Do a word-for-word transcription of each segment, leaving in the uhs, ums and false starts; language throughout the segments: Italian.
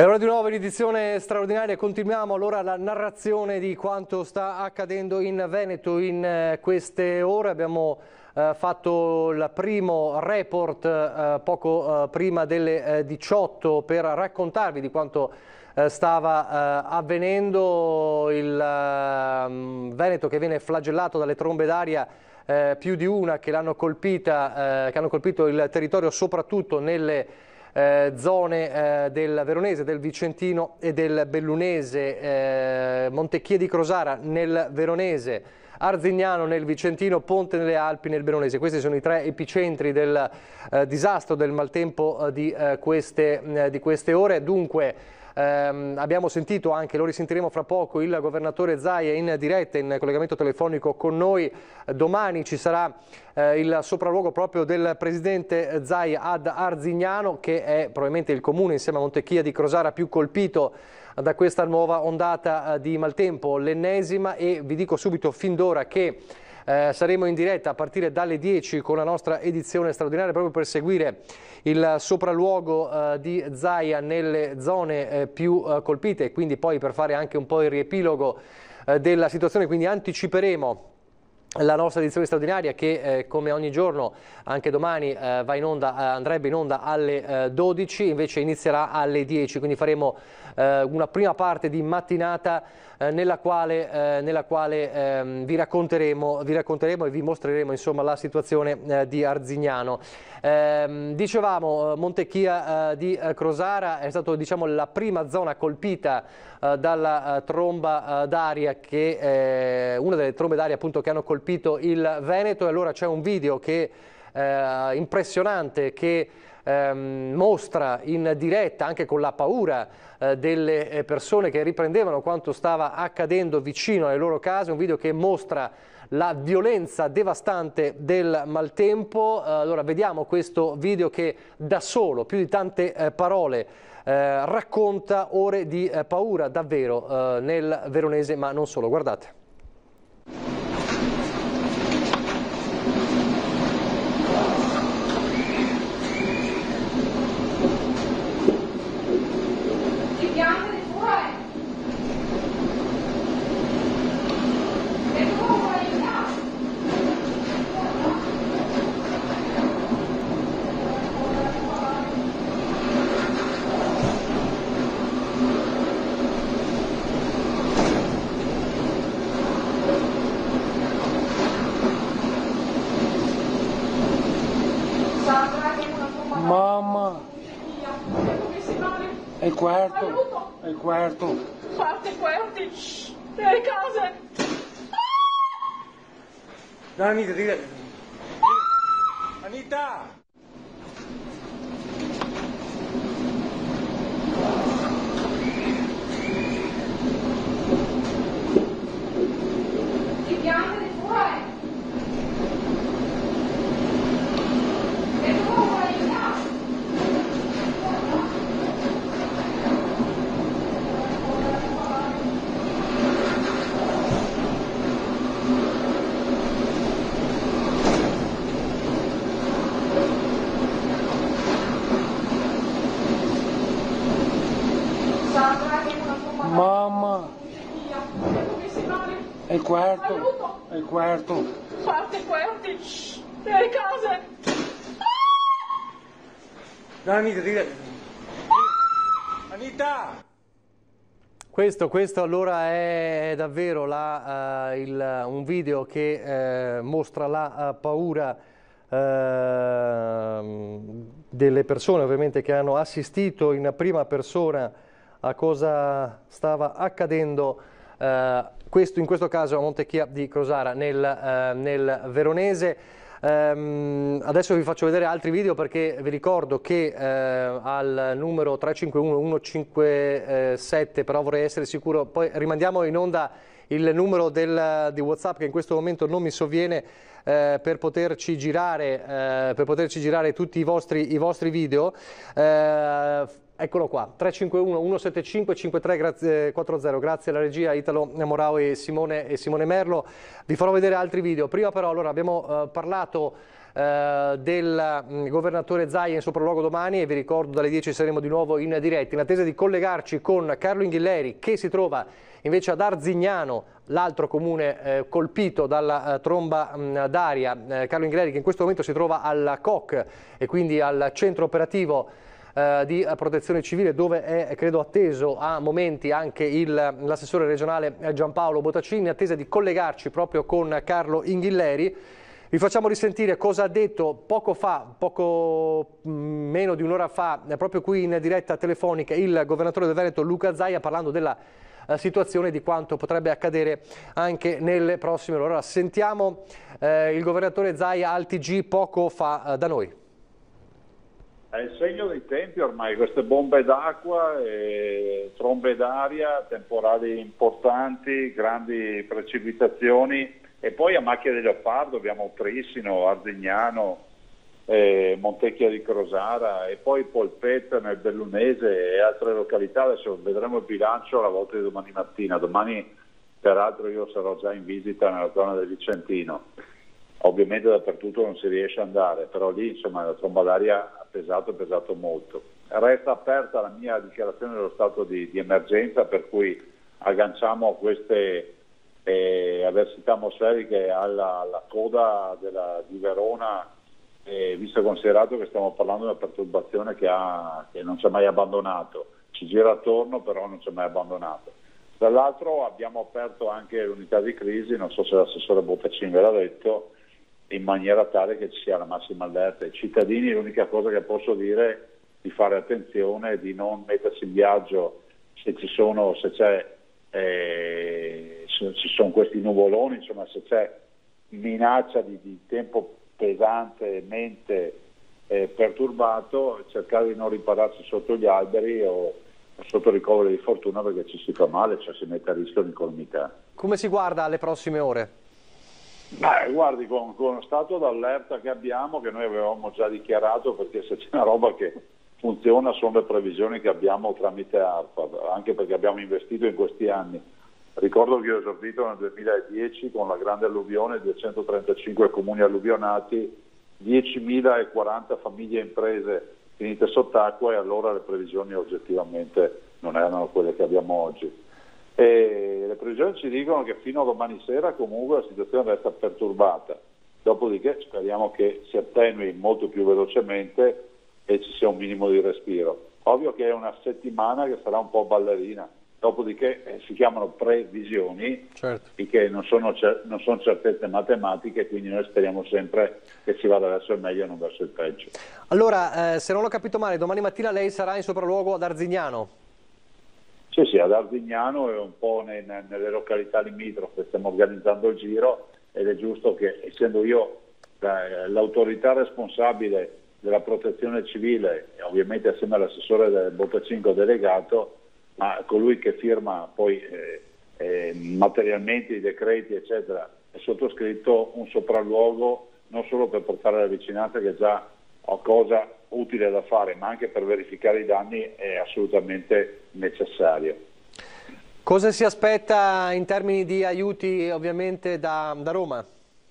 E allora di nuovo in edizione straordinaria continuiamo allora la narrazione di quanto sta accadendo in Veneto in eh, queste ore. Abbiamo eh, fatto il primo report eh, poco eh, prima delle eh, diciotto per raccontarvi di quanto eh, stava eh, avvenendo. Il eh, Veneto che viene flagellato dalle trombe d'aria, eh, più di una che l'hanno colpita, eh, che hanno colpito il territorio soprattutto nelle Eh, zone eh, del Veronese, del Vicentino e del Bellunese, eh, Montecchia di Crosara nel Veronese, Arzignano nel Vicentino, Ponte nelle Alpi nel Veronese. Questi sono i tre epicentri del eh, disastro del maltempo eh, di, eh, queste, eh, di queste ore. Dunque ehm, abbiamo sentito anche, lo risentiremo fra poco, il governatore Zaia in diretta, in collegamento telefonico con noi. Domani ci sarà eh, il sopralluogo proprio del presidente Zaia ad Arzignano, che è probabilmente il comune insieme a Montecchia di Crosara più colpito da questa nuova ondata di maltempo, l'ennesima, e vi dico subito fin d'ora che Eh, saremo in diretta a partire dalle dieci con la nostra edizione straordinaria proprio per seguire il sopralluogo eh, di Zaia nelle zone eh, più eh, colpite e quindi poi per fare anche un po' il riepilogo eh, della situazione, quindi anticiperemo la nostra edizione straordinaria che eh, come ogni giorno anche domani eh, va in onda, eh, andrebbe in onda alle eh, dodici, invece inizierà alle dieci, quindi faremo eh, una prima parte di mattinata eh, nella quale, eh, nella quale eh, vi, racconteremo, vi racconteremo e vi mostreremo insomma la situazione eh, di Arzignano. Eh, dicevamo Montecchia eh, di eh, Crosara è stata diciamo la prima zona colpita eh, dalla eh, tromba eh, d'aria, che è una delle trombe d'aria appunto che hanno colpito il Veneto, e allora c'è un video che eh, impressionante che ehm, mostra in diretta, anche con la paura eh, delle persone che riprendevano quanto stava accadendo vicino alle loro case, un video che mostra la violenza devastante del maltempo. Allora vediamo questo video che da solo, più di tante eh, parole, eh, racconta ore di eh, paura davvero eh, nel Veronese, ma non solo. Guardate. Mamma, è il quarto, è il quarto. Quarti, quarti, le case. No, Anita, dire. Anita! Ti piange di fuori. Mamma, è il quarto, è il quarto. Quarti, quarti, le case. No, Anita, dire. Anita! Questo, questo allora è davvero la, uh, il, un video che uh, mostra la uh, paura uh, delle persone ovviamente che hanno assistito in prima persona a cosa stava accadendo, uh, questo, in questo caso a Montecchia di Crosara nel, uh, nel Veronese. Um, adesso vi faccio vedere altri video perché vi ricordo che uh, al numero tre cinque uno uno cinque sette, però vorrei essere sicuro, poi rimandiamo in onda il numero del, di WhatsApp che in questo momento non mi sovviene, eh, per poterci girare, eh, per poterci girare tutti i vostri, i vostri video. Eh, Eccolo qua, tre cinque uno uno sette cinque cinque tre quattro zero, grazie alla regia Italo Morao e Simone, e Simone Merlo. Vi farò vedere altri video. Prima però allora abbiamo eh, parlato eh, del mh, governatore Zaia in sopralluogo domani, e vi ricordo dalle dieci saremo di nuovo in diretta, in attesa di collegarci con Carlo Inghilleri, che si trova invece ad Arzignano, l'altro comune eh, colpito dalla eh, tromba d'aria. Eh, Carlo Inghilleri, che in questo momento si trova alla C O C e quindi al centro operativo Uh, di uh, protezione civile, dove è credo atteso a momenti anche l'assessore regionale Giampaolo Bottacini, in attesa di collegarci proprio con Carlo Inghilleri. Vi facciamo risentire cosa ha detto poco fa, poco mh, meno di un'ora fa, eh, proprio qui in diretta telefonica, il governatore del Veneto Luca Zaia, parlando della uh, situazione, di quanto potrebbe accadere anche nelle prossime ore. Allora, sentiamo uh, il governatore Zaia al T G poco fa uh, da noi. È il segno dei tempi ormai, queste bombe d'acqua, trombe d'aria, temporali importanti, grandi precipitazioni, e poi a macchia di leopardo abbiamo Trissino, Arzignano, eh, Montecchia di Crosara e poi Polpetta nel Bellunese e altre località. Adesso vedremo il bilancio alla volta di domani mattina. Domani peraltro io sarò già in visita nella zona del Vicentino. Ovviamente dappertutto non si riesce ad andare, però lì insomma la tromba d'aria ha pesato, pesato molto. Resta aperta la mia dichiarazione dello stato di, di emergenza, per cui agganciamo queste eh, avversità atmosferiche alla, alla coda della, di Verona, eh, visto e considerato che stiamo parlando di una perturbazione che, ha, che non ci ha mai abbandonato, ci gira attorno però non ci ha mai abbandonato. Dall'altro abbiamo aperto anche l'unità di crisi, non so se l'assessore Bottacini ve l'ha detto, in maniera tale che ci sia la massima allerta. I cittadini, l'unica cosa che posso dire è di fare attenzione, di non mettersi in viaggio se ci sono, se c'è, eh, se ci sono questi nuvoloni, insomma se c'è minaccia di, di tempo pesante, mente eh, perturbato, cercare di non ripararsi sotto gli alberi o sotto ricovero di fortuna, perché ci si fa male, cioè si mette a rischio l'incolumità. Come si guarda alle prossime ore? Beh, guardi, con, con lo stato d'allerta che abbiamo, che noi avevamo già dichiarato, perché se c'è una roba che funziona sono le previsioni che abbiamo tramite ARPAD, anche perché abbiamo investito in questi anni. Ricordo che ho esordito nel duemiladieci con la grande alluvione, duecentotrentacinque comuni alluvionati, diecimilaquaranta famiglie e imprese finite sott'acqua, e allora le previsioni oggettivamente non erano quelle che abbiamo oggi. E le previsioni ci dicono che fino a domani sera comunque la situazione resta perturbata, dopodiché speriamo che si attenui molto più velocemente e ci sia un minimo di respiro. Ovvio che è una settimana che sarà un po' ballerina, dopodiché eh, si chiamano previsioni, certo, che non sono, cer- non sono certezze matematiche, quindi noi speriamo sempre che si vada verso il meglio e non verso il peggio. Allora, eh, se non ho capito male, domani mattina lei sarà in sopralluogo ad Arzignano? Sì, sì, ad Arzignano e un po' nei, nelle località limitrofe stiamo organizzando il giro, ed è giusto che, essendo io eh, l'autorità responsabile della protezione civile, ovviamente assieme all'assessore del Bottacini delegato, ma colui che firma poi eh, eh, materialmente i decreti eccetera, è sottoscritto un sopralluogo non solo per portare la vicinanza, che già ho cosa utile da fare, ma anche per verificare i danni è assolutamente necessario. Cosa si aspetta in termini di aiuti ovviamente da, da Roma?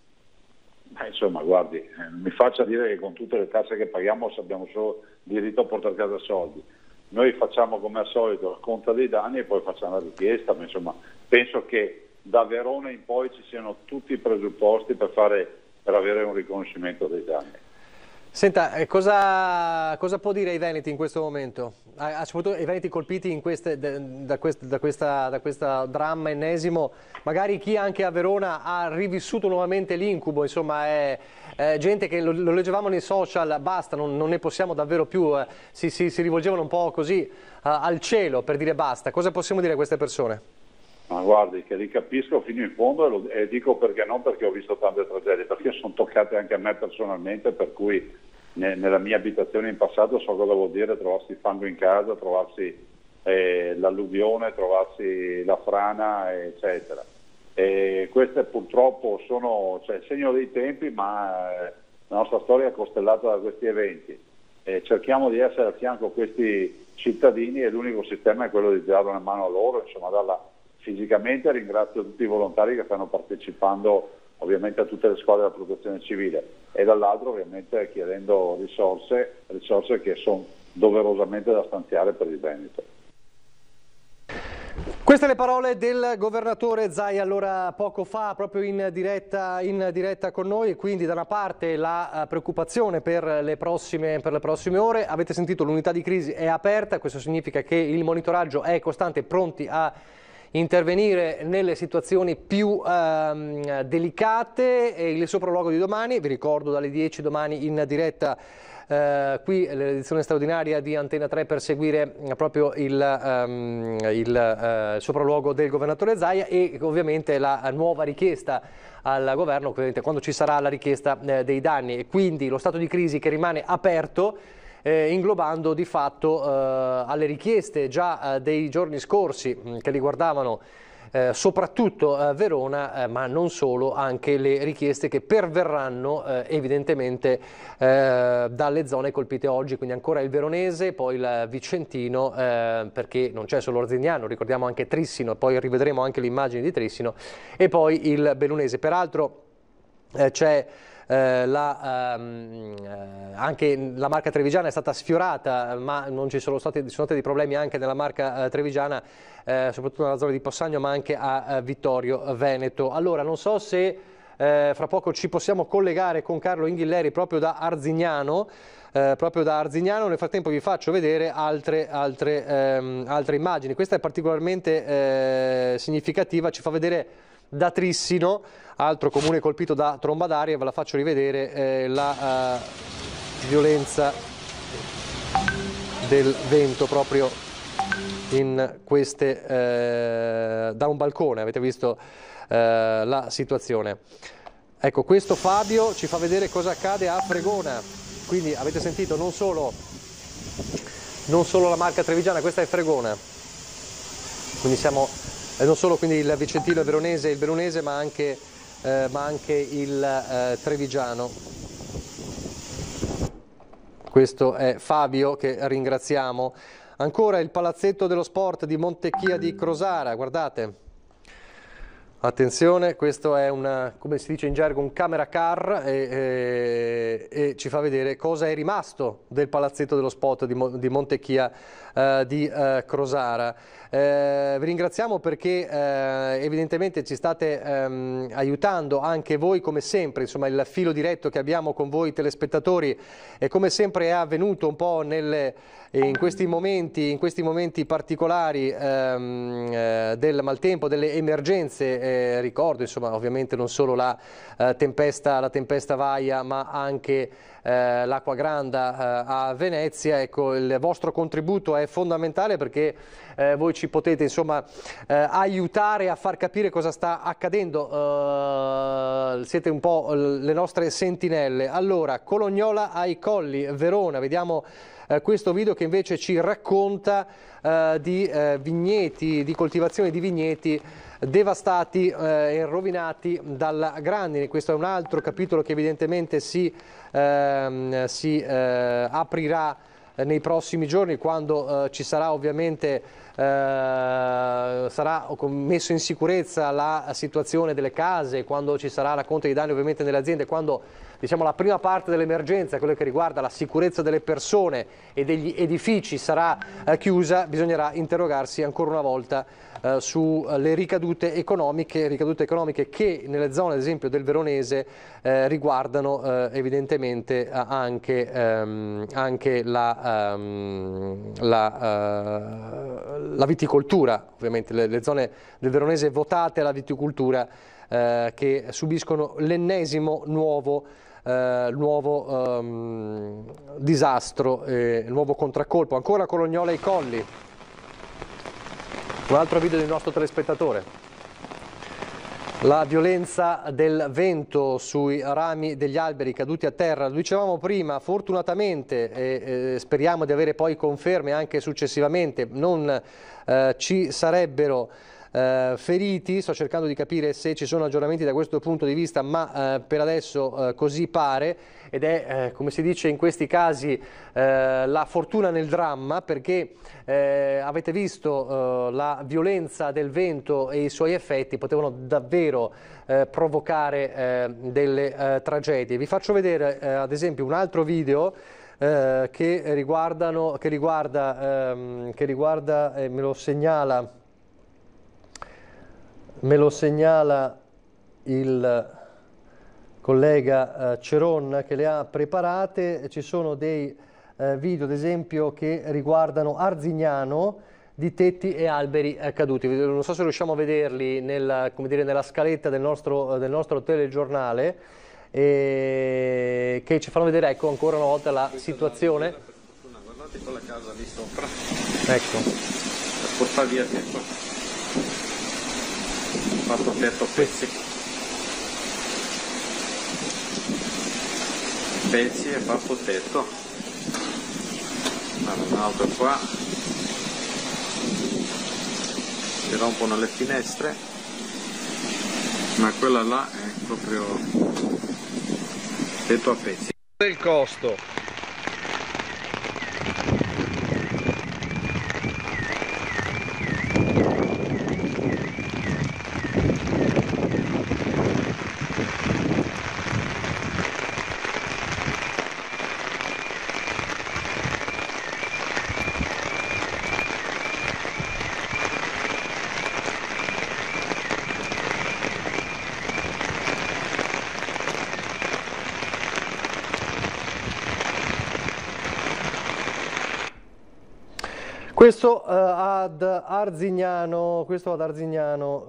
Eh, insomma, guardi, eh, mi faccia dire che con tutte le tasse che paghiamo abbiamo solo diritto a portare a casa soldi. Noi facciamo come al solito la conta dei danni e poi facciamo la richiesta, ma insomma penso che da Verona in poi ci siano tutti i presupposti per, fare, per avere un riconoscimento dei danni. Senta, eh, cosa, cosa può dire ai veneti in questo momento? Ah, soprattutto ai veneti colpiti in queste, da, quest, da, questa, da questo dramma ennesimo, magari chi anche a Verona ha rivissuto nuovamente l'incubo, insomma è, è gente che lo, lo leggevamo nei social, basta, non, non ne possiamo davvero più, eh, si, si, si rivolgevano un po' così uh, al cielo per dire basta. Cosa possiamo dire a queste persone? Ma guardi, che li capisco fino in fondo, e, lo, e dico perché non perché ho visto tante tragedie, perché sono toccate anche a me personalmente, per cui ne, nella mia abitazione in passato so cosa vuol dire trovarsi fango in casa, trovarsi eh, l'alluvione, trovarsi la frana, eccetera. E queste purtroppo sono, cioè, il segno dei tempi, ma eh, la nostra storia è costellata da questi eventi. E cerchiamo di essere a fianco a questi cittadini, e l'unico sistema è quello di dare una mano a loro, insomma, dalla fisicamente. Ringrazio tutti i volontari che stanno partecipando ovviamente a tutte le scuole della protezione civile, e dall'altro ovviamente chiedendo risorse, risorse che sono doverosamente da stanziare per il Veneto. Queste le parole del governatore Zaia allora poco fa, proprio in diretta, in diretta con noi, e quindi da una parte la preoccupazione per le prossime, per le prossime ore. Avete sentito, l'unità di crisi è aperta, questo significa che il monitoraggio è costante, pronti a intervenire nelle situazioni più ehm, delicate. E il sopralluogo di domani, vi ricordo dalle dieci domani in diretta Uh, qui l'edizione straordinaria di Antena tre per seguire uh, proprio il, um, il uh, sopralluogo del governatore Zaia, e ovviamente la uh, nuova richiesta al governo, ovviamente quando ci sarà la richiesta uh, dei danni, e quindi lo stato di crisi che rimane aperto, eh, inglobando di fatto uh, alle richieste già uh, dei giorni scorsi mh, che riguardavano Eh, soprattutto eh, Verona, eh, ma non solo, anche le richieste che perverranno eh, evidentemente eh, dalle zone colpite oggi, quindi ancora il Veronese, poi il Vicentino, eh, perché non c'è solo Arzignano, ricordiamo anche Trissino, poi rivedremo anche le immagini di Trissino, e poi il Bellunese. Peraltro eh, c'è Eh, la, ehm, eh, anche la Marca Trevigiana è stata sfiorata, ma non ci sono stati, sono stati dei problemi anche nella Marca eh, Trevigiana, eh, soprattutto nella zona di Possagno, ma anche a, a Vittorio Veneto. Allora, non so se eh, fra poco ci possiamo collegare con Carlo Inghilleri proprio da Arzignano. Eh, proprio da Arzignano. Nel frattempo vi faccio vedere altre, altre, ehm, altre immagini. Questa è particolarmente eh, significativa, ci fa vedere da Trissino, altro comune colpito da tromba d'aria. Ve la faccio rivedere, eh, la uh, violenza del vento proprio in queste, eh, da un balcone. Avete visto eh, la situazione. Ecco, questo Fabio ci fa vedere cosa accade a Fregona. Quindi avete sentito, non solo, non solo la Marca Trevigiana, questa è Fregona. Quindi siamo eh, non solo quindi il Vicentino, il Veronese e il Bellunese, ma anche, eh, ma anche il eh, Trevigiano. Questo è Fabio, che ringraziamo. Ancora il Palazzetto dello Sport di Montecchia di Crosara, guardate. Attenzione, questo è un, come si dice in gergo, un camera car, e, e, e ci fa vedere cosa è rimasto del Palazzetto dello Sport di, di Montecchia eh, di eh, Crosara. Eh, vi ringraziamo perché eh, evidentemente ci state ehm, aiutando anche voi, come sempre. Insomma, il filo diretto che abbiamo con voi telespettatori, e come sempre è avvenuto un po' nelle, in questi momenti, in questi momenti particolari ehm, eh, del maltempo, delle emergenze. Eh, ricordo, insomma, ovviamente non solo la, eh, tempesta, la tempesta Vaia, ma anche eh, l'acqua granda eh, a Venezia. Ecco, il vostro contributo è fondamentale, perché eh, voi ci potete, insomma, eh, aiutare a far capire cosa sta accadendo. Eh, siete un po' le nostre sentinelle. Allora, Colognola ai Colli, Verona, vediamo eh, questo video che invece ci racconta eh, di eh, vigneti, di coltivazione di vigneti devastati eh, e rovinati dalla grandine. Questo è un altro capitolo che evidentemente si, ehm, si eh, aprirà nei prossimi giorni, quando eh, ci sarà ovviamente eh, sarà messo in sicurezza la situazione delle case, quando ci sarà la conto dei danni ovviamente nelle aziende, quando, diciamo, la prima parte dell'emergenza, quello che riguarda la sicurezza delle persone e degli edifici, sarà eh, chiusa. Bisognerà interrogarsi ancora una volta eh, sulle ricadute economiche, ricadute economiche che nelle zone, ad esempio, del Veronese eh, riguardano eh, evidentemente eh, anche, ehm, anche la, ehm, la, eh, la viticoltura. Ovviamente le, le zone del Veronese votate alla viticoltura eh, che subiscono l'ennesimo nuovo Uh, nuovo um, disastro, eh, nuovo contraccolpo. Ancora Colognola ai Colli, un altro video del nostro telespettatore. La violenza del vento sui rami degli alberi caduti a terra. Lo dicevamo prima, fortunatamente, e eh, speriamo di avere poi conferme anche successivamente, non eh, ci sarebbero eh, feriti. Sto cercando di capire se ci sono aggiornamenti da questo punto di vista, ma eh, per adesso eh, così pare, ed è eh, come si dice in questi casi eh, la fortuna nel dramma, perché eh, avete visto eh, la violenza del vento e i suoi effetti potevano davvero eh, provocare eh, delle eh, tragedie. Vi faccio vedere eh, ad esempio un altro video eh, che, riguardano, che riguarda, ehm, che riguarda eh, me lo segnala me lo segnala il collega eh, Ceron che le ha preparate. Ci sono dei eh, video ad esempio che riguardano Arzignano, di tetti e alberi eh, caduti. Non so se riusciamo a vederli nel, come dire, nella scaletta del nostro, del nostro telegiornale, e che ci fanno vedere, ecco, ancora una volta la situazione. Guardate quella casa lì sopra, Ecco, per portare via tetto, fatto tetto a pezzi, pezzi e fatto tetto. Allora, un altro qua, si rompono le finestre, ma quella là è proprio tetto a pezzi. il costo. Questo uh, ad Arzignano, questo ad Arzignano,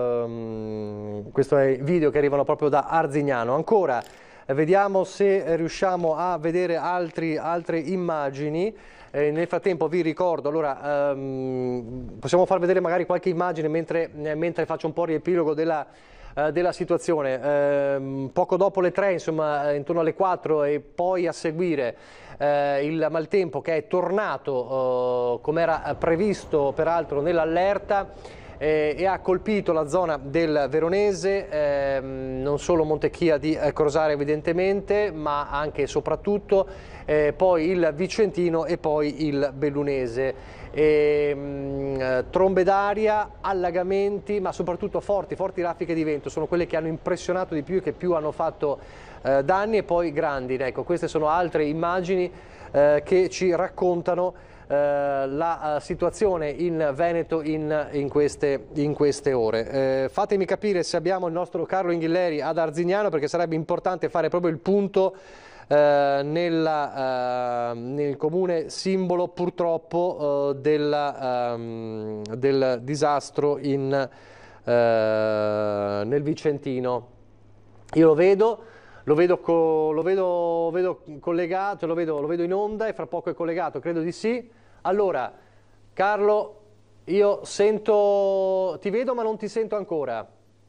ehm, questo è il video che arrivano proprio da Arzignano. Ancora, eh, vediamo se riusciamo a vedere altri, altre immagini. Eh, nel frattempo vi ricordo, allora, ehm, possiamo far vedere magari qualche immagine mentre, eh, mentre faccio un po' il riepilogo della, eh, della situazione. Eh, poco dopo le tre, insomma, intorno alle quattro, e poi a seguire Eh, il maltempo che è tornato eh, come era previsto peraltro nell'allerta eh, e ha colpito la zona del Veronese, eh, non solo Montecchia di eh, Crosare evidentemente, ma anche e soprattutto eh, poi il Vicentino e poi il Bellunese. E, mh, trombe d'aria, allagamenti, ma soprattutto forti, forti raffiche di vento sono quelle che hanno impressionato di più e che più hanno fatto eh, danni, e poi grandi. Ecco, queste sono altre immagini eh, che ci raccontano eh, la uh, situazione in Veneto in, in, queste, in queste ore. Eh, fatemi capire se abbiamo il nostro Carlo Inghilleri ad Arzignano, perché sarebbe importante fare proprio il punto Eh, nella, eh, nel comune simbolo purtroppo eh, della, ehm, del disastro in, eh, nel Vicentino. Io lo vedo, lo vedo, co, lo vedo, vedo collegato, lo vedo, lo vedo in onda, e fra poco è collegato, credo di sì. Allora, Carlo, io sento, ti vedo ma non ti sento ancora.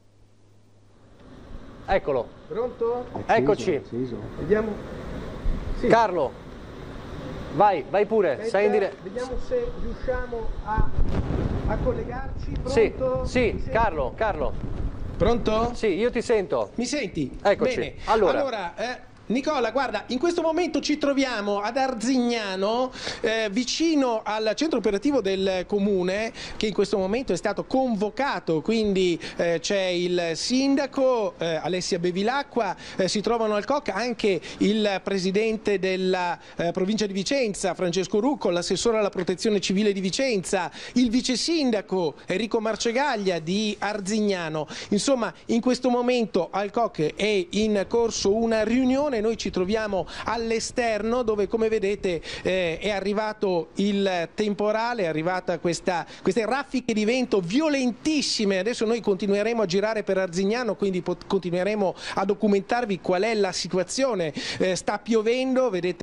Eccolo. Pronto? Eccoci. Acceso. Vediamo. Sì. Carlo, vai, vai pure. Aspetta, Sei in dire... Vediamo se riusciamo a, a collegarci. Sì, Pronto? sì, Carlo, Carlo. Pronto? Sì, io ti sento. Mi senti? Eccoci. Bene. Allora, allora eh, Nicola, guarda, in questo momento ci troviamo ad Arzignano, eh, vicino al centro operativo del comune, che in questo momento è stato convocato, quindi eh, c'è il sindaco eh, Alessia Bevilacqua, eh, si trovano al C O C anche il presidente della eh, provincia di Vicenza, Francesco Rucco, l'assessore alla protezione civile di Vicenza, il vice sindaco Enrico Marcegaglia di Arzignano. Insomma, in questo momento al C O C è in corso una riunione. Noi ci troviamo all'esterno, dove, come vedete, eh, è arrivato il temporale, è arrivata questa, queste raffiche di vento violentissime. Adesso noi continueremo a girare per Arzignano, quindi continueremo a documentarvi qual è la situazione. Eh, sta piovendo, vedete.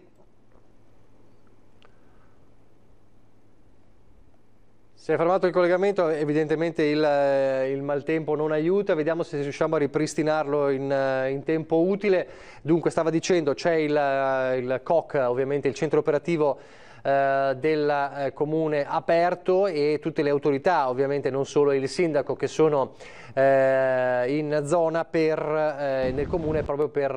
si è fermato il collegamento, evidentemente il, il maltempo non aiuta, vediamo se riusciamo a ripristinarlo in, in tempo utile. Dunque, stava dicendo, c'è il, il C O C, ovviamente il centro operativo eh, del eh, comune aperto, e tutte le autorità, ovviamente non solo il sindaco, che sono eh, in zona per, eh, nel comune proprio per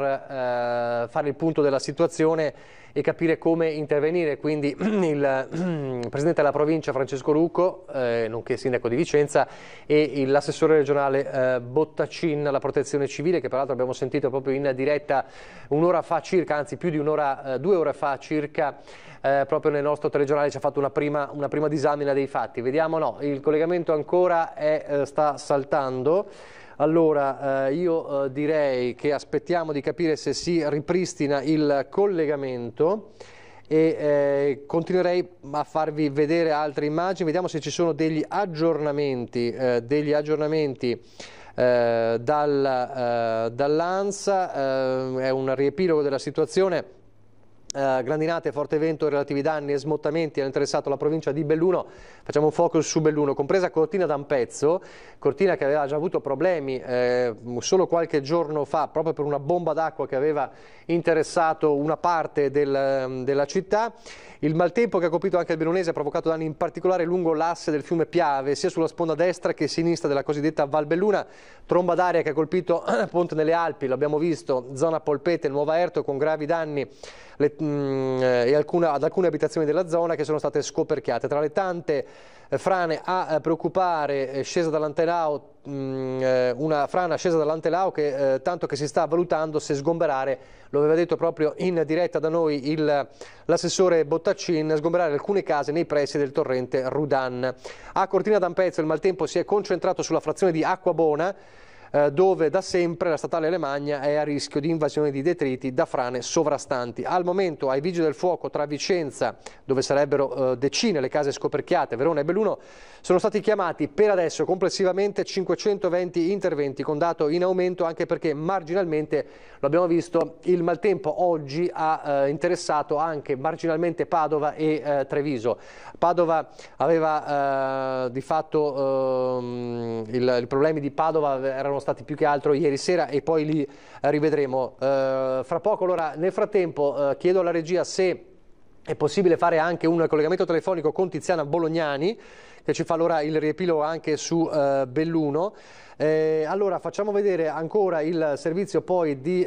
eh, fare il punto della situazione e capire come intervenire. Quindi il presidente della provincia Francesco Rucco, eh, nonché sindaco di Vicenza, e l'assessore regionale eh, Bottacin alla protezione civile, che peraltro abbiamo sentito proprio in diretta un'ora fa circa, anzi più di un'ora, eh, due ore fa circa, eh, proprio nel nostro telegiornale ci ha fatto una prima, una prima disamina dei fatti. Vediamo, no, il collegamento ancora è, eh, sta saltando. Allora, eh, io eh, direi che aspettiamo di capire se si ripristina il collegamento e eh, continuerei a farvi vedere altre immagini. Vediamo se ci sono degli aggiornamenti, eh, degli aggiornamenti eh, dal, eh, dall'ANSA. Eh, è un riepilogo della situazione. Uh, grandinate, forte vento, relativi danni e smottamenti hanno interessato la provincia di Belluno. Facciamo un focus su Belluno, compresa Cortina d'Ampezzo, Cortina che aveva già avuto problemi eh, solo qualche giorno fa proprio per una bomba d'acqua che aveva interessato una parte del, della città. Il maltempo che ha colpito anche il Bellunese ha provocato danni in particolare lungo l'asse del fiume Piave, sia sulla sponda destra che sinistra della cosiddetta Val Belluna. Tromba d'aria che ha colpito Ponte nelle Alpi, l'abbiamo visto, zona Polpette, Nuova Erto, con gravi danni le, mh, e alcuna, ad alcune abitazioni della zona che sono state scoperchiate. Tra le tante eh, frane a eh, preoccupare, eh, scesa dall'Antelao, mh, eh, una frana scesa dall'Antelao che eh, tanto che si sta valutando se sgomberare, lo aveva detto proprio in diretta da noi l'assessore Bottacin, sgomberare alcune case nei pressi del torrente Rudan. A Cortina d'Ampezzo il maltempo si è concentrato sulla frazione di Acquabona, eh, dove da sempre la statale Alemagna è a rischio di invasione di detriti da frane sovrastanti. Al momento ai Vigili del Fuoco tra Vicenza, dove sarebbero eh, decine le case scoperchiate, Verona e Belluno, sono stati chiamati per adesso complessivamente cinquecentoventi interventi, con dato in aumento anche perché marginalmente, lo abbiamo visto, il maltempo oggi ha eh, interessato anche marginalmente Padova e eh, Treviso. Padova aveva eh, di fatto eh, il, i problemi di Padova erano stati più che altro ieri sera e poi li eh, rivedremo eh, fra poco. Allora, nel frattempo eh, chiedo alla regia se è possibile fare anche un collegamento telefonico con Tiziana Bolognani, che ci fa allora il riepilogo anche su eh, Belluno. Eh, allora facciamo vedere ancora il servizio poi di,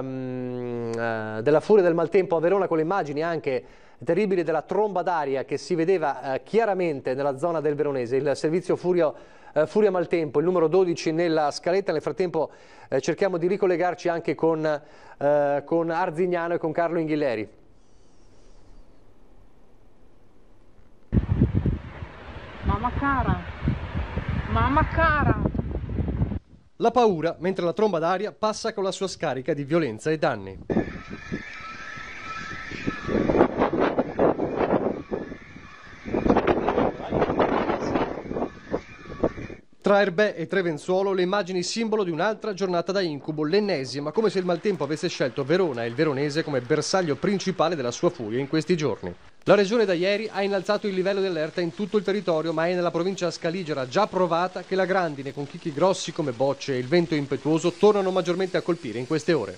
ehm, eh, della furia del maltempo a Verona, con le immagini anche terribili della tromba d'aria che si vedeva eh, chiaramente nella zona del Veronese. Il servizio Furio, eh, Furia Maltempo, il numero dodici nella scaletta. Nel frattempo eh, cerchiamo di ricollegarci anche con, eh, con Arzignano e con Carlo Inghilleri. Mamma cara, mamma cara. La paura mentre la tromba d'aria passa con la sua scarica di violenza e danni. Tra Erbè e Trevenzuolo le immagini simbolo di un'altra giornata da incubo, l'ennesima, come se il maltempo avesse scelto Verona e il Veronese come bersaglio principale della sua furia in questi giorni. La regione da ieri ha innalzato il livello di allerta in tutto il territorio, ma è nella provincia scaligera già provata che la grandine con chicchi grossi come bocce e il vento impetuoso tornano maggiormente a colpire in queste ore.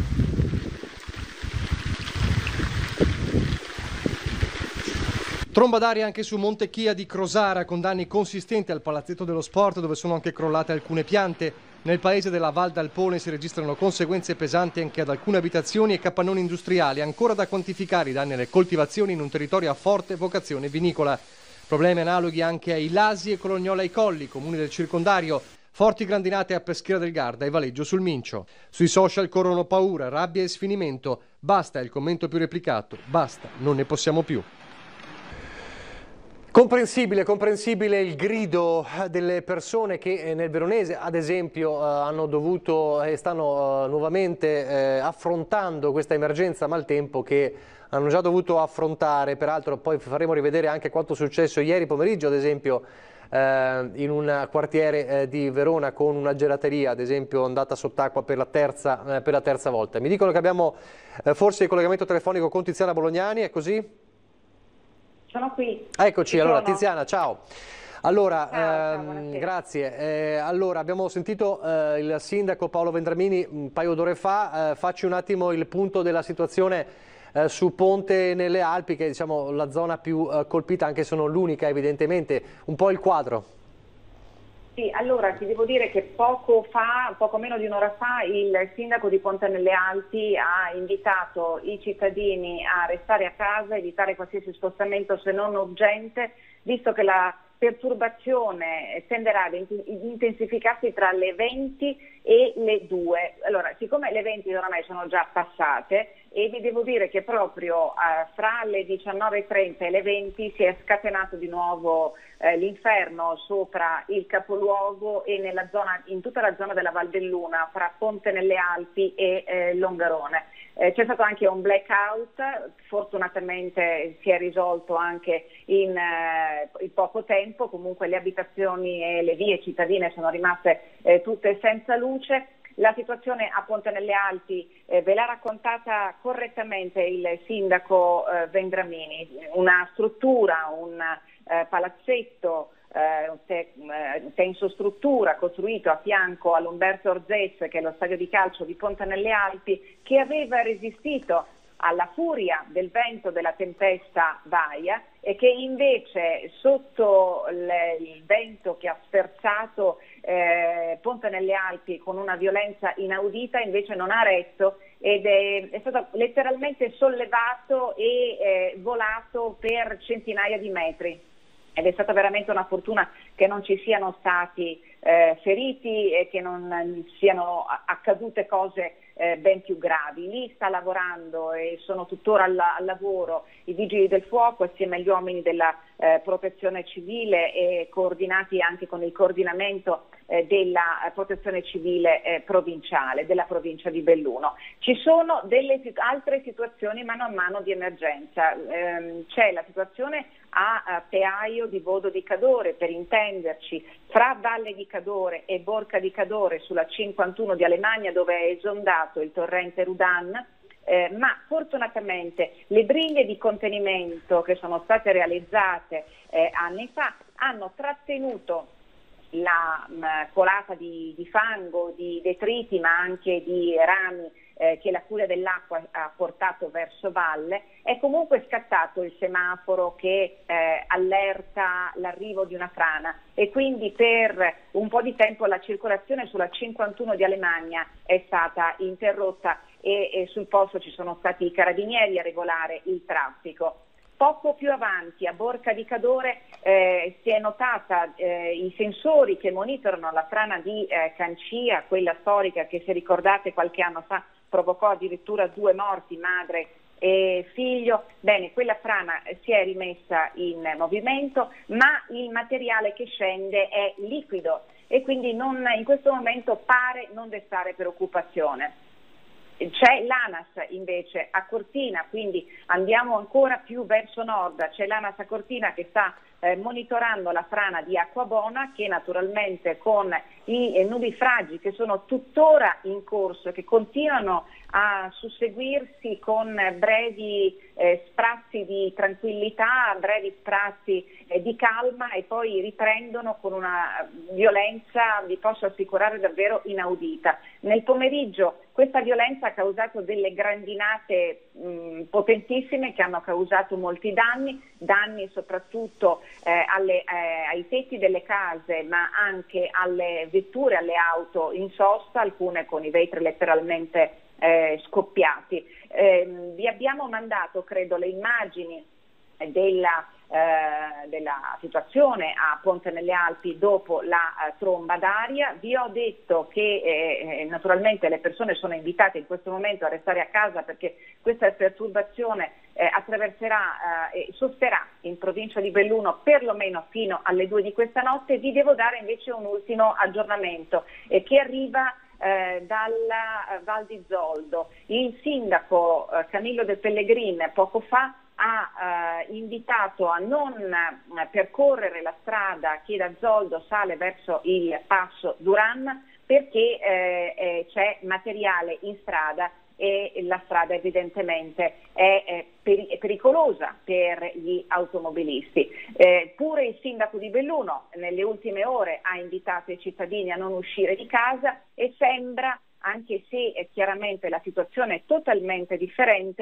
Tromba d'aria anche su Monte Chia di Crosara, con danni consistenti al palazzetto dello sport, dove sono anche crollate alcune piante. Nel paese della Val d'Alpone si registrano conseguenze pesanti anche ad alcune abitazioni e capannoni industriali, ancora da quantificare i danni alle coltivazioni in un territorio a forte vocazione vinicola. Problemi analoghi anche ai Lasi e Colognola ai Colli, comuni del circondario. Forti grandinate a Peschiera del Garda e Valeggio sul Mincio. Sui social corrono paura, rabbia e sfinimento. Basta, è il commento più replicato. Basta, non ne possiamo più. Comprensibile, comprensibile il grido delle persone che nel Veronese, ad esempio, hanno dovuto e stanno nuovamente affrontando questa emergenza maltempo che hanno già dovuto affrontare. Peraltro poi faremo rivedere anche quanto è successo ieri pomeriggio, ad esempio, in un quartiere di Verona con una gelateria, ad esempio, andata sott'acqua per la terza, per la terza volta. Mi dicono che abbiamo forse il collegamento telefonico con Tiziana Bolognani, è così? Sono qui. Eccoci, Ci allora sono. Tiziana, ciao. Allora, Ciao, ehm, ciao, grazie. Eh, allora, abbiamo sentito eh, il sindaco Paolo Vendramini un paio d'ore fa. Eh, facci un attimo il punto della situazione eh, su Ponte nelle Alpi, che è diciamo, la zona più eh, colpita, anche se non l'unica evidentemente. Un po' il quadro. Sì, allora ti devo dire che poco fa, poco meno di un'ora fa, il sindaco di Ponte nelle Alpi ha invitato i cittadini a restare a casa, evitare qualsiasi spostamento se non urgente, visto che la perturbazione tenderà ad intensificarsi tra le venti e le due. Allora, siccome le venti oramai sono già passate, e vi devo dire che proprio eh, fra le diciannove e trenta e le venti si è scatenato di nuovo eh, l'inferno sopra il capoluogo e nella zona, in tutta la zona della Val dell'Una, fra Ponte nelle Alpi e eh, Longarone. Eh, c'è stato anche un blackout, fortunatamente si è risolto anche in, eh, in poco tempo, comunque le abitazioni e le vie cittadine sono rimaste eh, tutte senza luce. La situazione a Ponte nelle Alpi eh, ve l'ha raccontata correttamente il sindaco eh, Vendramini, una struttura, un eh, palazzetto, eh, te, eh, tensostruttura costruito a fianco all'Umberto Orzès, che è lo stadio di calcio di Ponte nelle Alpi, che aveva resistito alla furia del vento della tempesta Vaia e che invece sotto le, il vento che ha sferzato eh, Ponte nelle Alpi con una violenza inaudita invece non ha retto ed è, è stato letteralmente sollevato e eh, volato per centinaia di metri. Ed è stata veramente una fortuna che non ci siano stati eh, feriti e che non siano accadute cose eh, ben più gravi. Lì sta lavorando e sono tuttora al, al lavoro i vigili del fuoco assieme agli uomini della eh, protezione civile e coordinati anche con il coordinamento eh, della protezione civile eh, provinciale della provincia di Belluno. Ci sono delle altre situazioni mano a mano di emergenza. Ehm, c'è la situazione a, a Peaio di Bodo di Cadore, per intenderci, fra Valle di Cadore e Borca di Cadore sulla cinquantuno di Alemagna, dove è esondato il torrente Rudan. Eh, ma fortunatamente le briglie di contenimento che sono state realizzate eh, anni fa hanno trattenuto la mh, colata di, di fango, di detriti, ma anche di rami eh, che la curia dell'acqua ha portato verso valle. È comunque scattato il semaforo che eh, allerta l'arrivo di una frana e quindi per un po' di tempo la circolazione sulla cinquantuno di Alemagna è stata interrotta e, e sul posto ci sono stati i carabinieri a regolare il traffico. Poco più avanti, a Borca di Cadore, eh, si è notata eh, i sensori che monitorano la frana di eh, Cancia, quella storica che, se ricordate, qualche anno fa provocò addirittura due morti, madre e figlio. Bene, quella frana si è rimessa in movimento, ma il materiale che scende è liquido e quindi non, in questo momento pare non destare preoccupazione. C'è l'ANAS invece a Cortina, quindi andiamo ancora più verso nord, c'è l'ANAS a Cortina che sta eh, monitorando la frana di Acquabona, che naturalmente con i eh, nubifragi che sono tuttora in corso e che continuano a susseguirsi con brevi eh, sprazzi di tranquillità, brevi sprazzi eh, di calma e poi riprendono con una violenza, vi posso assicurare, davvero inaudita. Nel pomeriggio questa violenza ha causato delle grandinate mh, potentissime che hanno causato molti danni, danni soprattutto eh, alle, eh, ai tetti delle case, ma anche alle vetture, alle auto in sosta, alcune con i vetri letteralmente eh, scoppiati. Eh, vi abbiamo mandato, credo, le immagini della Eh, della situazione a Ponte nelle Alpi dopo la eh, tromba d'aria. Vi ho detto che eh, naturalmente le persone sono invitate in questo momento a restare a casa perché questa perturbazione eh, attraverserà e eh, sosterrà in provincia di Belluno perlomeno fino alle due di questa notte. Vi devo dare invece un ultimo aggiornamento eh, che arriva Eh, dalla eh, Val di Zoldo. Il sindaco eh, Camillo De Pellegrin poco fa ha eh, invitato a non eh, percorrere la strada che da Zoldo sale verso il passo Duran perché eh, eh, c'è materiale in strada e la strada evidentemente è, è, peri- è pericolosa per gli automobilisti. Eh, pure il sindaco di Belluno nelle ultime ore ha invitato i cittadini a non uscire di casa e sembra, anche se è chiaramente la situazione è totalmente differente,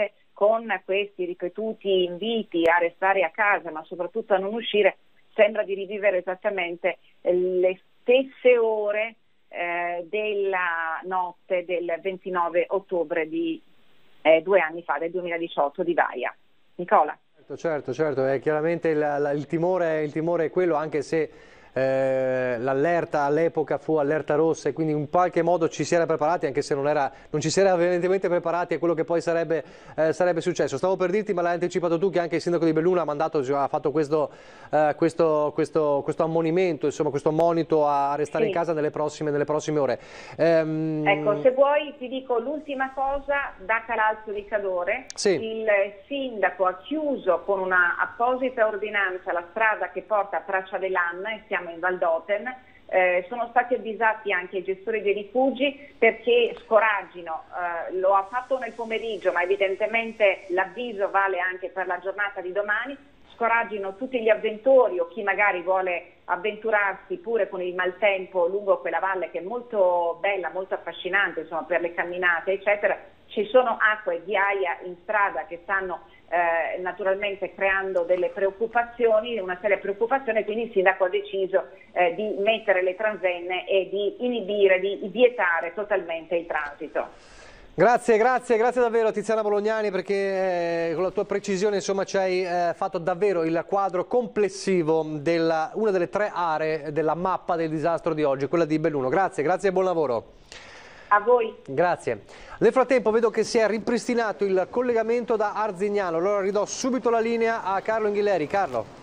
con questi ripetuti inviti a restare a casa, ma soprattutto a non uscire, sembra di rivivere esattamente le stesse ore eh, della notte del ventinove ottobre di eh, due anni fa, del duemiladiciotto di Baia. Nicola. Certo, certo, certo. Eh, chiaramente il, la, il, timore, il timore è quello, anche se Eh, l'allerta all'epoca fu allerta rossa e quindi in qualche modo ci si era preparati, anche se non, era, non ci si era evidentemente preparati a quello che poi sarebbe, eh, sarebbe successo. Stavo per dirti, ma l'hai anticipato tu, che anche il sindaco di Belluno ha, mandato, ha fatto questo, eh, questo, questo, questo ammonimento, insomma questo monito a restare sì. in casa nelle prossime, nelle prossime ore. Ehm... Ecco, se vuoi ti dico l'ultima cosa, da Calalzo di Cadore, sì. il sindaco ha chiuso con una apposita ordinanza la strada che porta a Traccia dell'Anna e siamo in Valdoten. Eh, sono stati avvisati anche i gestori dei rifugi perché scoraggino, eh, lo ha fatto nel pomeriggio, ma evidentemente l'avviso vale anche per la giornata di domani, scoraggino tutti gli avventori o chi magari vuole avventurarsi pure con il maltempo lungo quella valle che è molto bella, molto affascinante, insomma, per le camminate eccetera. Ci sono acque e ghiaia in strada che stanno eh, naturalmente creando delle preoccupazioni, una seria preoccupazione, quindi il sindaco ha deciso eh, di mettere le transenne e di inibire, di vietare totalmente il transito. Grazie, grazie, grazie davvero Tiziana Bolognani, perché eh, con la tua precisione insomma ci hai eh, fatto davvero il quadro complessivo della una delle tre aree della mappa del disastro di oggi, quella di Belluno. Grazie, grazie e buon lavoro. A voi. Grazie. Nel frattempo vedo che si è ripristinato il collegamento da Arzignano, allora ridò subito la linea a Carlo Inghileri. Carlo.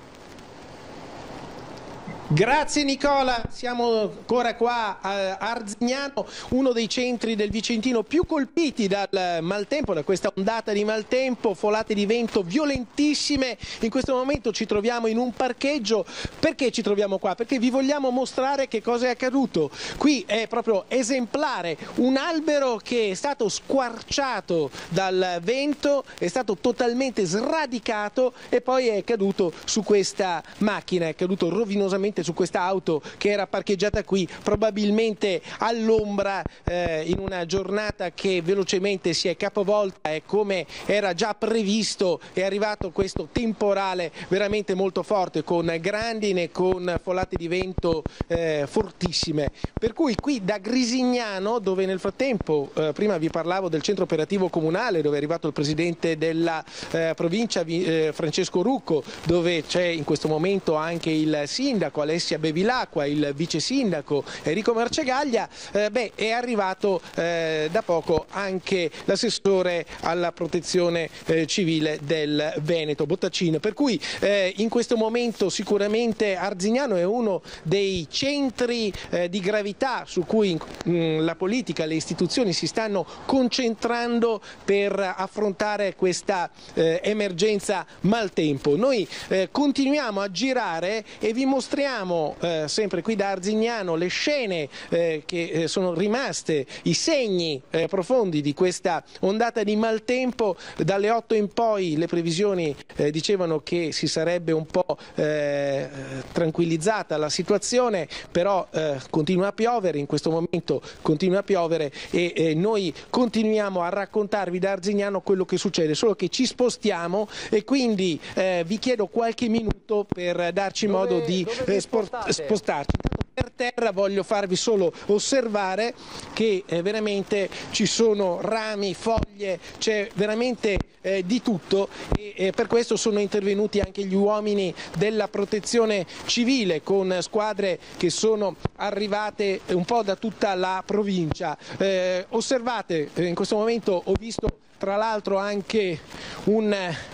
Grazie Nicola, siamo ancora qua a Arzignano, uno dei centri del Vicentino più colpiti dal maltempo, da questa ondata di maltempo, folate di vento violentissime. In questo momento ci troviamo in un parcheggio. Perché ci troviamo qua? Perché vi vogliamo mostrare che cosa è accaduto. Qui è proprio esemplare, un albero che è stato squarciato dal vento, è stato totalmente sradicato e poi è caduto su questa macchina, è caduto rovinosamente su questa auto che era parcheggiata qui, probabilmente all'ombra, eh, in una giornata che velocemente si è capovolta e come era già previsto è arrivato questo temporale veramente molto forte, con grandine, con folate di vento eh, fortissime. Per cui qui da Grisignano, dove nel frattempo, eh, prima vi parlavo del centro operativo comunale, dove è arrivato il presidente della eh, provincia eh, Francesco Rucco, dove c'è in questo momento anche il sindaco Alessia Bevilacqua, il vice sindaco Enrico Marcegaglia, eh, beh, è arrivato eh, da poco anche l'assessore alla protezione eh, civile del Veneto, Bottacino, per cui eh, in questo momento sicuramente Arzignano è uno dei centri eh, di gravità su cui mh, la politica, le istituzioni si stanno concentrando per affrontare questa eh, emergenza maltempo. Noi eh, continuiamo a girare e vi mostriamo Eh, sempre qui da Arzignano le scene eh, che eh, sono rimaste, i segni eh, profondi di questa ondata di maltempo. Dalle otto in poi le previsioni eh, dicevano che si sarebbe un po' eh, tranquillizzata la situazione, però eh, continua a piovere, in questo momento continua a piovere e eh, noi continuiamo a raccontarvi da Arzignano quello che succede, solo che ci spostiamo e quindi eh, vi chiedo qualche minuto per darci dove, modo di eh, spostarci. Per terra voglio farvi solo osservare che eh, veramente ci sono rami, foglie, c'è veramente eh, di tutto e eh, per questo sono intervenuti anche gli uomini della protezione civile con squadre che sono arrivate un po' da tutta la provincia. Eh, osservate, eh, in questo momento ho visto tra l'altro anche un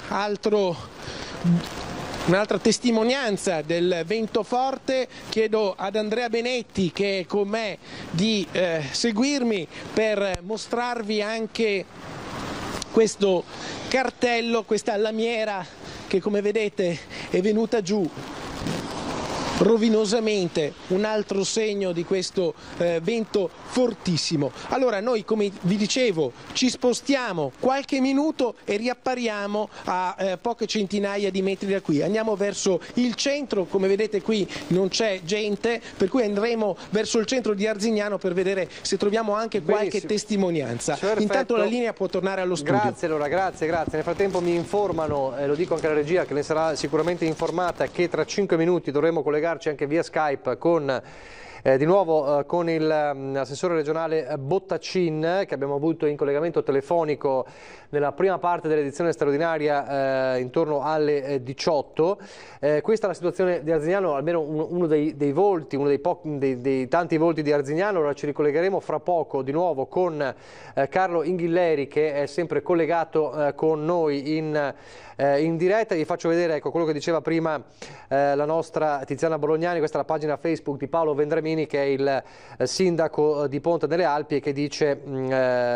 altro Un'altra testimonianza del vento forte. Chiedo ad Andrea Benetti, che è con me, di eh, seguirmi per mostrarvi anche questo cartello, questa lamiera che come vedete è venuta giù. rovinosamente, un altro segno di questo eh, vento fortissimo. Allora noi, come vi dicevo, ci spostiamo qualche minuto e riappariamo a eh, poche centinaia di metri da qui. Andiamo verso il centro, come vedete qui non c'è gente, per cui andremo verso il centro di Arzignano per vedere se troviamo anche qualche Benissimo. testimonianza. Perfetto. Intanto la linea può tornare allo studio. Grazie allora, grazie, grazie. Nel frattempo mi informano, eh, lo dico anche alla regia che ne sarà sicuramente informata, che tra cinque minuti dovremo collegarci anche via Skype con Eh, di nuovo eh, con l'assessore regionale Bottacin, che abbiamo avuto in collegamento telefonico nella prima parte dell'edizione straordinaria eh, intorno alle eh, diciotto. Eh, questa è la situazione di Arzignano, almeno uno, uno dei, dei volti, uno dei, dei, dei tanti volti di Arzignano. Ora ci ricollegheremo fra poco di nuovo con eh, Carlo Inghilleri, che è sempre collegato eh, con noi in, eh, in diretta. Vi faccio vedere, ecco, quello che diceva prima eh, la nostra Tiziana Bolognani. Questa è la pagina Facebook di Paolo Vendramini, che è il eh, sindaco di Ponte delle Alpi, e che dice mh,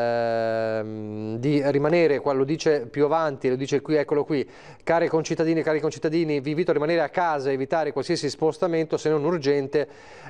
eh, di rimanere, qua lo dice più avanti, lo dice qui, eccolo qui: cari concittadini, cari concittadini, vi invito a rimanere a casa e evitare qualsiasi spostamento se non urgente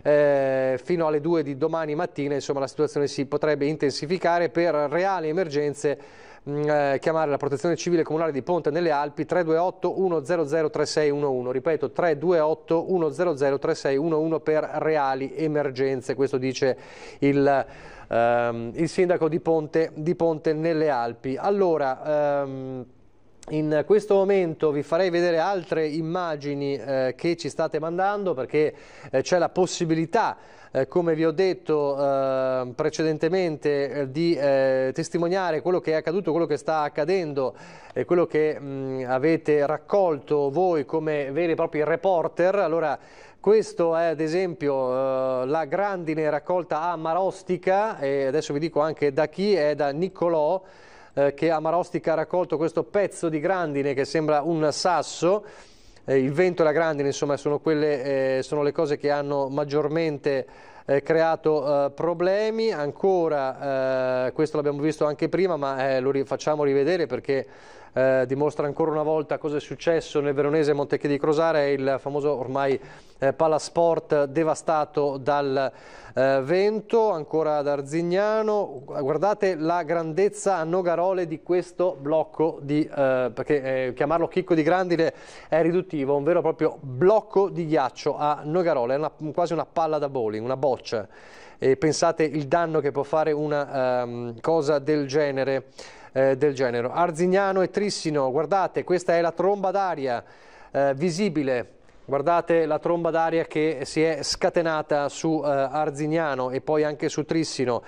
eh, fino alle due di domani mattina. Insomma, la situazione si potrebbe intensificare. Per reali emergenze Eh, chiamare la Protezione Civile Comunale di Ponte nelle Alpi tre due otto uno zero zero tre sei uno uno, ripeto tre due otto uno zero zero tre sei uno uno per reali emergenze. Questo dice il, ehm, il sindaco di Ponte, di Ponte nelle Alpi. Allora, ehm, in questo momento vi farei vedere altre immagini eh, che ci state mandando, perché eh, c'è la possibilità, Eh, come vi ho detto eh, precedentemente, eh, di eh, testimoniare quello che è accaduto, quello che sta accadendo e quello che mh, avete raccolto voi come veri e propri reporter. Allora, questo è ad esempio eh, la grandine raccolta a Marostica, e adesso vi dico anche da chi, è da Niccolò, eh, che a Marostica ha raccolto questo pezzo di grandine che sembra un sasso. Eh, il vento e la grandine, insomma, sono, quelle, eh, sono le cose che hanno maggiormente eh, creato eh, problemi. Ancora, eh, questo l'abbiamo visto anche prima, ma eh, lo ri facciamo rivedere perché eh, dimostra ancora una volta cosa è successo nel veronese Montecchi di Crosare. È il famoso ormai eh, palasport devastato dal eh, vento. Ancora ad Arzignano, guardate la grandezza a Nogarole di questo blocco di, eh, perché eh, chiamarlo chicco di grandine è riduttivo, un vero e proprio blocco di ghiaccio a Nogarole, è una, quasi una palla da bowling, una boccia. E pensate il danno che può fare una um, cosa del genere. Eh, del genere. Arzignano e Trissino, guardate, questa è la tromba d'aria eh, visibile, guardate la tromba d'aria che si è scatenata su eh, Arzignano e poi anche su Trissino,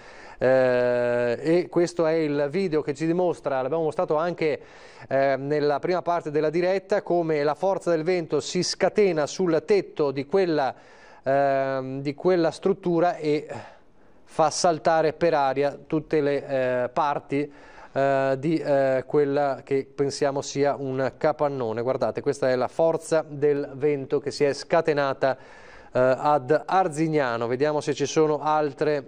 eh, e questo è il video che ci dimostra, l'abbiamo mostrato anche eh, nella prima parte della diretta, come la forza del vento si scatena sul tetto di quella, eh, di quella struttura e fa saltare per aria tutte le eh, parti Uh, di uh, quella che pensiamo sia un capannone. Guardate, questa è la forza del vento che si è scatenata uh, ad Arzignano. Vediamo se ci sono altre,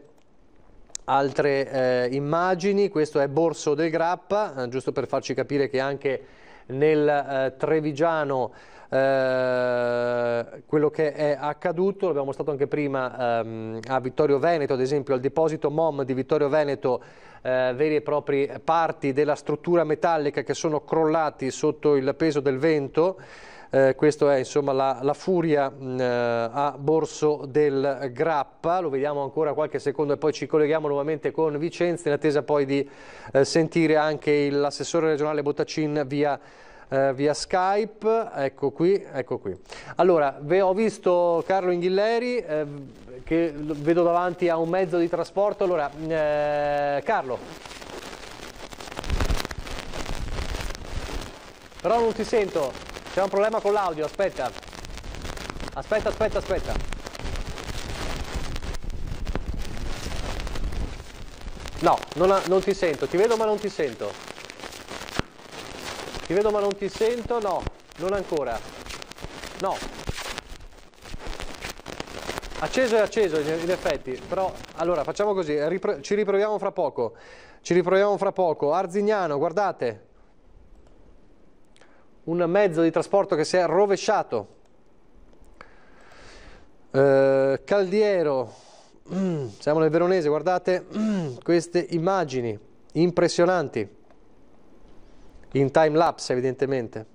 altre uh, immagini. Questo è Borso del Grappa, uh, giusto per farci capire che anche nel uh, Trevigiano Uh, quello che è accaduto, l'abbiamo mostrato anche prima um, a Vittorio Veneto, ad esempio al deposito M O M di Vittorio Veneto, uh, veri e propri parti della struttura metallica che sono crollati sotto il peso del vento. Uh, questo è insomma la, la furia uh, a Borso del Grappa. Lo vediamo ancora qualche secondo e poi ci colleghiamo nuovamente con Vicenza, in attesa poi di uh, sentire anche l'assessore regionale Bottacin via Uh, via Skype. Ecco qui, ecco qui. Allora, ho visto Carlo Inghilleri eh, che vedo davanti a un mezzo di trasporto. Allora, eh, Carlo. Però non ti sento, c'è un problema con l'audio, aspetta. Aspetta, aspetta, aspetta. No, non, non ti sento, ti vedo ma non ti sento. Ti vedo ma non ti sento, no, non ancora, no. Acceso è acceso in effetti, però allora facciamo così, ripro ci riproviamo fra poco, ci riproviamo fra poco. Arzignano, guardate, un mezzo di trasporto che si è rovesciato. eh, Caldiero, mm, siamo nel Veronese, guardate mm, queste immagini impressionanti, in time lapse evidentemente.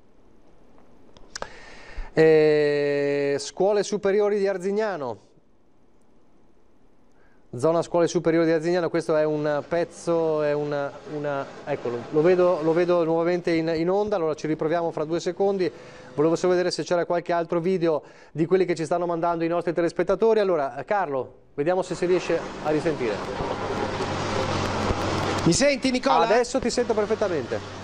Eh, scuole superiori di Arzignano, zona scuole superiori di Arzignano, questo è un pezzo, è una, una eccolo, lo vedo, lo vedo nuovamente in, in onda, allora ci riproviamo fra due secondi. Volevo solo vedere se c'era qualche altro video di quelli che ci stanno mandando i nostri telespettatori. Allora Carlo, vediamo se si riesce a risentire. Mi senti, Nicola? Adesso ti sento perfettamente.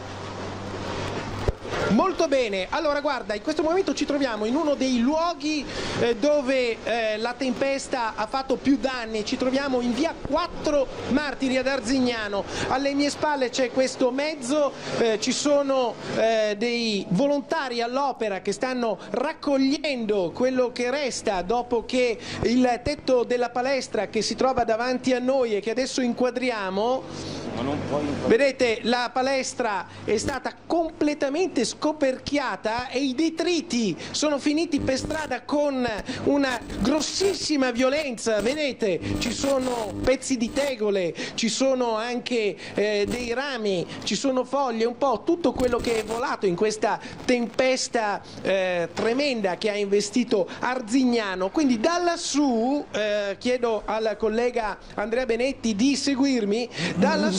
Molto bene, allora guarda, in questo momento ci troviamo in uno dei luoghi eh, dove eh, la tempesta ha fatto più danni. Ci troviamo in via Quattro Martiri ad Arzignano. Alle mie spalle c'è questo mezzo, eh, ci sono eh, dei volontari all'opera che stanno raccogliendo quello che resta dopo che il tetto della palestra che si trova davanti a noi e che adesso inquadriamo, vedete, la palestra è stata completamente scoperchiata e i detriti sono finiti per strada con una grossissima violenza. Vedete, ci sono pezzi di tegole, ci sono anche eh, dei rami, ci sono foglie, un po' tutto quello che è volato in questa tempesta eh, tremenda che ha investito Arzignano. Quindi da lassù, eh, chiedo al collega Andrea Benetti di seguirmi, da lassù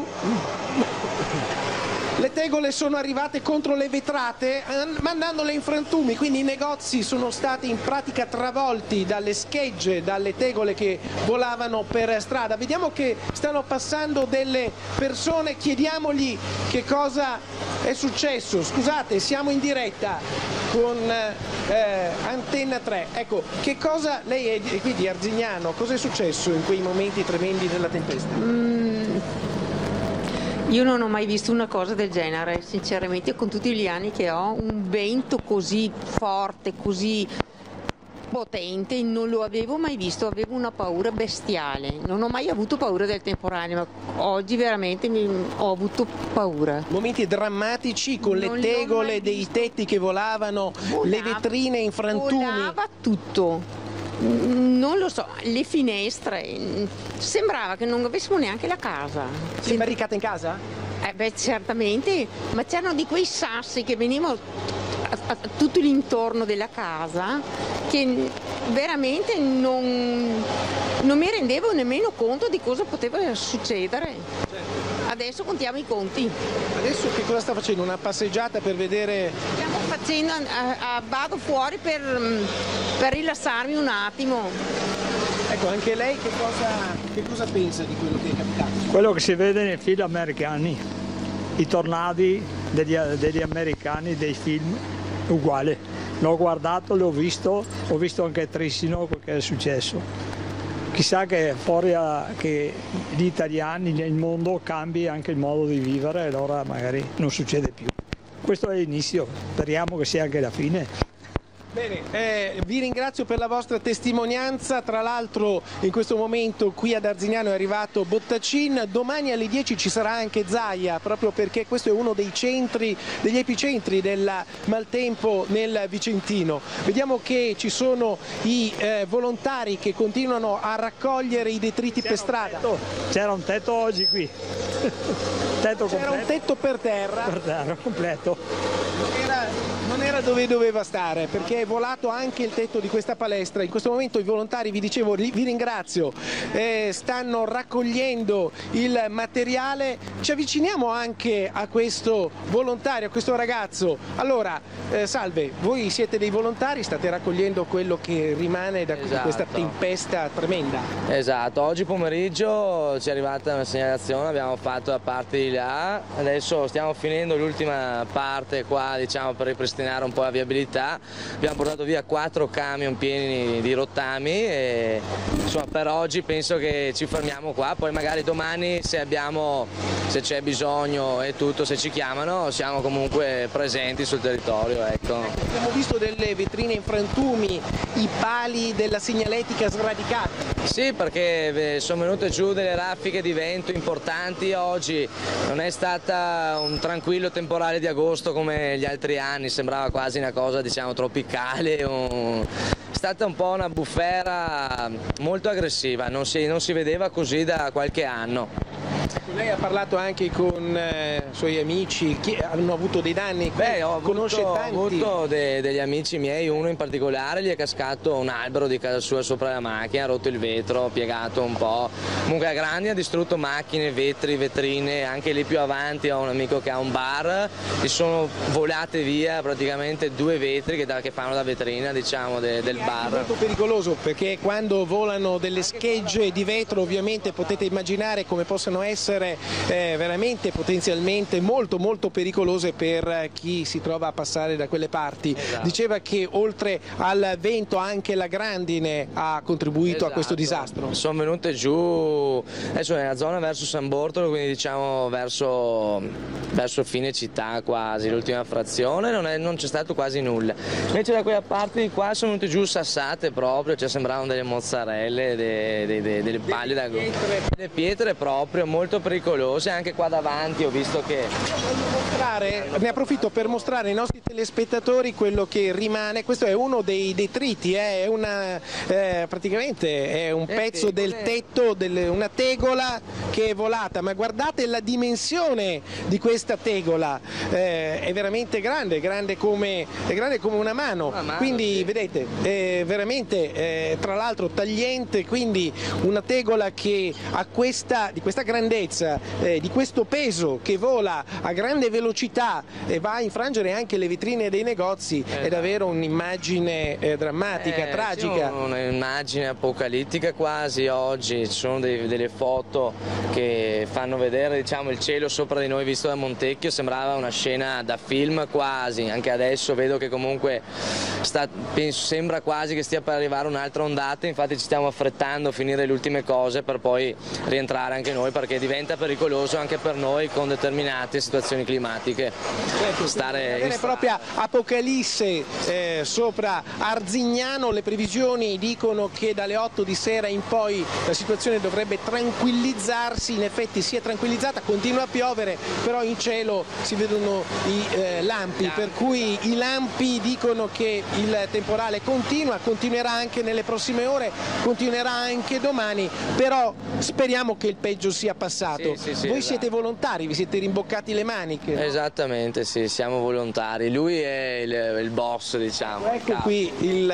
le tegole sono arrivate contro le vetrate mandandole in frantumi, quindi i negozi sono stati in pratica travolti dalle schegge, dalle tegole che volavano per strada. Vediamo che stanno passando delle persone, chiediamogli che cosa è successo. Scusate, siamo in diretta con eh, Antenna tre. Ecco, che cosa, lei è qui di Arzignano, cosa è successo in quei momenti tremendi della tempesta? Mm. Io non ho mai visto una cosa del genere, sinceramente, con tutti gli anni che ho, un vento così forte, così potente, non lo avevo mai visto, avevo una paura bestiale. Non ho mai avuto paura del temporale, ma oggi veramente mi, ho avuto paura. Momenti drammatici con non le tegole dei tetti che volavano, volava, le vetrine in frantumi. Volava tutto. Non lo so, le finestre, sembrava che non avessimo neanche la casa. Sei barricata in casa? Eh beh, certamente, ma c'erano di quei sassi che venivano a, a tutto l'intorno della casa che veramente non, non mi rendevo nemmeno conto di cosa poteva succedere. Adesso contiamo i conti. Adesso che cosa sta facendo? Una passeggiata per vedere? Stiamo facendo, a, a, vado fuori per, per rilassarmi un attimo. Ecco, anche lei che cosa, che cosa pensa di quello che è capitato? Quello che si vede nei film americani, i tornadi degli, degli americani, dei film, uguale. L'ho guardato, l'ho visto, ho visto anche Trissino quel che è successo. Chissà che fuori a, che gli italiani nel mondo cambi anche il modo di vivere e allora magari non succede più. Questo è l'inizio, speriamo che sia anche la fine. Bene, eh, vi ringrazio per la vostra testimonianza. Tra l'altro in questo momento qui ad Arzignano è arrivato Bottacin, domani alle dieci ci sarà anche Zaia, proprio perché questo è uno dei centri, degli epicentri del maltempo nel Vicentino. Vediamo che ci sono i eh, volontari che continuano a raccogliere i detriti per strada. C'era un tetto oggi qui. Tetto C'era un tetto per terra. Per terra, completo. Era, non era dove doveva stare, perché è volato anche il tetto di questa palestra. In questo momento i volontari, vi dicevo, vi ringrazio, eh, stanno raccogliendo il materiale. Ci avviciniamo anche a questo volontario, a questo ragazzo. Allora, eh, salve, voi siete dei volontari, state raccogliendo quello che rimane da esatto. questa tempesta tremenda. Esatto, oggi pomeriggio ci è arrivata una segnalazione, abbiamo fatto la parte di là, adesso stiamo finendo l'ultima parte qua, diciamo, per ripristinare un po' la viabilità. Abbiamo portato via quattro camion pieni di rottami e insomma per oggi penso che ci fermiamo qua, poi magari domani se abbiamo, se c'è bisogno e tutto, se ci chiamano siamo comunque presenti sul territorio. Ecco. Abbiamo visto delle vetrine in frantumi i pali della segnaletica sradicati. Sì, perché sono venute giù delle raffiche di vento importanti oggi, non è stata un tranquillo temporale di agosto come gli altri anni, sembrava quasi una cosa diciamo tropicale, un... è stata un po' una bufera molto aggressiva, non si, non si vedeva così da qualche anno. Lei ha parlato anche con eh, suoi amici, chi hanno avuto dei danni? Beh, ho conosce avuto, tanti? ho avuto de, degli amici miei, uno in particolare gli è cascato un albero di casa sua sopra la macchina, ha rotto il vetro, piegato un po', comunque a grandi ha distrutto macchine, vetri, vetrine, anche lì più avanti ho un amico che ha un bar, gli sono volate via praticamente due vetri che, da, che fanno da vetrina diciamo de, del bar. È molto pericoloso perché quando volano delle schegge di vetro ovviamente potete immaginare come possano essere eh, veramente potenzialmente molto molto pericolose per chi si trova a passare da quelle parti. Esatto. Diceva che oltre al vento anche la grandine ha contribuito Esatto. a questo disastro. Sono venute giù adesso nella zona verso San Bortolo, quindi diciamo verso, verso fine città quasi, l'ultima frazione, non, è, non c'è stato quasi nulla. Invece da quella parte di qua sono venute giù sassate proprio, cioè sembravano delle mozzarelle, de, de, de, delle paglie da pietre. delle pietre proprio, molto pericolose, anche qua davanti ho visto che... Ne approfitto per mostrare ai nostri telespettatori quello che rimane, questo è uno dei detriti, eh, è una, eh, praticamente è un pezzo del tetto, del, una tegola che è volata, ma guardate la dimensione di questa tegola, eh, è veramente grande, grande come, è grande come una mano, una mano quindi sì. Vedete, è veramente eh, tra l'altro tagliente, quindi una tegola che ha questa, di questa grandezza, eh, di questo peso, che vola a grande velocità e va a infrangere anche le vetrine dei negozi, esatto. È davvero un'immagine eh, drammatica, eh, tragica. Sì, un'immagine apocalittica quasi oggi, ci sono dei, delle foto che fanno vedere diciamo, il cielo sopra di noi visto da Montecchio, sembrava una scena da film quasi, anche adesso vedo che comunque sta, penso, sembra quasi che stia per arrivare un'altra ondata, infatti ci stiamo affrettando a finire le ultime cose per poi rientrare anche noi perché diventa pericoloso anche per noi con determinate situazioni climatiche. Certo, stare una vera e propria apocalisse eh, sopra Arzignano, le previsioni dicono che dalle otto di sera in poi la situazione dovrebbe tranquillizzarsi, in effetti si è tranquillizzata, continua a piovere, però in cielo si vedono i eh, lampi, per cui i lampi dicono che il temporale continua, continuerà anche nelle prossime ore, continuerà anche domani, però speriamo che il peggio sia passato. Sì, sì, sì, Voi esatto. Siete volontari, vi siete rimboccati le maniche? No? Esattamente, sì, siamo volontari, lui è il, il boss diciamo. Ecco qui il...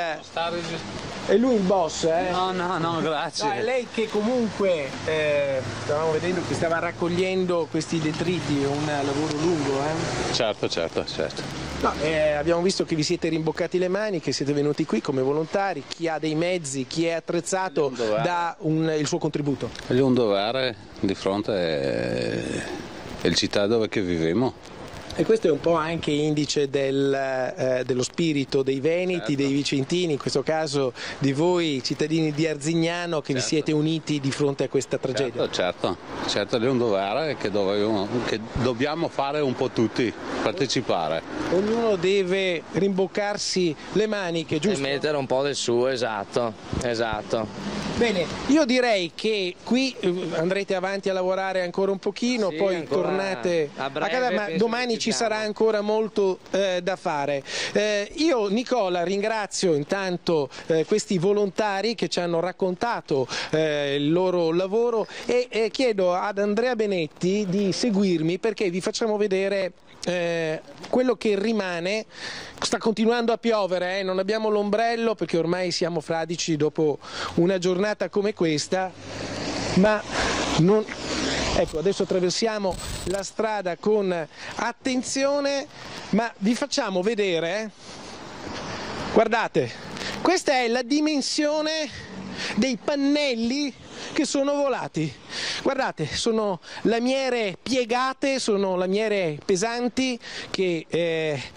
È lui il boss, eh? No, no, no, grazie. No, è lei che comunque, eh, stavamo vedendo che stava raccogliendo questi detriti, è un lavoro lungo, eh? Certo, certo, certo. No, eh, abbiamo visto che vi siete rimboccati le mani, che siete venuti qui come volontari, chi ha dei mezzi, chi è attrezzato dà un, il suo contributo. È un dovere di fronte alla città dove che viviamo. E questo è un po' anche indice del, eh, dello spirito dei veneti, certo. Dei vicentini, in questo caso di voi cittadini di Arzignano che certo. Vi siete uniti di fronte a questa tragedia. Certo, certo, certo è un dovere che, dovevamo, che dobbiamo fare un po' tutti, partecipare. Ognuno deve rimboccarsi le maniche, giusto? E mettere un po' del suo, esatto, esatto. Bene, io direi che qui andrete avanti a lavorare ancora un pochino, sì, poi tornate a, breve, a casa, ma domani ci sarà ancora molto eh, da fare. Eh, io, Nicola, ringrazio intanto eh, questi volontari che ci hanno raccontato eh, il loro lavoro e eh, chiedo ad Andrea Benetti di seguirmi perché vi facciamo vedere Eh, quello che rimane. Sta continuando a piovere, eh? Non abbiamo l'ombrello perché ormai siamo fradici dopo una giornata come questa, ma non... ecco, adesso attraversiamo la strada con attenzione, ma vi facciamo vedere, eh? Guardate, questa è la dimensione dei pannelli che sono volati. Guardate, sono lamiere piegate, sono lamiere pesanti che eh,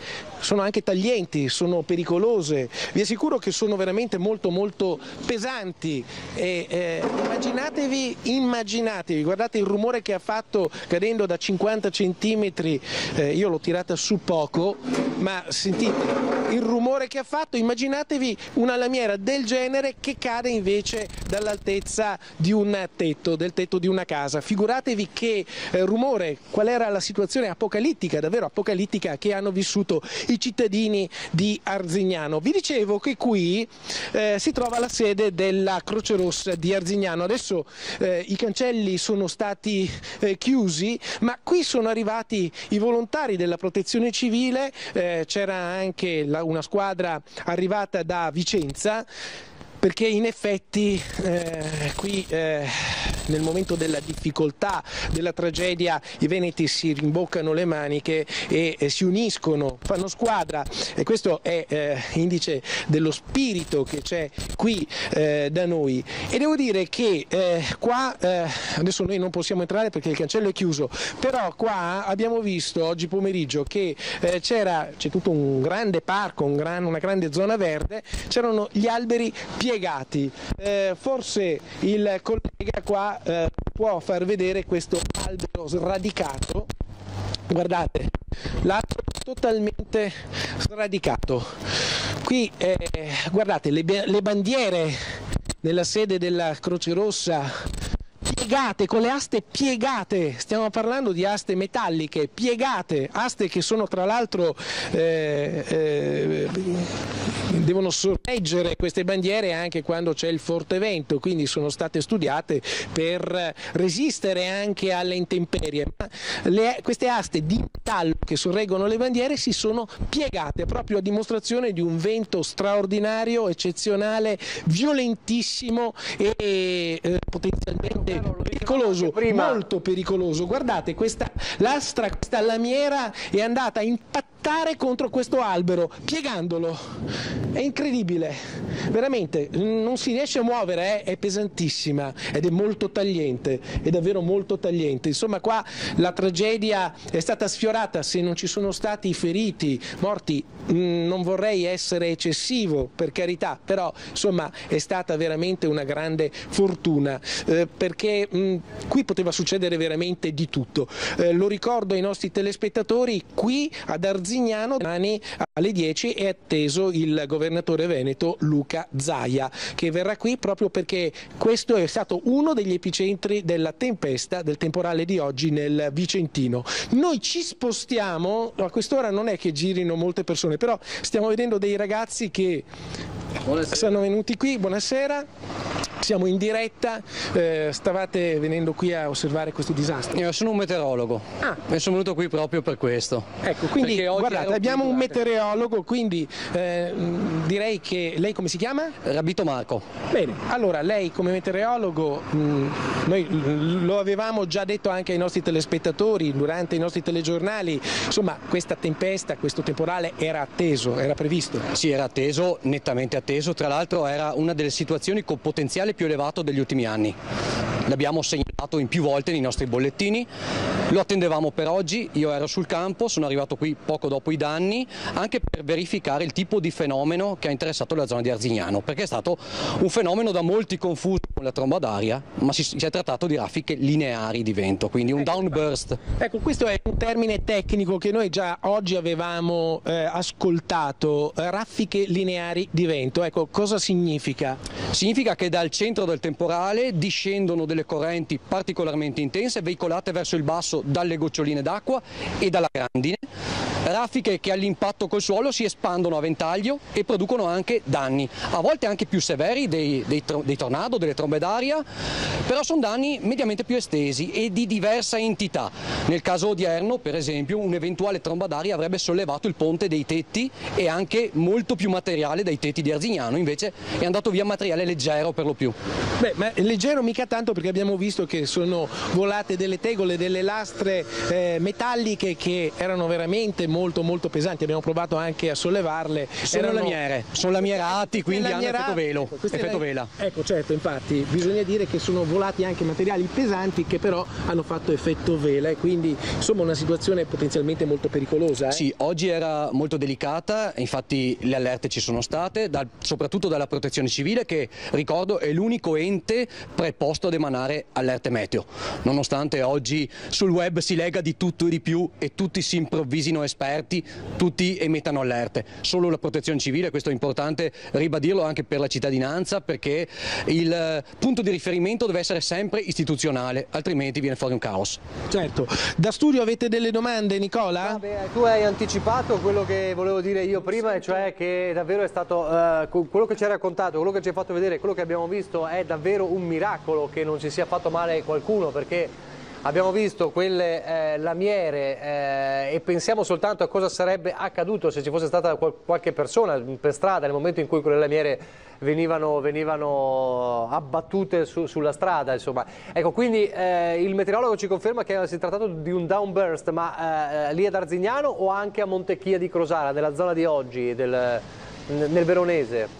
sono anche taglienti, sono pericolose, vi assicuro che sono veramente molto molto pesanti e eh, immaginatevi, immaginatevi, guardate il rumore che ha fatto cadendo da cinquanta centimetri, eh, io l'ho tirata su poco, ma sentite il rumore che ha fatto, immaginatevi una lamiera del genere che cade invece dall'altezza di un tetto, del tetto di una casa. Figuratevi che eh, rumore, qual era la situazione apocalittica, davvero apocalittica, che hanno vissuto i cittadini di Arzignano. Vi dicevo che qui eh, si trova la sede della Croce Rossa di Arzignano. Adesso eh, i cancelli sono stati eh, chiusi, ma qui sono arrivati i volontari della Protezione Civile, eh, c'era anche la, una squadra arrivata da Vicenza, perché in effetti eh, qui eh, nel momento della difficoltà, della tragedia, i veneti si rimboccano le maniche e eh, si uniscono, fanno squadra, e questo è eh, indice dello spirito che c'è qui eh, da noi. E devo dire che eh, qua, eh, adesso noi non possiamo entrare perché il cancello è chiuso, però qua abbiamo visto oggi pomeriggio che eh, c'era, c'è tutto un grande parco, un gran, una grande zona verde, c'erano gli alberi piegati. Eh, forse il collega qua eh, può far vedere questo albero sradicato, guardate, l'albero totalmente sradicato. Qui eh, guardate le, le bandiere nella sede della Croce Rossa piegate, con le aste piegate, stiamo parlando di aste metalliche piegate, aste che sono tra l'altro eh, eh, devono sorreggere queste bandiere anche quando c'è il forte vento, quindi sono state studiate per resistere anche alle intemperie. Ma le, queste aste di metallo che sorreggono le bandiere si sono piegate proprio a dimostrazione di un vento straordinario, eccezionale, violentissimo e eh, potenzialmente pericoloso, molto pericoloso. Guardate, questa lastra, questa lamiera è andata a impattare contro questo albero, piegandolo. È incredibile, veramente, non si riesce a muovere, eh? È pesantissima ed è molto tagliente, è davvero molto tagliente. Insomma, qua la tragedia è stata sfiorata, se non ci sono stati feriti, morti, mh, non vorrei essere eccessivo, per carità, però insomma è stata veramente una grande fortuna, eh, perché mh, qui poteva succedere veramente di tutto. Eh, lo ricordo ai nostri telespettatori, qui ad Arzignano domani alle dieci è atteso il governatore veneto Luca Zaia, che verrà qui proprio perché questo è stato uno degli epicentri della tempesta, del temporale di oggi nel Vicentino. Noi ci spostiamo, a quest'ora non è che girino molte persone, però stiamo vedendo dei ragazzi che buonasera. Sono venuti qui, buonasera. Siamo in diretta, eh, stavate venendo qui a osservare questo disastro? Io sono un meteorologo ah. e sono venuto qui proprio per questo. Ecco, quindi guardate, abbiamo un meteorologo, quindi eh, direi che lei come si chiama? Rabito Marco. Bene, allora lei come meteorologo, mh, noi lo avevamo già detto anche ai nostri telespettatori durante i nostri telegiornali, insomma questa tempesta, questo temporale era atteso, era previsto? Sì, era atteso, nettamente atteso, tra l'altro era una delle situazioni con potenziale più elevato degli ultimi anni. L'abbiamo segnalato in più volte nei nostri bollettini, lo attendevamo per oggi, io ero sul campo, sono arrivato qui poco dopo i danni, anche per verificare il tipo di fenomeno che ha interessato la zona di Arzignano, perché è stato un fenomeno da molti confuso con la tromba d'aria, ma si, si è trattato di raffiche lineari di vento, quindi un downburst. Ecco, questo è un termine tecnico che noi già oggi avevamo eh, ascoltato, raffiche lineari di vento. Ecco, cosa significa? Significa che dal centro del temporale discendono delle correnti particolarmente intense, veicolate verso il basso dalle goccioline d'acqua e dalla grandine, raffiche che all'impatto col suolo si espandono a ventaglio e producono anche danni, a volte anche più severi dei, dei, dei tornado, delle trombe d'aria, però sono danni mediamente più estesi e di diversa entità. Nel caso odierno, per esempio, un'eventuale tromba d'aria avrebbe sollevato il ponte dei tetti e anche molto più materiale dai tetti di Arzignano, invece è andato via materiale leggero per lo più. Beh, ma leggero mica tanto, perché abbiamo visto che sono volate delle tegole, delle lastre eh, metalliche che erano veramente molto molto pesanti, abbiamo provato anche a sollevarle. Sono Erano... lamiere, sono lamierati, quindi hanno effetto velo, effetto vela. Ecco, certo, infatti bisogna dire che sono volati anche materiali pesanti che però hanno fatto effetto vela e quindi insomma una situazione potenzialmente molto pericolosa. Eh? Sì, oggi era molto delicata, infatti le allerte ci sono state, dal, soprattutto dalla Protezione Civile, che ricordo è l'unico ente preposto ad emanare allerte meteo, nonostante oggi sul web si legga di tutto e di più e tutti si improvvisino esperti, tutti emettano allerte. Solo la Protezione Civile, questo è importante ribadirlo anche per la cittadinanza, perché il punto di riferimento deve essere sempre istituzionale, altrimenti viene fuori un caos. Certo. Da studio avete delle domande, Nicola? Vabbè, tu hai anticipato quello che volevo dire io prima, e cioè che davvero è stato uh, quello che ci hai raccontato, quello che ci hai fatto vedere, quello che abbiamo visto è davvero un miracolo che non si sia fatto male qualcuno, perché abbiamo visto quelle eh, lamiere eh, e pensiamo soltanto a cosa sarebbe accaduto se ci fosse stata qual qualche persona per strada nel momento in cui quelle lamiere venivano, venivano abbattute su, sulla strada, insomma. Ecco, quindi eh, il meteorologo ci conferma che si è trattato di un downburst, ma eh, lì ad Arzignano o anche a Montecchia di Crosara, nella zona di oggi, del, nel Veronese?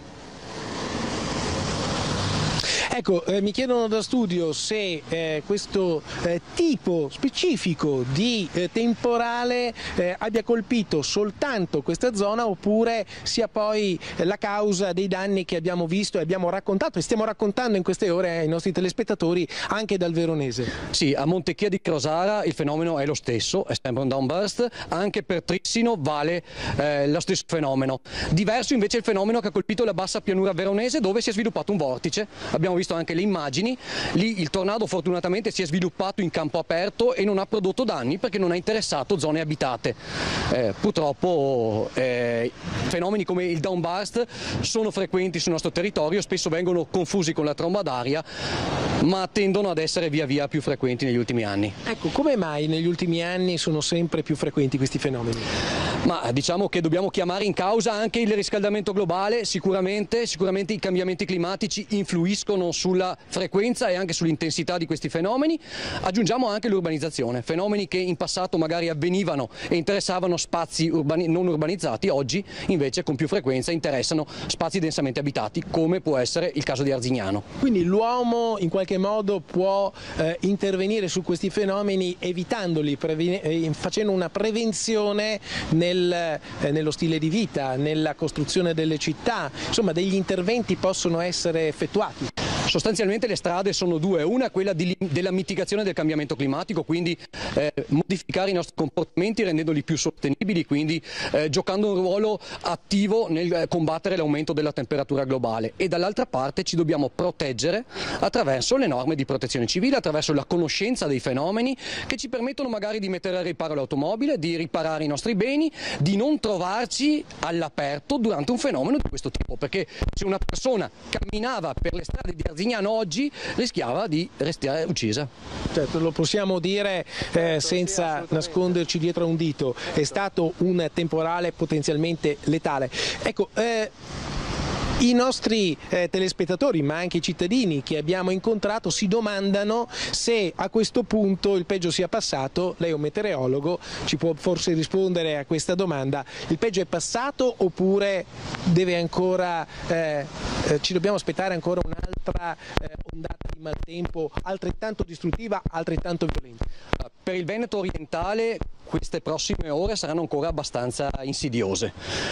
Ecco, eh, mi chiedono da studio se eh, questo eh, tipo specifico di eh, temporale eh, abbia colpito soltanto questa zona oppure sia poi eh, la causa dei danni che abbiamo visto e abbiamo raccontato e stiamo raccontando in queste ore ai nostri telespettatori anche dal Veronese. Sì, a Montecchia di Crosara il fenomeno è lo stesso, è sempre un downburst, anche per Trissino vale eh, lo stesso fenomeno. Diverso invece è il fenomeno che ha colpito la bassa pianura veronese, dove si è sviluppato un vortice. Abbiamo visto anche le immagini, lì il tornado fortunatamente si è sviluppato in campo aperto e non ha prodotto danni perché non ha interessato zone abitate. Eh, purtroppo eh, fenomeni come il downburst sono frequenti sul nostro territorio, spesso vengono confusi con la tromba d'aria, ma tendono ad essere via via più frequenti negli ultimi anni. Ecco, come mai negli ultimi anni sono sempre più frequenti questi fenomeni? Ma diciamo che dobbiamo chiamare in causa anche il riscaldamento globale, sicuramente, sicuramente i cambiamenti climatici influiscono sulla frequenza e anche sull'intensità di questi fenomeni. Aggiungiamo anche l'urbanizzazione, fenomeni che in passato magari avvenivano e interessavano spazi urbani, non urbanizzati, oggi invece con più frequenza interessano spazi densamente abitati, come può essere il caso di Arzignano. Quindi l'uomo in qualche modo può eh, intervenire su questi fenomeni evitandoli, eh, facendo una prevenzione nel Nel, eh, nello stile di vita, nella costruzione delle città, insomma degli interventi possono essere effettuati. Sostanzialmente le strade sono due, una è quella di, della mitigazione del cambiamento climatico, quindi eh, modificare i nostri comportamenti rendendoli più sostenibili, quindi eh, giocando un ruolo attivo nel combattere l'aumento della temperatura globale, e dall'altra parte ci dobbiamo proteggere attraverso le norme di protezione civile, attraverso la conoscenza dei fenomeni che ci permettono magari di mettere a riparo l'automobile, di riparare i nostri beni, di non trovarci all'aperto durante un fenomeno di questo tipo, perché se una persona camminava per le strade di Arzignano oggi rischiava di restare uccisa. Certo, lo possiamo dire eh, senza nasconderci dietro a un dito, è stato un temporale potenzialmente letale. Ecco, eh, i nostri eh, telespettatori, ma anche i cittadini che abbiamo incontrato, si domandano se a questo punto il peggio sia passato. Lei è un meteorologo, ci può forse rispondere a questa domanda: il peggio è passato oppure deve ancora, eh, eh, ci dobbiamo aspettare ancora un'altra eh, ondata di maltempo altrettanto distruttiva, altrettanto violenta? Per il Veneto orientale queste prossime ore saranno ancora abbastanza insidiose.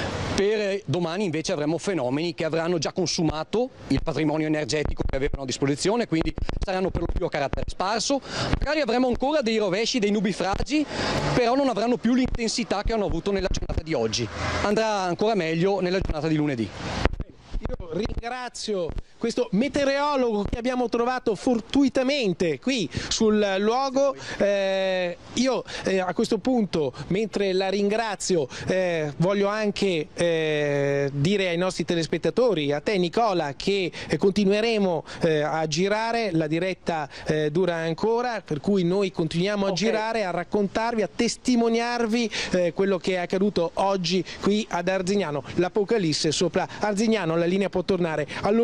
Per domani invece avremo fenomeni che avranno già consumato il patrimonio energetico che avevano a disposizione, quindi saranno per lo più a carattere sparso. Magari avremo ancora dei rovesci, dei nubifragi, però non avranno più l'intensità che hanno avuto nella giornata di oggi. Andrà ancora meglio nella giornata di lunedì. Io ringrazio questo meteorologo che abbiamo trovato fortuitamente qui sul luogo. Eh, io eh, a questo punto, mentre la ringrazio, eh, voglio anche eh, dire ai nostri telespettatori, a te Nicola, che eh, continueremo eh, a girare, la diretta eh, dura ancora, per cui noi continuiamo a okay. girare, a raccontarvi, a testimoniarvi eh, quello che è accaduto oggi qui ad Arzignano. L'Apocalisse sopra Arzignano. La linea può tornare allo studio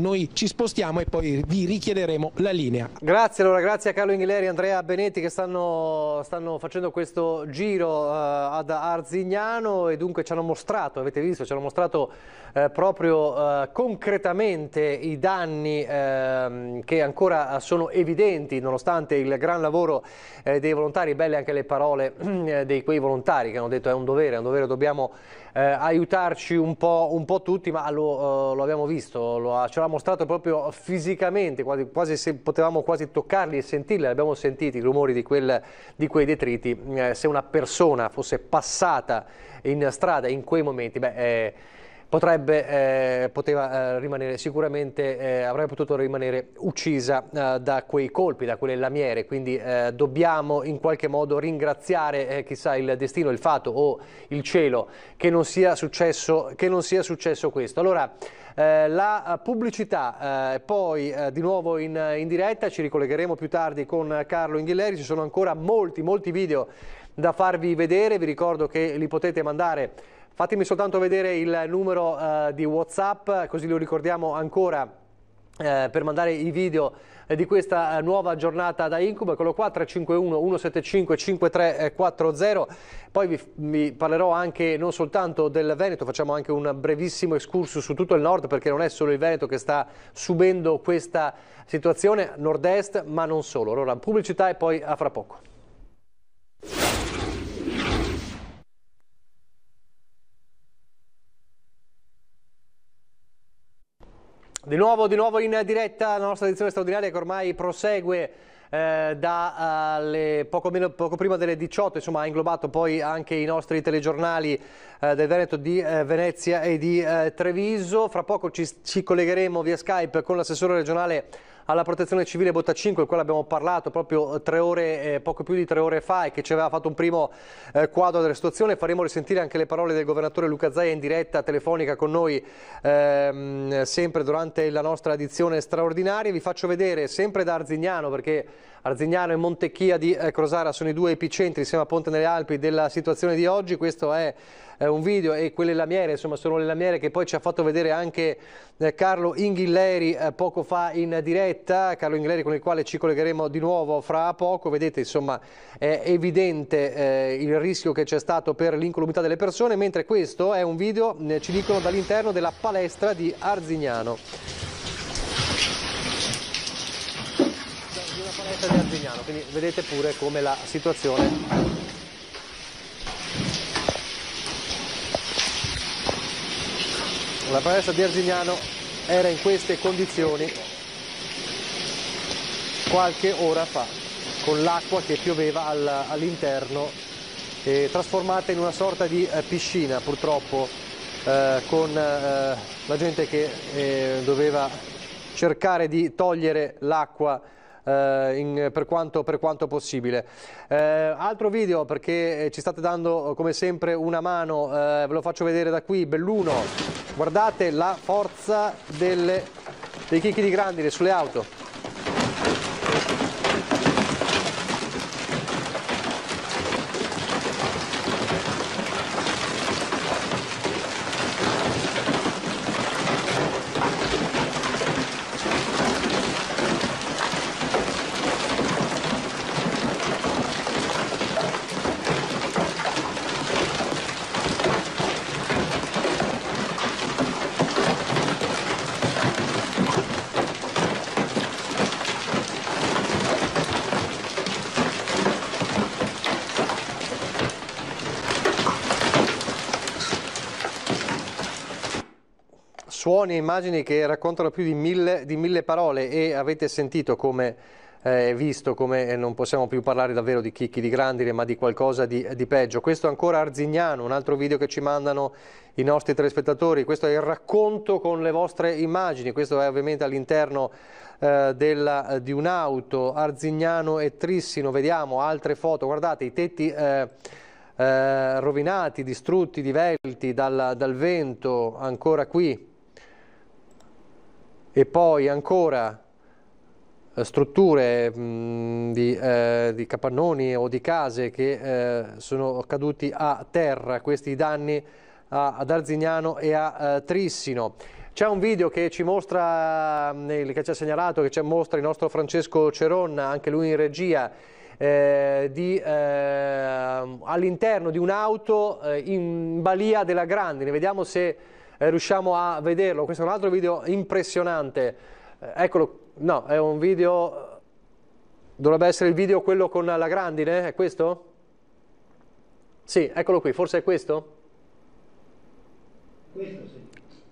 noi ci spostiamo e poi vi richiederemo la linea. Grazie allora, grazie a Carlo Inghileri e Andrea Benetti che stanno, stanno facendo questo giro uh, ad Arzignano e dunque ci hanno mostrato, avete visto, ci hanno mostrato uh, proprio uh, concretamente i danni uh, che ancora sono evidenti nonostante il gran lavoro uh, dei volontari. Belle anche le parole uh, di quei volontari che hanno detto è un dovere, è un dovere, dobbiamo uh, aiutarci un po', un po' tutti, ma lo, uh, lo abbiamo visto, lo ha, ce l'ha mostrato proprio fisicamente, quasi, quasi se potevamo quasi toccarli e sentirli, abbiamo sentito i rumori di, quel, di quei detriti. Eh, se una persona fosse passata in strada in quei momenti, beh, eh, potrebbe, eh, poteva eh, rimanere sicuramente, eh, avrebbe potuto rimanere uccisa eh, da quei colpi, da quelle lamiere, quindi eh, dobbiamo in qualche modo ringraziare eh, chissà il destino, il fato o il cielo che non sia successo, che non sia successo questo. Allora, Eh, la pubblicità, eh, poi eh, di nuovo in, in diretta, ci ricollegheremo più tardi con Carlo Inghileri, ci sono ancora molti molti video da farvi vedere, vi ricordo che li potete mandare, fatemi soltanto vedere il numero eh, di WhatsApp così lo ricordiamo ancora eh, per mandare i video di questa nuova giornata da incubo, eccolo qua, tre cinque uno uno sette cinque cinque tre quattro zero. Poi vi, vi parlerò anche non soltanto del Veneto, facciamo anche un brevissimo excursus su tutto il nord, perché non è solo il Veneto che sta subendo questa situazione, nord-est, ma non solo. Allora, pubblicità e poi a fra poco. Di nuovo, di nuovo in diretta la nostra edizione straordinaria che ormai prosegue eh, da uh, le, poco, meno, poco prima delle diciotto, insomma ha inglobato poi anche i nostri telegiornali eh, del Veneto, di eh, Venezia e di eh, Treviso. Fra poco ci, ci collegheremo via Skype con l'assessore regionale alla protezione civile Bottacinque, il quale abbiamo parlato proprio tre ore, eh, poco più di tre ore fa, e che ci aveva fatto un primo eh, quadro della situazione. Faremo risentire anche le parole del governatore Luca Zaia in diretta telefonica con noi ehm, sempre durante la nostra edizione straordinaria. Vi faccio vedere sempre da Arzignano, perché Arzignano e Montecchia di eh, Crosara sono i due epicentri insieme a Ponte nelle Alpi della situazione di oggi. Questo è eh, un video, e quelle lamiere, insomma, sono le lamiere che poi ci ha fatto vedere anche eh, Carlo Inghileri eh, poco fa in diretta, Carlo Inghileri con il quale ci collegheremo di nuovo fra poco. Vedete, insomma, è evidente eh, il rischio che c'è stato per l'incolumità delle persone, mentre questo è un video, eh, ci dicono, dall'interno della palestra di Arzignano. Di una palestra di Arzignano, quindi vedete pure come la situazione la palestra di Arzignano era in queste condizioni qualche ora fa, con l'acqua che pioveva al, all'interno, eh, trasformata in una sorta di eh, piscina, purtroppo, eh, con eh, la gente che eh, doveva cercare di togliere l'acqua Uh, in, per, quanto, per quanto possibile. Uh, altro video, perché ci state dando come sempre una mano, uh, ve lo faccio vedere da qui. Belluno, guardate la forza delle, dei chicchi di grandine sulle auto. Suoni e immagini che raccontano più di mille, di mille parole, e avete sentito come, eh, visto come non possiamo più parlare davvero di chicchi di grandine, ma di qualcosa di, di peggio. Questo è ancora Arzignano, un altro video che ci mandano i nostri telespettatori. Questo è il racconto con le vostre immagini, questo è ovviamente all'interno eh, della, di un'auto. Arzignano e Trissino, vediamo altre foto, guardate i tetti eh, eh, rovinati, distrutti, divelti dal, dal vento, ancora qui. E poi ancora eh, strutture mh, di, eh, di capannoni o di case che eh, sono caduti a terra. Questi danni a, ad Arzignano e a eh, Trissino. C'è un video che ci mostra, che ci ha segnalato, che ci mostra il nostro Francesco Ceron, anche lui in regia, eh, di, eh, all'interno di un'auto eh, in balia della Grandine. Vediamo se eh, riusciamo a vederlo. Questo è un altro video impressionante. Eh, eccolo, no, è un video, dovrebbe essere il video quello con la Grandine, è questo? Sì, eccolo qui, forse è questo? Questo sì.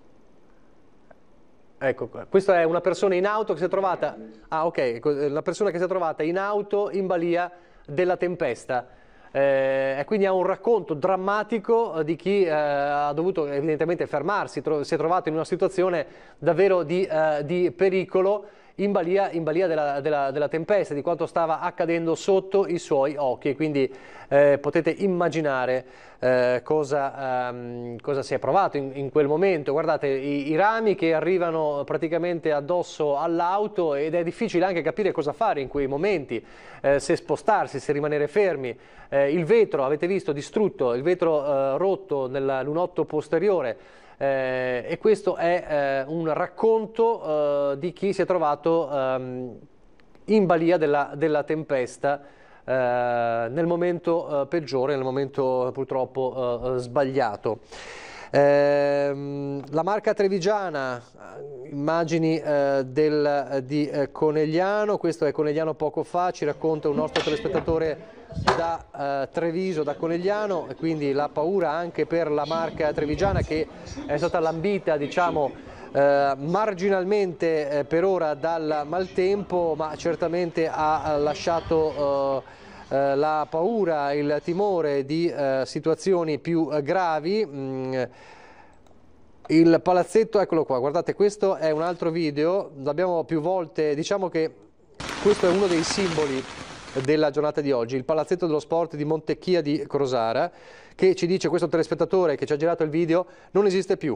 Ecco, questa è una persona in auto che si è trovata, ah ok, una persona che si è trovata in auto in balia della tempesta. Eh, e quindi ha un racconto drammatico di chi eh, ha dovuto evidentemente fermarsi, si è trovato in una situazione davvero di, eh, di pericolo, in balia, in balia della, della, della tempesta, di quanto stava accadendo sotto i suoi occhi. Quindi eh, potete immaginare eh, cosa, ehm, cosa si è provato in, in quel momento. Guardate i, i rami che arrivano praticamente addosso all'auto, ed è difficile anche capire cosa fare in quei momenti, eh, se spostarsi, se rimanere fermi. Eh, il vetro, avete visto, distrutto, il vetro eh, rotto nel lunotto posteriore. Eh, e questo è eh, un racconto eh, di chi si è trovato ehm, in balia della, della tempesta eh, nel momento eh, peggiore, nel momento purtroppo eh, sbagliato. Eh, la Marca Trevigiana, immagini eh, del, di eh, Conegliano, questo è Conegliano poco fa, ci racconta un nostro telespettatore da eh, Treviso, da Conegliano, e quindi la paura anche per la Marca Trevigiana, che è stata lambita, diciamo, eh, marginalmente eh, per ora dal maltempo, ma certamente ha lasciato eh, eh, la paura, il timore di eh, situazioni più eh, gravi. Mm, il palazzetto, eccolo qua, guardate, questo è un altro video, l'abbiamo più volte, diciamo che questo è uno dei simboli della giornata di oggi, il palazzetto dello sport di Montecchia di Crosara, che ci dice questo telespettatore che ci ha girato il video, non esiste più.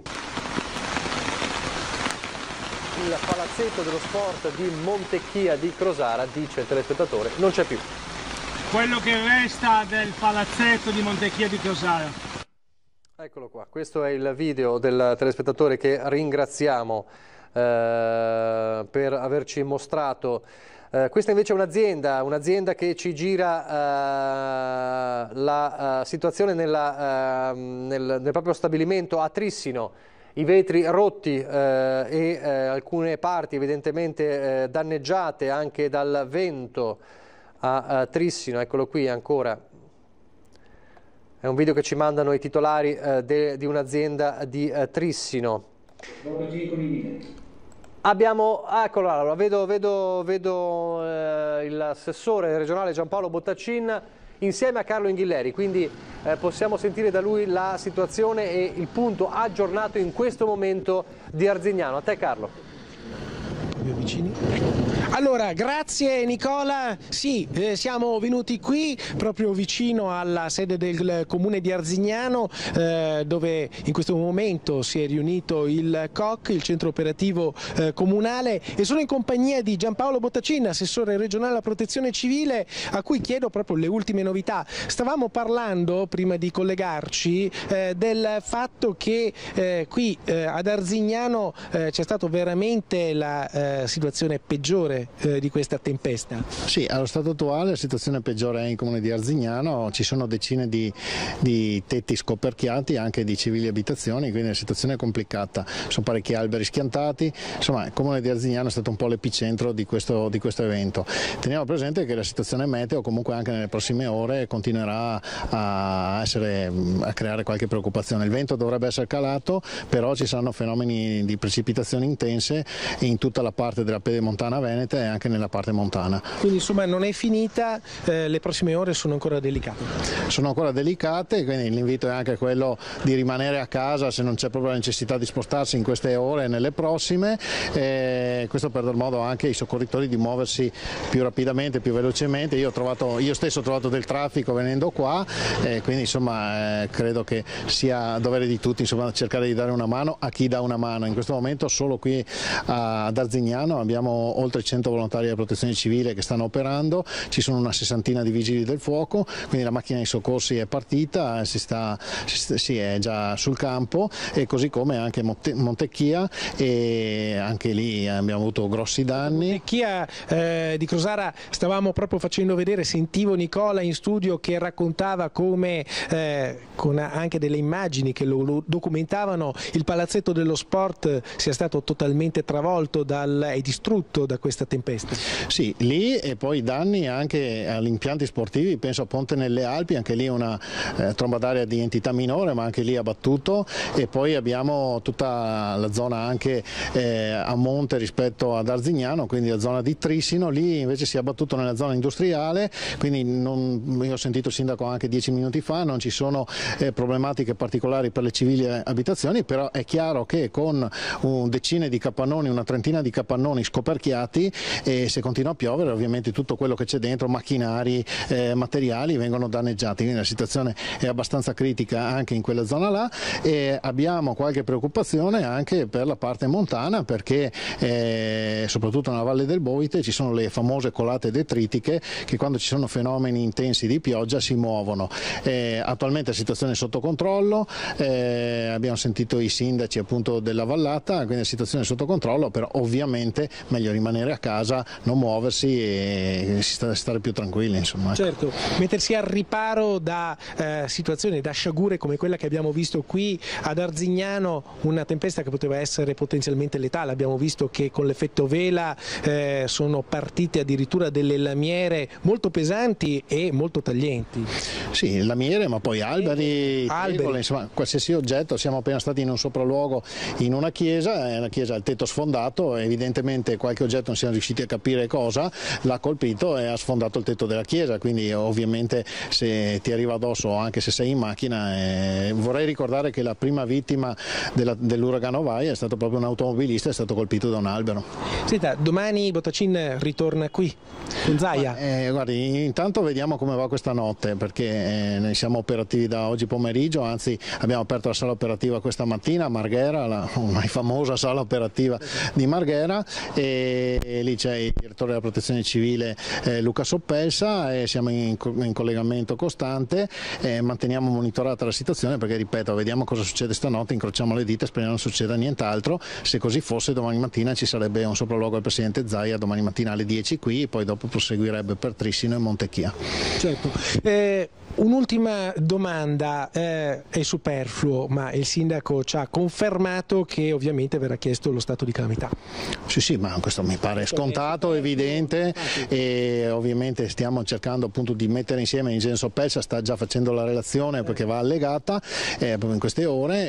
Il palazzetto dello sport di Montecchia di Crosara, dice il telespettatore, non c'è più. Quello che resta del palazzetto di Montecchia di Crosara. Eccolo qua, questo è il video del telespettatore che ringraziamo eh, per averci mostrato. Uh, questa invece è un'azienda, un'azienda che ci gira uh, la uh, situazione nella, uh, nel, nel proprio stabilimento a Trissino, i vetri rotti uh, e uh, alcune parti evidentemente uh, danneggiate anche dal vento a uh, Trissino. Eccolo qui ancora, è un video che ci mandano i titolari uh, de, di un'azienda di uh, Trissino. Abbiamo, eccolo, allora, vedo, vedo, vedo eh, l'assessore regionale Giampaolo Bottacin insieme a Carlo Inghilleri, quindi eh, possiamo sentire da lui la situazione e il punto aggiornato in questo momento di Arzignano. A te Carlo. Più vicini. Allora, grazie Nicola, sì, eh, siamo venuti qui proprio vicino alla sede del comune di Arzignano, eh, dove in questo momento si è riunito il C O C, il centro operativo eh, comunale, e sono in compagnia di Giampaolo Bottacin, assessore regionale alla protezione civile, a cui chiedo proprio le ultime novità. Stavamo parlando, prima di collegarci, eh, del fatto che eh, qui eh, ad Arzignano eh, c'è stata veramente la eh, situazione peggiore Eh, di questa tempesta. Sì, allo stato attuale la situazione peggiore è in comune di Arzignano, ci sono decine di, di tetti scoperchiati anche di civili abitazioni, quindi la situazione è complicata, sono parecchi alberi schiantati, insomma il comune di Arzignano è stato un po' l'epicentro di questo, di questo evento. Teniamo presente che la situazione meteo comunque anche nelle prossime ore continuerà a, essere, a creare qualche preoccupazione, il vento dovrebbe essere calato, però ci saranno fenomeni di precipitazioni intense in tutta la parte della pedemontana veneta e anche nella parte montana. Quindi insomma non è finita, eh, le prossime ore sono ancora delicate. Sono ancora delicate, quindi l'invito è anche quello di rimanere a casa se non c'è proprio la necessità di spostarsi in queste ore e nelle prossime, eh, questo per dar modo anche ai soccorritori di muoversi più rapidamente, più velocemente. Io, ho trovato, io stesso ho trovato del traffico venendo qua, eh, quindi insomma eh, credo che sia dovere di tutti insomma, cercare di dare una mano a chi dà una mano. In questo momento solo qui a, ad Arzignano abbiamo oltre cento duecento volontari della protezione civile che stanno operando, ci sono una sessantina di vigili del fuoco, quindi la macchina dei soccorsi è partita, si, sta, si, si è già sul campo, e così come anche Monte, Montecchia, e anche lì abbiamo avuto grossi danni. Montecchia eh, di Crosara stavamo proprio facendo vedere, sentivo Nicola in studio che raccontava come eh, con anche delle immagini che lo, lo documentavano, il palazzetto dello sport sia stato totalmente travolto dal, e distrutto da questa tempesta. Sì, lì, e poi danni anche agli impianti sportivi, penso a Ponte nelle Alpi, anche lì una eh, tromba d'aria di entità minore, ma anche lì abbattuto, e poi abbiamo tutta la zona anche eh, a monte rispetto ad Arzignano, quindi la zona di Trissino, lì invece si è abbattuto nella zona industriale, quindi non, io ho sentito il sindaco anche dieci minuti fa, non ci sono eh, problematiche particolari per le civili abitazioni, però è chiaro che con un decine di capannoni, una trentina di capannoni scoperchiati, e se continua a piovere ovviamente tutto quello che c'è dentro, macchinari, eh, materiali, vengono danneggiati, quindi la situazione è abbastanza critica anche in quella zona là, e abbiamo qualche preoccupazione anche per la parte montana, perché eh, soprattutto nella Valle del Boite ci sono le famose colate detritiche che quando ci sono fenomeni intensi di pioggia si muovono. Eh, attualmente la situazione è sotto controllo, eh, abbiamo sentito i sindaci appunto della vallata, quindi la situazione è sotto controllo, però ovviamente meglio rimanere a casa, non muoversi e stare più tranquilli, insomma. Certo, mettersi al riparo da eh, situazioni, da sciagure come quella che abbiamo visto qui ad Arzignano, una tempesta che poteva essere potenzialmente letale. Abbiamo visto che con l'effetto vela eh, sono partite addirittura delle lamiere molto pesanti e molto taglienti. Sì, lamiere, ma poi alberi, alberi. Tegole, insomma qualsiasi oggetto. Siamo appena stati in un sopralluogo in una chiesa, la chiesa ha il tetto sfondato, evidentemente qualche oggetto non siamo riusciti a capire cosa l'ha colpito e ha sfondato il tetto della chiesa, quindi ovviamente se ti arriva addosso anche se sei in macchina, eh, vorrei ricordare che la prima vittima dell'uragano Vai è stato proprio un automobilista, è stato colpito da un albero. Senta, domani Botacin ritorna qui con Zaia? Eh, guardi, intanto vediamo come va questa notte, perché eh, noi siamo operativi da oggi pomeriggio, anzi abbiamo aperto la sala operativa questa mattina a Marghera, la ormai famosa sala operativa di Marghera, e, e lì c'è il direttore della protezione civile eh, Luca Soppelsa, e siamo in, in collegamento costante, eh, manteniamo monitorata la situazione, perché ripeto, vediamo cosa succede stanotte, incrociamo le dita, speriamo non succeda nient'altro. Se così fosse, domani mattina ci sarebbe un sopralluogo del presidente Zaia, domani mattina alle dieci qui, e poi dopo proseguirebbe per Trissino e Montecchia. Certo. Eh... Un'ultima domanda, eh, è superfluo, ma il sindaco ci ha confermato che ovviamente verrà chiesto lo stato di calamità. Sì, sì, ma questo mi pare scontato, evidente, e ovviamente stiamo cercando appunto di mettere insieme. Ingegnere Soppelsa sta già facendo la relazione perché va allegata eh, proprio in queste ore,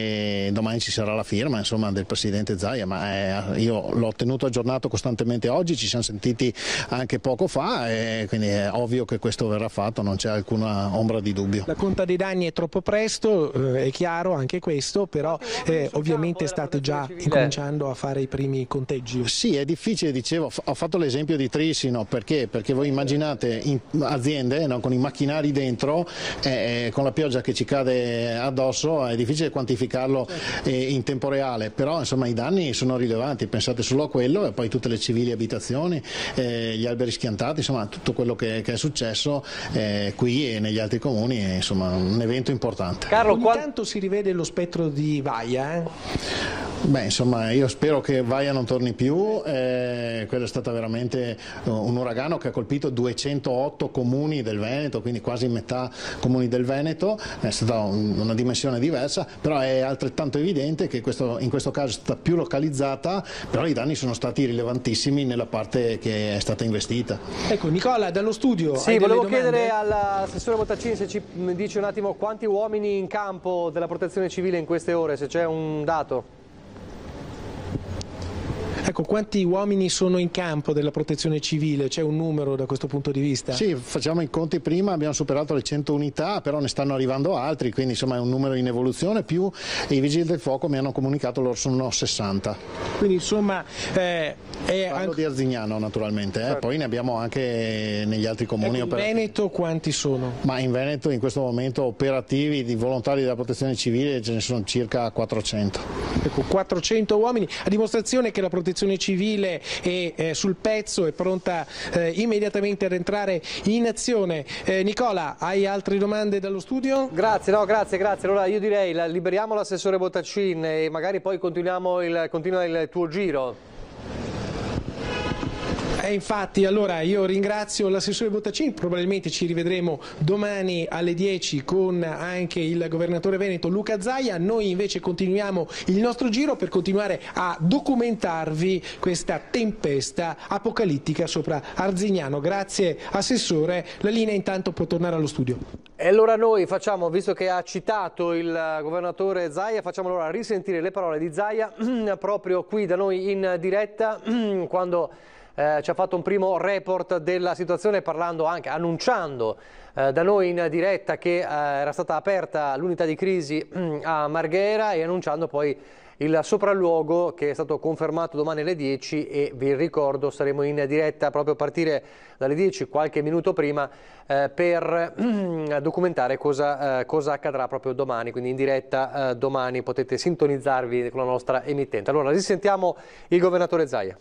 e domani ci sarà la firma, insomma, del presidente Zaia, ma eh, io l'ho tenuto aggiornato costantemente oggi, ci siamo sentiti anche poco fa, e quindi è ovvio che questo verrà fatto, non c'è alcuna ombra di dubbio. La conta dei danni è troppo presto, eh, è chiaro anche questo, però eh, ovviamente state già incominciando a fare i primi conteggi. Sì, è difficile, dicevo, ho fatto l'esempio di Trissino, perché? Perché voi immaginate in aziende, no, con i macchinari dentro, eh, con la pioggia che ci cade addosso, è difficile quantificarlo eh, in tempo reale, però insomma i danni sono rilevanti, pensate solo a quello, e poi tutte le civili abitazioni, eh, gli alberi schiantati, insomma tutto quello che, che è successo eh, qui e negli altri comuni, è insomma un evento importante. Carlo, ogni qual... tanto si rivede lo spettro di Vaia? Eh? Beh, insomma, io spero che Vaia non torni più, eh, quello è stato veramente un uragano che ha colpito duecentootto comuni del Veneto, quindi quasi metà comuni del Veneto, è stata un, una dimensione diversa, però è altrettanto evidente che questo, in questo caso è stata più localizzata, però i danni sono stati rilevantissimi nella parte che è stata investita. Ecco, Nicola, dallo studio. Sì, volevo chiedere all'assessore Botacin se ci dice un attimo quanti uomini in campo della protezione civile in queste ore, se c'è un dato. Ecco, quanti uomini sono in campo della protezione civile? C'è un numero da questo punto di vista? Sì, facciamo i conti prima, abbiamo superato le cento unità, però ne stanno arrivando altri, quindi insomma è un numero in evoluzione, più i vigili del fuoco mi hanno comunicato loro sono sessanta. Quindi insomma è... è Parlo anche... di Arzignano naturalmente, eh? Certo. Poi ne abbiamo anche negli altri comuni. Ecco, in Veneto quanti sono? Ma in Veneto in questo momento operativi di volontari della protezione civile ce ne sono circa quattrocento. Ecco, quattrocento uomini, a dimostrazione che la protezione protezione civile è eh, sul pezzo, è pronta eh, immediatamente ad entrare in azione. Eh, Nicola, hai altre domande dallo studio? Grazie, no, grazie, grazie. Allora io direi la, liberiamo l'assessore Bottacin e magari poi continuiamo il, continua il tuo giro. Eh, infatti, allora io ringrazio l'assessore Bottacin, probabilmente ci rivedremo domani alle dieci con anche il governatore veneto Luca Zaia. Noi invece continuiamo il nostro giro per continuare a documentarvi questa tempesta apocalittica sopra Arzignano. Grazie assessore, la linea intanto può tornare allo studio. E allora noi facciamo, visto che ha citato il governatore Zaia, facciamo allora risentire le parole di Zaia proprio qui da noi in diretta quando Eh, ci ha fatto un primo report della situazione, parlando anche, annunciando eh, da noi in diretta che eh, era stata aperta l'unità di crisi a Marghera e annunciando poi il sopralluogo che è stato confermato domani alle dieci e vi ricordo saremo in diretta proprio a partire dalle dieci, qualche minuto prima, eh, per documentare cosa, eh, cosa accadrà proprio domani, quindi in diretta eh, domani potete sintonizzarvi con la nostra emittente. Allora risentiamo il governatore Zaia.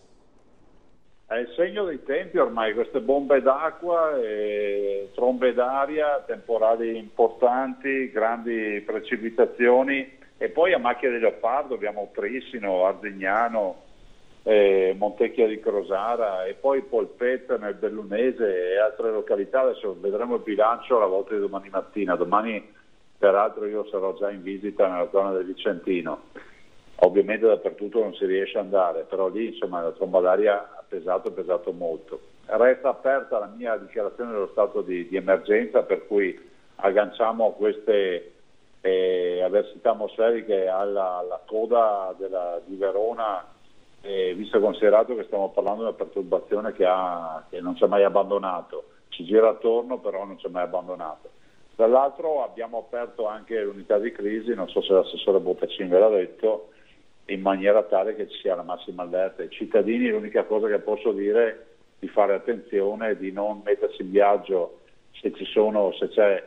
È il segno dei tempi ormai, queste bombe d'acqua, trombe d'aria, temporali importanti, grandi precipitazioni e poi a macchia di leopardo abbiamo Trissino, Arzignano, eh, Montecchia di Crosara e poi Polpetta nel Bellunese e altre località. Adesso vedremo il bilancio alla volta di domani mattina. Domani peraltro io sarò già in visita nella zona del Vicentino. Ovviamente dappertutto non si riesce ad andare, però lì insomma la tromba d'aria ha pesato e pesato molto. Resta aperta la mia dichiarazione dello stato di, di emergenza, per cui agganciamo queste eh, avversità atmosferiche alla, alla coda della, di Verona, eh, visto e considerato che stiamo parlando di una perturbazione che, ha, che non ci ha mai abbandonato, ci gira attorno però non ci ha mai abbandonato. Dall'altro abbiamo aperto anche l'unità di crisi, non so se l'assessore Bottacin ve l'ha detto, in maniera tale che ci sia la massima allerta. I cittadini, l'unica cosa che posso dire è di fare attenzione, di non mettersi in viaggio se ci sono, se c'è,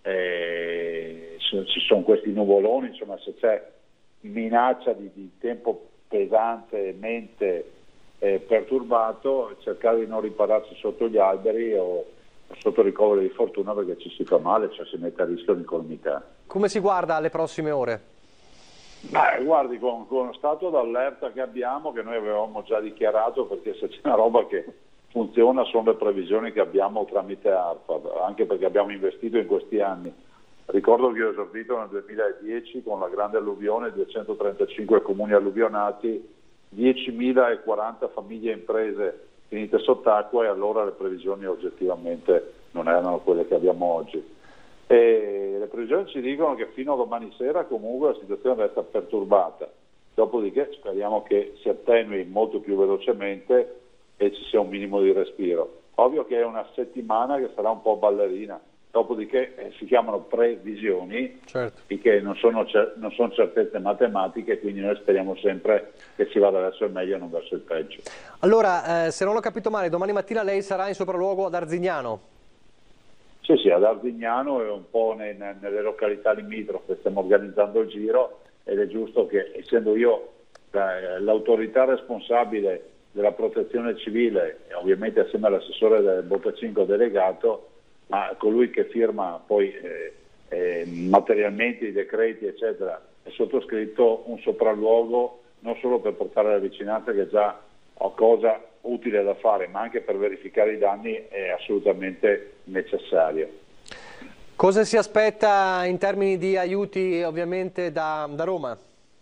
eh, se ci sono questi nuvoloni, insomma se c'è minaccia di, di tempo pesante, mente eh, perturbato, cercare di non ripararsi sotto gli alberi o sotto ricovero di fortuna, perché ci si fa male, cioè si mette a rischio l'incolumità. Come si guarda alle prossime ore? Beh, guardi, con, con lo stato d'allerta che abbiamo, che noi avevamo già dichiarato, perché se c'è una roba che funziona sono le previsioni che abbiamo tramite ARPAD, anche perché abbiamo investito in questi anni. Ricordo che ho esordito nel duemiladieci con la grande alluvione, duecentotrentacinque comuni alluvionati, diecimilaquaranta famiglie e imprese finite sott'acqua, e allora le previsioni oggettivamente non erano quelle che abbiamo oggi. E le previsioni ci dicono che fino a domani sera comunque la situazione resta perturbata, dopodiché speriamo che si attenui molto più velocemente e ci sia un minimo di respiro. Ovvio che è una settimana che sarà un po' ballerina, dopodiché eh, si chiamano previsioni, certo, che non sono, non sono certezze matematiche, quindi noi speriamo sempre che si vada verso il meglio e non verso il peggio. Allora, eh, se non ho capito male, domani mattina lei sarà in sopralluogo ad Arzignano? Sì, sì, ad Arzignano e un po' nei, nelle località limitrofe stiamo organizzando il giro, ed è giusto che, essendo io eh, l'autorità responsabile della protezione civile, e ovviamente assieme all'assessore del Bottacin delegato, ma colui che firma poi eh, eh, materialmente i decreti eccetera, è sottoscritto un sopralluogo non solo per portare la vicinanza, che già ho cosa utile da fare, ma anche per verificare i danni è assolutamente necessario. Cosa si aspetta in termini di aiuti ovviamente da, da Roma?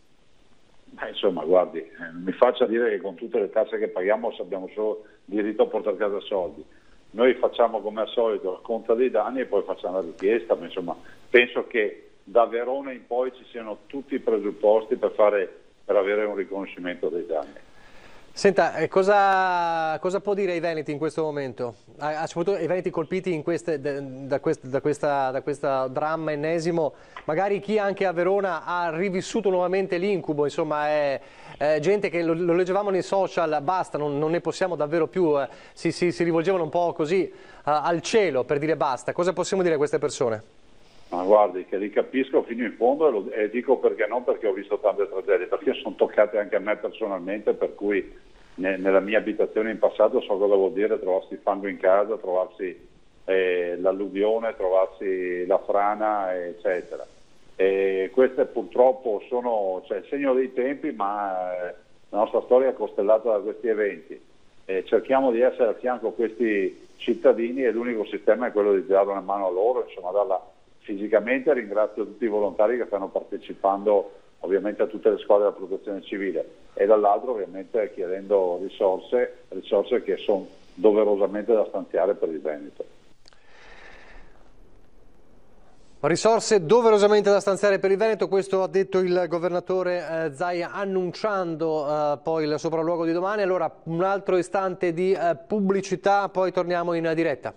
Beh, insomma, guardi, eh, mi faccia dire che con tutte le tasse che paghiamo abbiamo solo diritto a portare a casa soldi. Noi facciamo come al solito la conta dei danni e poi facciamo la richiesta, ma insomma penso che da Verona in poi ci siano tutti i presupposti per, fare, per avere un riconoscimento dei danni. Senta, eh, cosa, cosa può dire ai veneti in questo momento? Ah, soprattutto ai veneti colpiti in queste, da, quest, da, questa, da questo dramma ennesimo, magari chi anche a Verona ha rivissuto nuovamente l'incubo, insomma è, è gente che lo, lo leggevamo nei social, basta, non, non ne possiamo davvero più, eh, si, si, si rivolgevano un po' così uh, al cielo per dire basta. Cosa possiamo dire a queste persone? Ma guardi, che li capisco fino in fondo, e, lo, e dico perché non perché ho visto tante tragedie, perché sono toccate anche a me personalmente, per cui ne, nella mia abitazione in passato so cosa vuol dire trovarsi fango in casa, trovarsi eh, l'alluvione, trovarsi la frana, eccetera. E queste purtroppo sono, cioè, il segno dei tempi, ma eh, la nostra storia è costellata da questi eventi. E cerchiamo di essere a fianco a questi cittadini e l'unico sistema è quello di dare una mano a loro, insomma, darla fisicamente. Ringrazio tutti i volontari che stanno partecipando ovviamente a tutte le squadre della protezione civile e dall'altro ovviamente chiedendo risorse, risorse che sono doverosamente da stanziare per il Veneto. Risorse doverosamente da stanziare per il Veneto, questo ha detto il governatore eh, Zaia annunciando eh, poi il sopralluogo di domani. Allora un altro istante di eh, pubblicità, poi torniamo in diretta.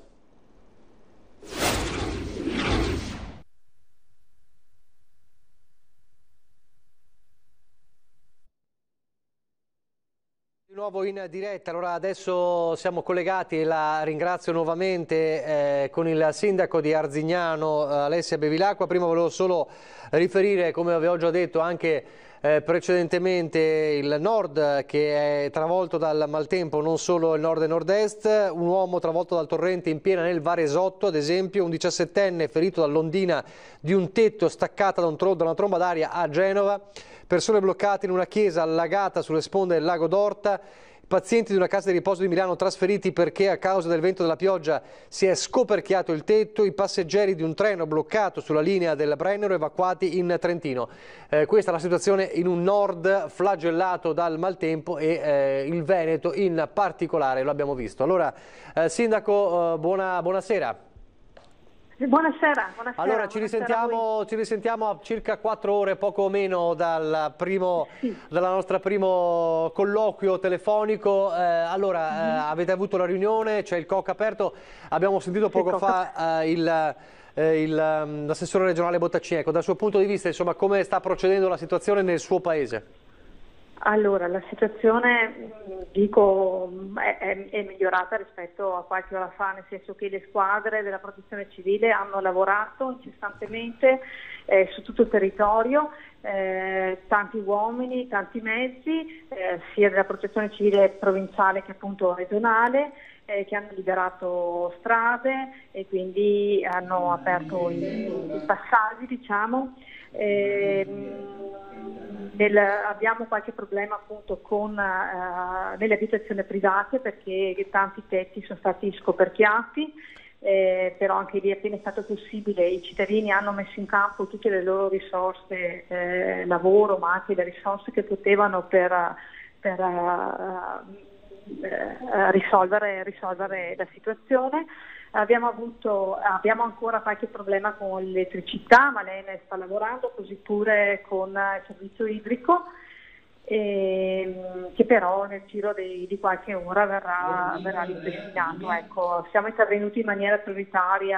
Di nuovo in diretta, allora adesso siamo collegati e la ringrazio nuovamente eh, con il sindaco di Arzignano, Alessia Bevilacqua. Prima volevo solo riferire, come avevo già detto anche eh, precedentemente, il nord che è travolto dal maltempo, non solo il nord e nord-est. Un uomo travolto dal torrente in piena nel Varesotto, ad esempio, un diciassettenne ferito dall'ondina di un tetto staccata da, un tro da una tromba d'aria a Genova. Persone bloccate in una chiesa allagata sulle sponde del lago d'Orta, pazienti di una casa di riposo di Milano trasferiti perché a causa del vento e della pioggia si è scoperchiato il tetto, i passeggeri di un treno bloccato sulla linea del Brennero evacuati in Trentino. Eh, questa è la situazione in un nord flagellato dal maltempo e eh, il Veneto in particolare, lo abbiamo visto. Allora, eh, Sindaco, eh, buona, buonasera. Buonasera, buonasera. Allora ci buonasera risentiamo, ci risentiamo a circa quattro ore, poco o meno, dal primo, sì. dalla nostra primo colloquio telefonico. Eh, allora, mm-hmm. eh, avete avuto la riunione, c'è il C O C aperto, abbiamo sentito poco fa eh, il... Eh, l'assessore regionale Bottaccini. Ecco, dal suo punto di vista, insomma, come sta procedendo la situazione nel suo paese? Allora, la situazione, dico, è, è, è migliorata rispetto a qualche ora fa, nel senso che le squadre della protezione civile hanno lavorato incessantemente eh, su tutto il territorio, eh, tanti uomini, tanti mezzi, eh, sia della protezione civile provinciale che appunto regionale, eh, che hanno liberato strade e quindi hanno aperto i, i passaggi, diciamo. Eh, nel, abbiamo qualche problema appunto con uh, nelle abitazioni private perché tanti tetti sono stati scoperchiati, eh, però anche lì appena è stato possibile i cittadini hanno messo in campo tutte le loro risorse, eh, lavoro, ma anche le risorse che potevano per, per uh, uh, risolvere, risolvere la situazione. Abbiamo, avuto, abbiamo ancora qualche problema con l'elettricità, ma lei ne sta lavorando, così pure con il servizio idrico, e, che però nel giro di, di qualche ora verrà, verrà ripristinato. Ecco, siamo intervenuti in maniera prioritaria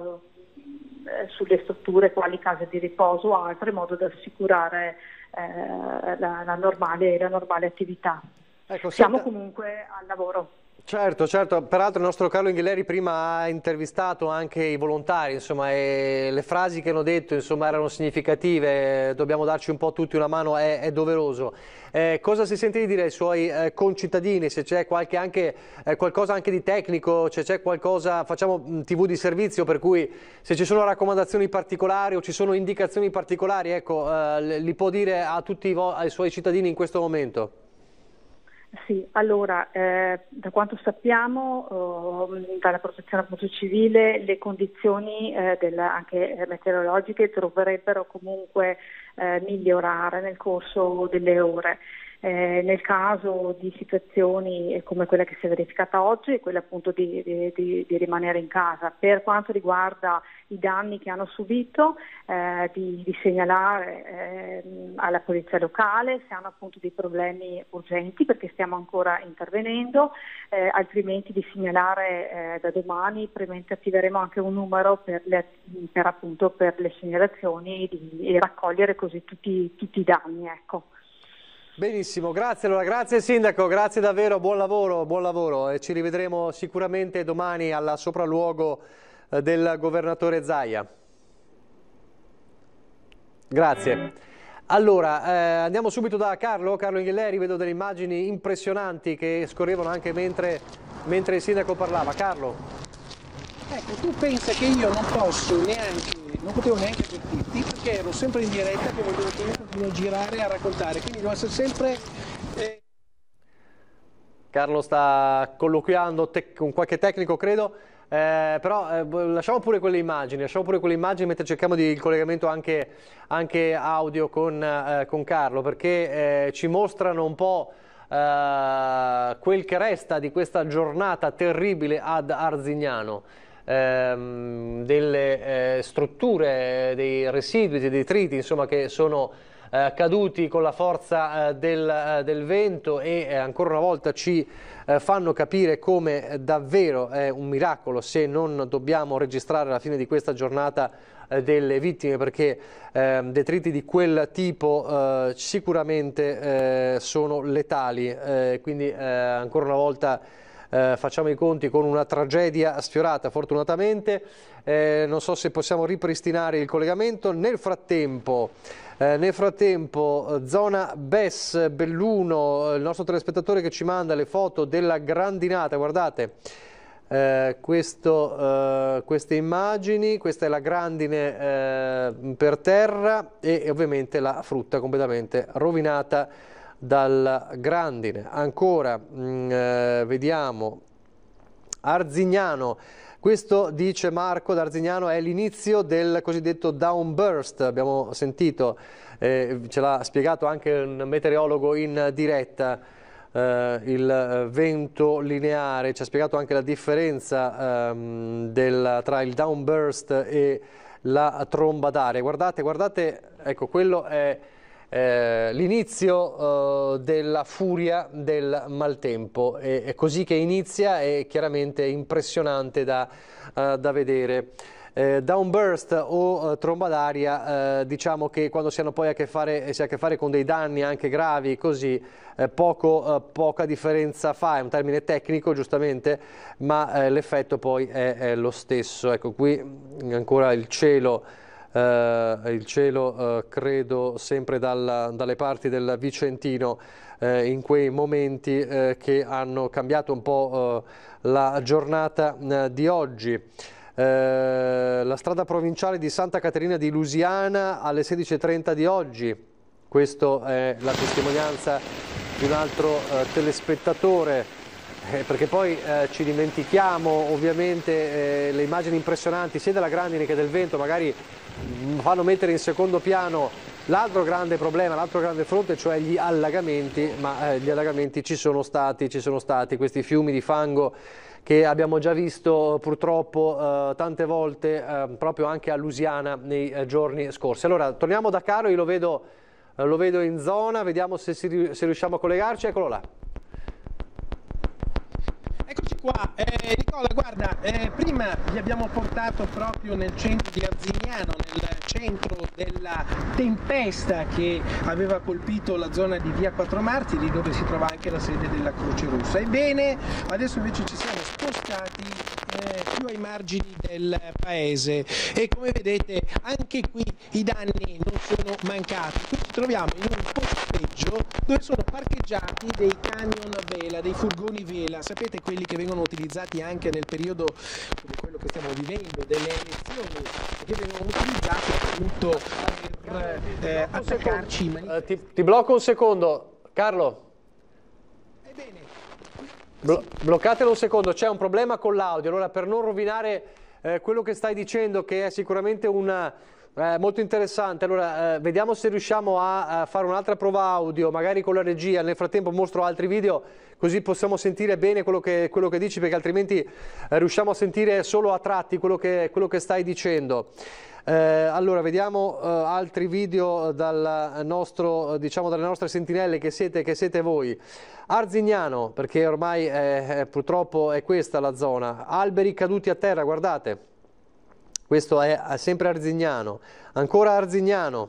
eh, sulle strutture quali case di riposo o altre, in modo da assicurare eh, la, la, normale, la normale attività. Ecco, siamo senta... comunque al lavoro. Certo, certo, peraltro il nostro Carlo Inghileri prima ha intervistato anche i volontari, insomma, e le frasi che hanno detto, insomma, erano significative, dobbiamo darci un po' tutti una mano, è, è doveroso. Eh, cosa si sente di dire ai suoi eh, concittadini, se c'è qualche anche, eh, qualcosa anche di tecnico, se c'è qualcosa, facciamo tivù di servizio, per cui se ci sono raccomandazioni particolari o ci sono indicazioni particolari, ecco, eh, li può dire a tutti i ai suoi cittadini in questo momento? Sì, allora, eh, da quanto sappiamo eh, dalla protezione appunto civile, le condizioni eh, della, anche meteorologiche dovrebbero comunque eh, migliorare nel corso delle ore. Eh, nel caso di situazioni come quella che si è verificata oggi, quella appunto di, di, di rimanere in casa. Per quanto riguarda i danni che hanno subito, eh, di, di segnalare eh, alla polizia locale se hanno appunto dei problemi urgenti, perché stiamo ancora intervenendo, eh, altrimenti di segnalare eh, da domani, probabilmente attiveremo anche un numero per le, per, appunto, per le segnalazioni di, e raccogliere così tutti, tutti i danni. Ecco. Benissimo, grazie allora, grazie Sindaco, grazie davvero, buon lavoro, buon lavoro e ci rivedremo sicuramente domani al sopralluogo del governatore Zaia. Grazie. Allora, eh, andiamo subito da Carlo, Carlo Inghileri, vedo delle immagini impressionanti che scorrevano anche mentre, mentre il sindaco parlava. Carlo. Ecco, tu pensa che io non posso neanche, non potevo neanche avvertirti perché ero sempre in diretta, come devo continuare a girare e a raccontare, quindi devo essere sempre... Eh... Carlo sta colloquiando con qualche tecnico, credo. Eh, però eh, lasciamo pure quelle immagini, lasciamo pure quelle immagini mentre cerchiamo di, il collegamento anche, anche audio con, eh, con Carlo, perché eh, ci mostrano un po' eh, quel che resta di questa giornata terribile ad Arzignano, ehm, delle eh, strutture, dei residui, dei detriti, insomma, che sono eh, caduti con la forza eh, del, eh, del vento e eh, ancora una volta ci Eh, fanno capire come davvero è un miracolo se non dobbiamo registrare alla fine di questa giornata eh, delle vittime, perché eh, detriti di quel tipo eh, sicuramente eh, sono letali, eh, quindi eh, ancora una volta eh, facciamo i conti con una tragedia sfiorata fortunatamente. Eh, non so se possiamo ripristinare il collegamento. Nel frattempo Eh, nel frattempo, zona Bes, Belluno, il nostro telespettatore che ci manda le foto della grandinata, guardate eh, questo, eh, queste immagini, questa è la grandine eh, per terra e, e ovviamente la frutta completamente rovinata dalla grandine. Ancora, mh, eh, vediamo, Arzignano. Questo, dice Marco d'Arzignano, è l'inizio del cosiddetto downburst, abbiamo sentito, eh, ce l'ha spiegato anche un meteorologo in diretta, eh, il vento lineare, ci ha spiegato anche la differenza ehm, del, tra il downburst e la tromba d'aria. Guardate, guardate, ecco, quello è Eh, l'inizio eh, della furia del maltempo, è, è così che inizia, è chiaramente impressionante da, uh, da vedere. Eh, downburst o uh, tromba d'aria, eh, diciamo che quando si hanno poi a che fare, si ha a che fare con dei danni anche gravi, così eh, poco, eh, poca differenza fa, è un termine tecnico giustamente, ma eh, l'effetto poi è, è lo stesso. Ecco, qui ancora il cielo. Uh, il cielo uh, credo sempre dalla, dalle parti del Vicentino uh, in quei momenti uh, che hanno cambiato un po' uh, la giornata uh, di oggi. Uh, la strada provinciale di Santa Caterina di Lusiana alle sedici e trenta di oggi, questa è la testimonianza di un altro uh, telespettatore. Eh, perché poi eh, ci dimentichiamo ovviamente eh, le immagini impressionanti sia della grandine che del vento, magari mh, fanno mettere in secondo piano l'altro grande problema, l'altro grande fronte, cioè gli allagamenti, ma eh, gli allagamenti ci sono stati, ci sono stati questi fiumi di fango che abbiamo già visto purtroppo eh, tante volte eh, proprio anche a Lusiana nei eh, giorni scorsi. Allora torniamo da Caro, io lo vedo, eh, lo vedo in zona, vediamo se, si, se riusciamo a collegarci, eccolo là. Eccoci qua, eh, Nicola, guarda, eh, prima vi abbiamo portato proprio nel centro di Arzignano, nel centro della tempesta che aveva colpito la zona di via Quattro Martiri, dove si trova anche la sede della Croce Rossa. Ebbene, adesso invece ci siamo spostati eh, più ai margini del paese e come vedete anche qui i danni non sono mancati. Qui ci troviamo in un posteggio dove sono parcheggiati dei camion vela, dei furgoni vela, sapete quelli che vengono utilizzati anche nel periodo come quello che stiamo vivendo, delle elezioni, che vengono utilizzati appunto per eh, attaccarci in maniera... Uh, ti, ti blocco un secondo, Carlo. Ebbene, Blo bloccatelo un secondo, c'è un problema con l'audio, allora per non rovinare eh, quello che stai dicendo, che è sicuramente una... Eh, molto interessante, allora eh, vediamo se riusciamo a, a fare un'altra prova audio, magari con la regia, nel frattempo mostro altri video così possiamo sentire bene quello che, quello che dici, perché altrimenti eh, riusciamo a sentire solo a tratti quello che, quello che stai dicendo. Eh, allora vediamo eh, altri video dal nostro, diciamo, dalle nostre sentinelle che siete, che siete voi. Arzignano, perché ormai eh, eh, purtroppo è questa la zona, alberi caduti a terra, guardate. Questo è sempre Arzignano, ancora Arzignano,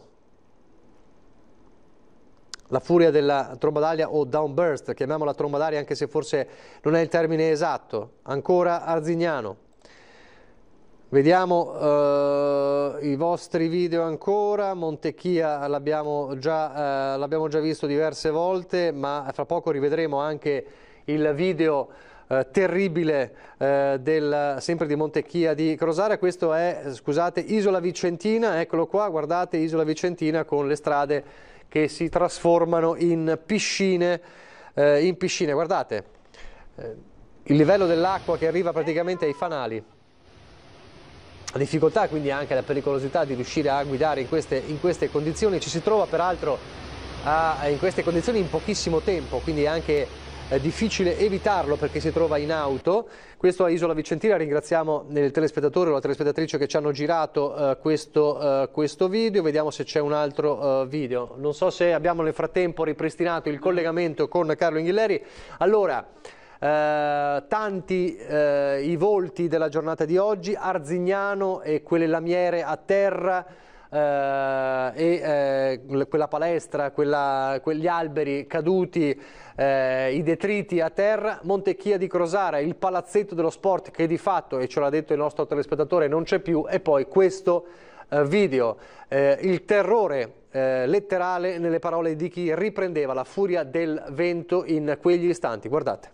la furia della tromba d'aria o downburst, chiamiamola tromba d'aria anche se forse non è il termine esatto, ancora Arzignano. Vediamo uh, i vostri video ancora. Montecchia l'abbiamo già, uh, l'abbiamo già visto diverse volte, ma fra poco rivedremo anche il video uh, terribile uh, del, sempre di Montecchia di Crosara. Questo è, scusate, Isola Vicentina, eccolo qua, guardate, Isola Vicentina con le strade che si trasformano in piscine, uh, in piscine, guardate, uh, il livello dell'acqua che arriva praticamente ai fanali. La difficoltà, quindi anche la pericolosità di riuscire a guidare in queste, in queste condizioni. Ci si trova peraltro a, in queste condizioni in pochissimo tempo, quindi è anche eh, difficile evitarlo perché si trova in auto. Questo a Isola Vicentina, ringraziamo il telespettatore o la telespettatrice che ci hanno girato eh, questo, eh, questo video. Vediamo se c'è un altro eh, video. Non so se abbiamo nel frattempo ripristinato il collegamento con Carlo Inghilleri. Allora, Uh, tanti uh, i volti della giornata di oggi, Arzignano e quelle lamiere a terra uh, e uh, quella palestra, quella, quegli alberi caduti, uh, i detriti a terra, Montecchia di Crosara, il palazzetto dello sport che di fatto, e ce l'ha detto il nostro telespettatore, non c'è più, e poi questo uh, video, uh, il terrore uh, letterale nelle parole di chi riprendeva la furia del vento in quegli istanti. Guardate.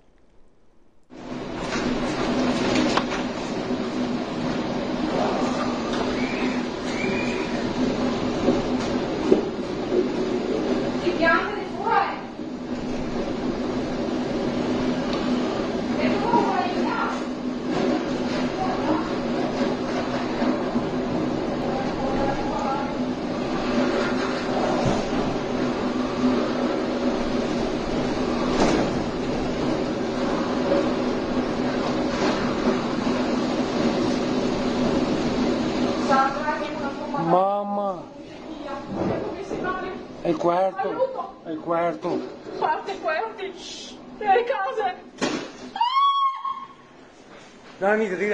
Mamma, è il quarto, è il quarto. Parte quarti, le case. No, Anita, dire.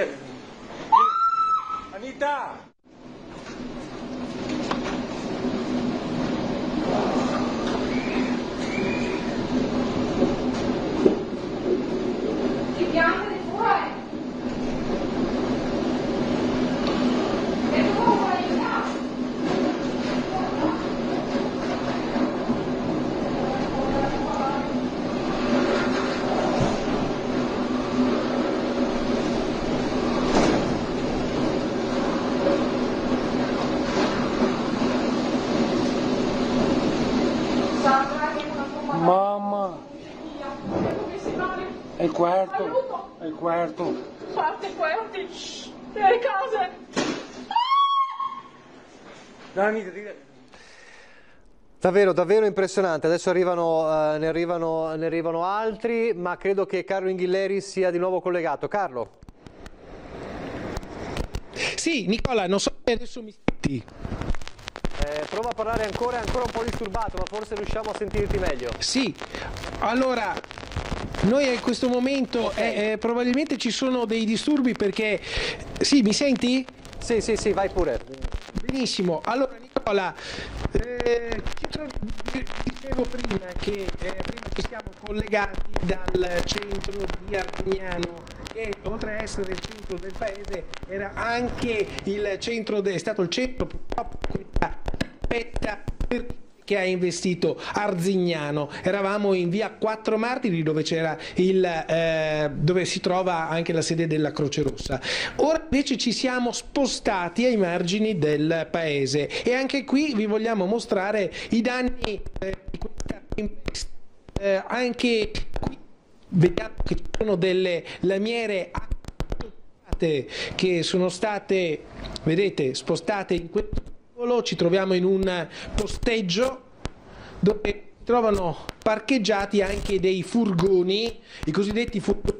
Anita! Ti piange di fuori. E tu vuoi aiutare? Mamma, è il quarto, è il quarto. Parte quarti, le case. No, Anita, dire. Davvero, davvero impressionante. Adesso arrivano, uh, ne, arrivano, ne arrivano altri, ma credo che Carlo Inghilleri sia di nuovo collegato. Carlo? Sì, Nicola, non so se adesso mi senti. Eh, prova a parlare ancora, è ancora un po' disturbato, ma forse riusciamo a sentirti meglio. Sì, allora, noi in questo momento okay. eh, eh, probabilmente ci sono dei disturbi perché... Sì, mi senti? Sì, sì, sì, vai pure. Benissimo, allora Nicola, eh, dicevo prima che eh, prima ci siamo collegati dal centro di Arzignano, che oltre a essere il centro del paese era anche il centro, de, è stato il centro che ha investito Arzignano. Eravamo in via Quattro Martiri dove c'era il eh, dove si trova anche la sede della Croce Rossa. Ora invece ci siamo spostati ai margini del paese e anche qui vi vogliamo mostrare i danni eh, di questa tempesta. Eh, anche qui vediamo che ci sono delle lamiere che sono state, vedete, spostate in questo angolo. Ci troviamo in un posteggio dove si trovano parcheggiati anche dei furgoni, i cosiddetti furgoni,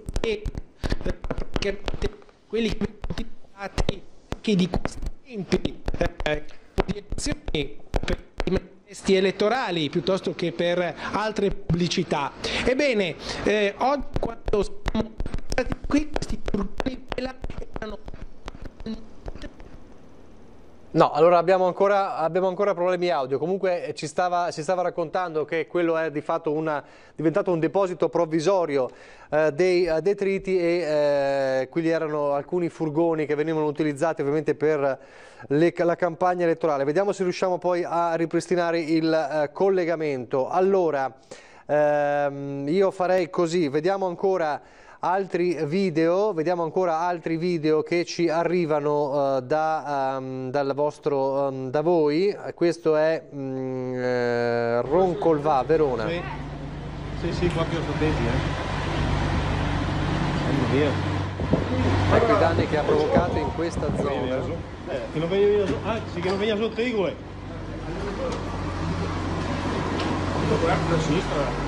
quelli che sono utilizzati anche di questi tempi eh, di elezioni per i manifesti elettorali piuttosto che per altre pubblicità. Ebbene, eh, oggi quando siamo stati qui, questi furgoni erano No, allora abbiamo ancora, abbiamo ancora problemi audio. Comunque ci stava, si stava raccontando che quello è di fatto una, diventato un deposito provvisorio eh, dei eh, detriti e eh, qui erano alcuni furgoni che venivano utilizzati ovviamente per le, la campagna elettorale. Vediamo se riusciamo poi a ripristinare il eh, collegamento. Allora, ehm, io farei così, vediamo ancora altri video, vediamo ancora altri video che ci arrivano uh, da, um, dal vostro, um, da voi. Questo è um, eh, Roncolvà, Verona. Sì, sì, sì, proprio sottesi, eh. Ecco i danni che ha provocato in questa zona. Eh, che non veniva su, ah, sì, che non veniva su Trigole. Da sinistra.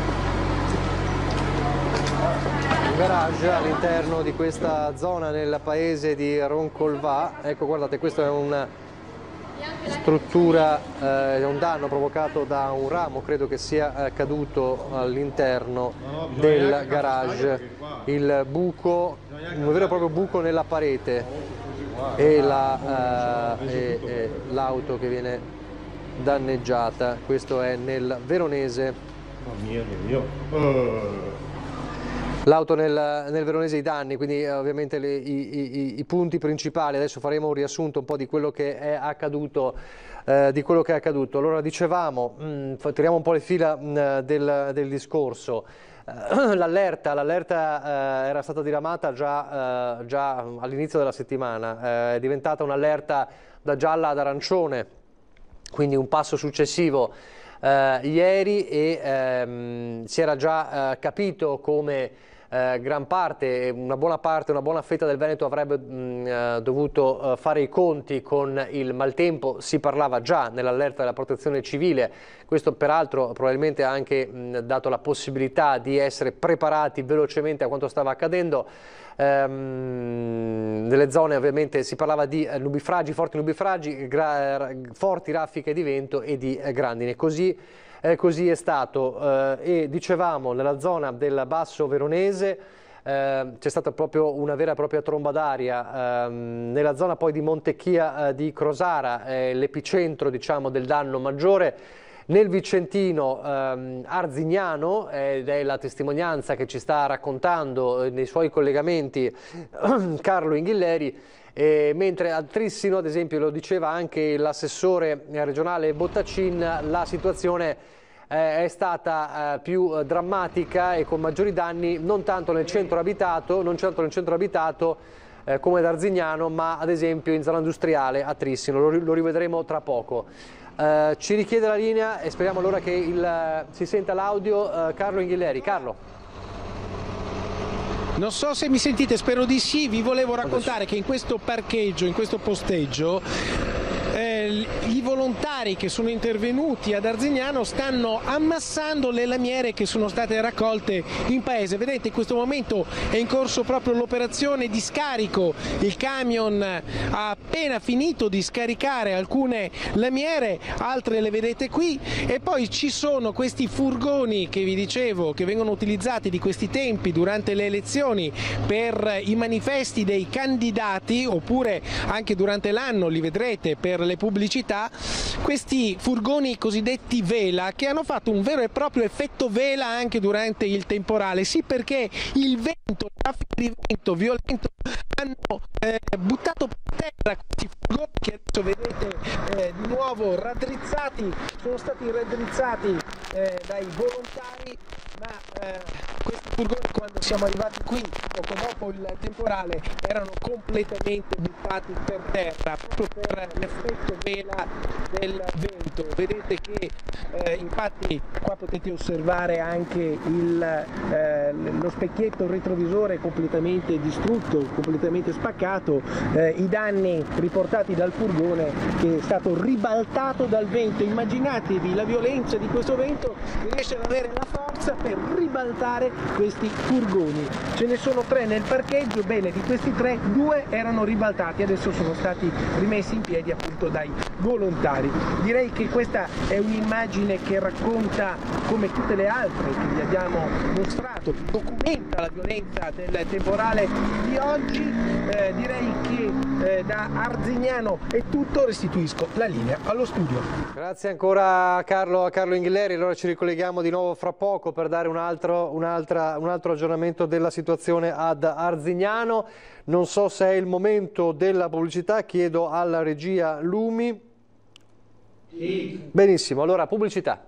Un garage all'interno di questa zona nel paese di Roncolvà. Ecco, guardate, questa è una struttura, eh, un danno provocato da un ramo, credo che sia eh, caduto all'interno del garage. Il buco, un vero e proprio buco nella parete e l'auto che viene danneggiata. Questo è nel Veronese. L'auto nel, nel Veronese, i danni, quindi eh, ovviamente le, i, i, i punti principali. Adesso faremo un riassunto un po' di quello che è accaduto. Eh, di quello che è accaduto. Allora dicevamo, mh, tiriamo un po' le fila mh, del, del discorso. Uh, l'allerta l'allerta uh, era stata diramata già, uh, già all'inizio della settimana, uh, è diventata un'allerta da gialla ad arancione, quindi un passo successivo uh, ieri e um, si era già uh, capito come Eh, gran parte, una buona parte, una buona fetta del Veneto avrebbe mh, eh, dovuto eh, fare i conti con il maltempo. Si parlava già nell'allerta della protezione civile, questo peraltro probabilmente ha anche mh, dato la possibilità di essere preparati velocemente a quanto stava accadendo. Ehm, nelle zone ovviamente si parlava di eh, nubifragi, forti nubifragi, gra forti raffiche di vento e di eh, grandine. Così Eh, così è stato eh, e dicevamo nella zona del Basso Veronese eh, c'è stata proprio una vera e propria tromba d'aria, eh, nella zona poi di Montecchia eh, di Crosara, eh, l'epicentro diciamo del danno maggiore. Nel Vicentino ehm, Arzignano, ed è la testimonianza che ci sta raccontando eh, nei suoi collegamenti Carlo Inghilleri. E mentre a Trissino, ad esempio, lo diceva anche l'assessore regionale Bottacin, la situazione eh, è stata eh, più eh, drammatica e con maggiori danni non tanto nel centro abitato, non tanto nel centro abitato eh, come ad Arzignano, ma ad esempio in zona industriale a Trissino. Lo, lo rivedremo tra poco. Eh, ci richiede la linea e speriamo allora che il, si senta l'audio eh, Carlo Inghilleri. Carlo. Non so se mi sentite, spero di sì. Vi volevo raccontare che in questo parcheggio, in questo posteggio, eh, i volontari che sono intervenuti ad Arzignano stanno ammassando le lamiere che sono state raccolte in paese. Vedete, in questo momento è in corso proprio l'operazione di scarico. Il camion ha appena finito di scaricare alcune lamiere, altre le vedete qui, e poi ci sono questi furgoni che vi dicevo che vengono utilizzati di questi tempi durante le elezioni per i manifesti dei candidati, oppure anche durante l'anno li vedrete per le pubblicità, questi furgoni cosiddetti vela che hanno fatto un vero e proprio effetto vela anche durante il temporale. Sì, perché il vento, il traffico di vento violento hanno eh, buttato per terra questi furgoni che adesso vedete eh, di nuovo raddrizzati, sono stati raddrizzati eh, dai volontari, ma eh, questi furgoni quando siamo arrivati qui poco dopo il temporale erano completamente buttati per terra proprio per l'effetto vela del vento. Vedete che eh, infatti qua potete osservare anche il, eh, lo specchietto retrovisore completamente distrutto, completamente spaccato, eh, i danni riportati dal furgone che è stato ribaltato dal vento. Immaginatevi la violenza di questo vento che riesce ad avere la forza per ribaltare questi furgoni. Ce ne sono tre nel parcheggio, bene, di questi tre due erano ribaltati, adesso sono stati rimessi in piedi appunto dai volontari. Direi che questa è un'immagine che racconta, come tutte le altre che vi abbiamo mostrato, documenta la violenza del temporale di oggi. Eh, direi che Eh, da Arzignano è tutto, restituisco la linea allo studio. Grazie ancora a Carlo, a Carlo Inghilleri. Allora ci ricolleghiamo di nuovo fra poco per dare un altro, un'altra, un altro aggiornamento della situazione ad Arzignano. Non so se è il momento della pubblicità, chiedo alla regia Lumi. Sì. Benissimo, allora pubblicità.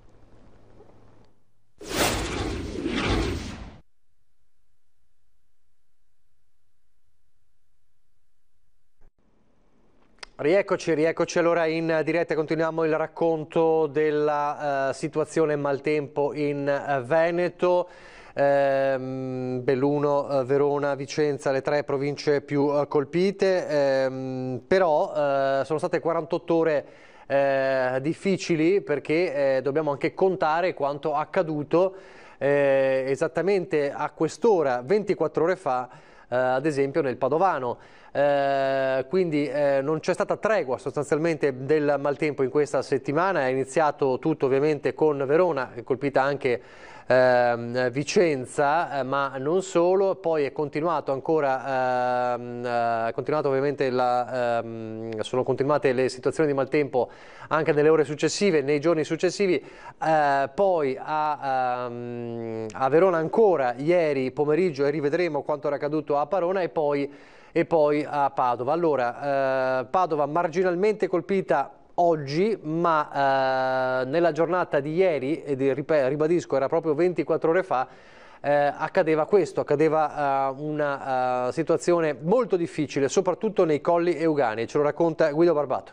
Rieccoci, rieccoci allora in diretta, continuiamo il racconto della uh, situazione maltempo in uh, Veneto. Ehm, Belluno, uh, Verona, Vicenza, le tre province più uh, colpite, ehm, però uh, sono state quarantotto ore eh, difficili perché eh, dobbiamo anche contare quanto accaduto eh, esattamente a quest'ora, ventiquattro ore fa, eh, ad esempio nel Padovano. Eh, quindi eh, non c'è stata tregua sostanzialmente del maltempo in questa settimana. È iniziato tutto ovviamente con Verona, è colpita anche eh, Vicenza, eh, ma non solo. Poi è continuato ancora, ehm, eh, continuato ovviamente la, ehm, sono continuate le situazioni di maltempo anche nelle ore successive, nei giorni successivi. Eh, poi a, ehm, a Verona ancora ieri pomeriggio, e rivedremo quanto era accaduto a Parona, e poi e poi a Padova. Allora, eh, Padova marginalmente colpita oggi, ma eh, nella giornata di ieri, e ribadisco era proprio ventiquattro ore fa, eh, accadeva questo, accadeva eh, una uh, situazione molto difficile, soprattutto nei colli euganei. Ce lo racconta Guido Barbato.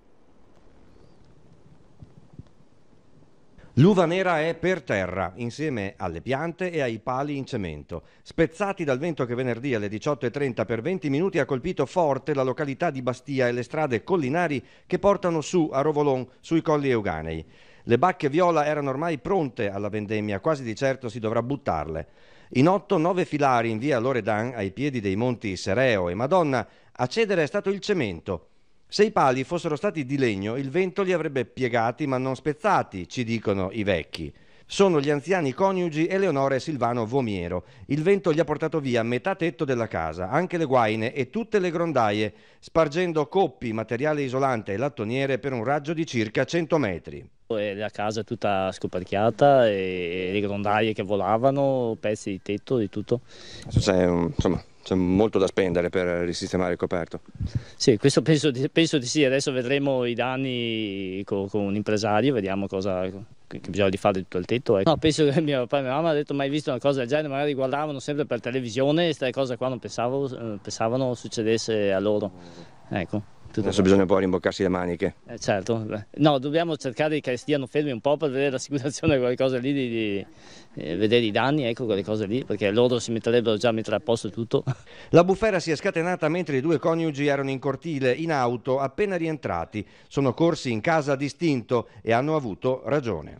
L'uva nera è per terra, insieme alle piante e ai pali in cemento. Spezzati dal vento che venerdì alle diciotto e trenta per venti minuti ha colpito forte la località di Bastia e le strade collinari che portano su a Rovolon, sui colli euganei. Le bacche viola erano ormai pronte alla vendemmia, quasi di certo si dovrà buttarle. In otto, nove filari in via Loredan, ai piedi dei monti Sereo e Madonna, a cedere è stato il cemento. Se i pali fossero stati di legno, il vento li avrebbe piegati ma non spezzati, ci dicono i vecchi. Sono gli anziani coniugi Eleonora e Silvano Vomiero. Il vento gli ha portato via metà tetto della casa, anche le guaine e tutte le grondaie, spargendo coppi, materiale isolante e lattoniere per un raggio di circa cento metri. La casa è tutta scoperchiata e le grondaie che volavano, pezzi di tetto, di tutto. C'è, insomma, c'è molto da spendere per risistemare il coperto. Sì, questo penso di, penso di sì. Adesso vedremo i danni con, con un impresario, vediamo cosa che bisogna di fare di tutto il tetto. Ecco. No, penso che mio papà e mia mamma hanno detto mai visto una cosa del genere, magari guardavano sempre per televisione e queste cose qua non pensavo, pensavano succedesse a loro. Ecco. Adesso bisogna un po' rimboccarsi le maniche. Eh, certo, no, dobbiamo cercare che stiano fermi un po' per vedere l'assicurazione, quelle cose lì, di, di eh, vedere i danni, ecco, quelle cose lì, perché loro si metterebbero già a mettere a posto tutto. La bufera si è scatenata mentre i due coniugi erano in cortile, in auto, appena rientrati. Sono corsi in casa a distinto e hanno avuto ragione.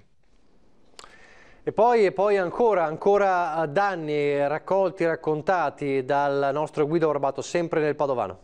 E poi, e poi ancora, ancora danni raccolti, raccontati dal nostro Guido Barbato, sempre nel Padovano.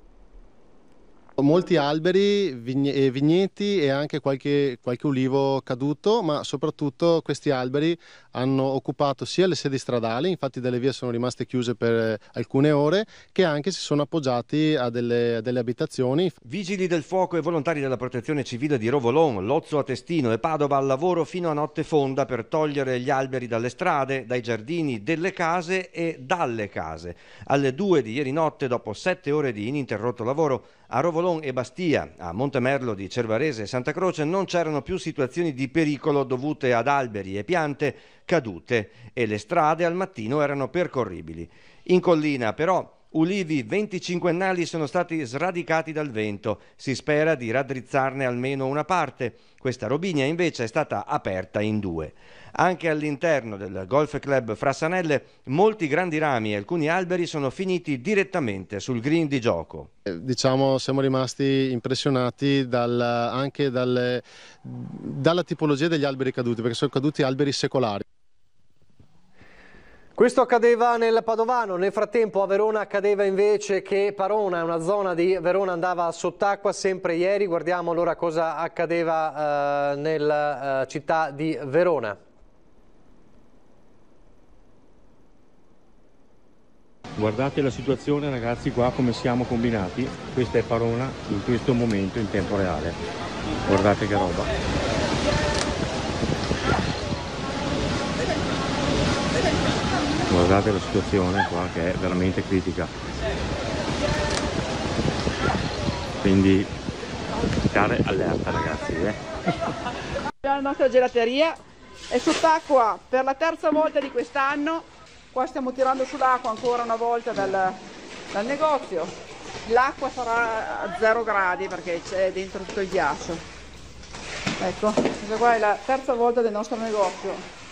Molti alberi, vigneti e anche qualche, qualche ulivo caduto, ma soprattutto questi alberi hanno occupato sia le sedi stradali, infatti delle vie sono rimaste chiuse per alcune ore, che anche si sono appoggiati a delle, a delle abitazioni. Vigili del fuoco e volontari della protezione civile di Rovolon, Lozzo a Testino e Padova al lavoro fino a notte fonda per togliere gli alberi dalle strade, dai giardini, delle case e dalle case. Alle due di ieri notte, dopo sette ore di ininterrotto lavoro, a Rovolon e Bastia, a Montemerlo di Cervarese e Santa Croce non c'erano più situazioni di pericolo dovute ad alberi e piante cadute e le strade al mattino erano percorribili. In collina però ulivi venticinquennali sono stati sradicati dal vento, si spera di raddrizzarne almeno una parte. Questa robigna invece è stata aperta in due. Anche all'interno del Golf Club Frassanelle molti grandi rami e alcuni alberi sono finiti direttamente sul green di gioco. Eh, diciamo siamo rimasti impressionati dal, anche dal, dalla tipologia degli alberi caduti, perché sono caduti alberi secolari. Questo accadeva nel Padovano. Nel frattempo a Verona accadeva invece che Parona, una zona di Verona, andava sott'acqua sempre ieri. Guardiamo allora cosa accadeva eh, nella eh, città di Verona. Guardate la situazione ragazzi qua come siamo combinati, questa è Parona in questo momento in tempo reale, guardate che roba. Guardate la situazione qua che è veramente critica, quindi stare allerta ragazzi. Eh. La nostra gelateria è sott'acqua per la terza volta di quest'anno. Qua stiamo tirando sull'acqua ancora una volta dal, dal negozio. L'acqua sarà a zero gradi perché c'è dentro tutto il ghiaccio. Ecco, questa qua è la terza volta del nostro negozio.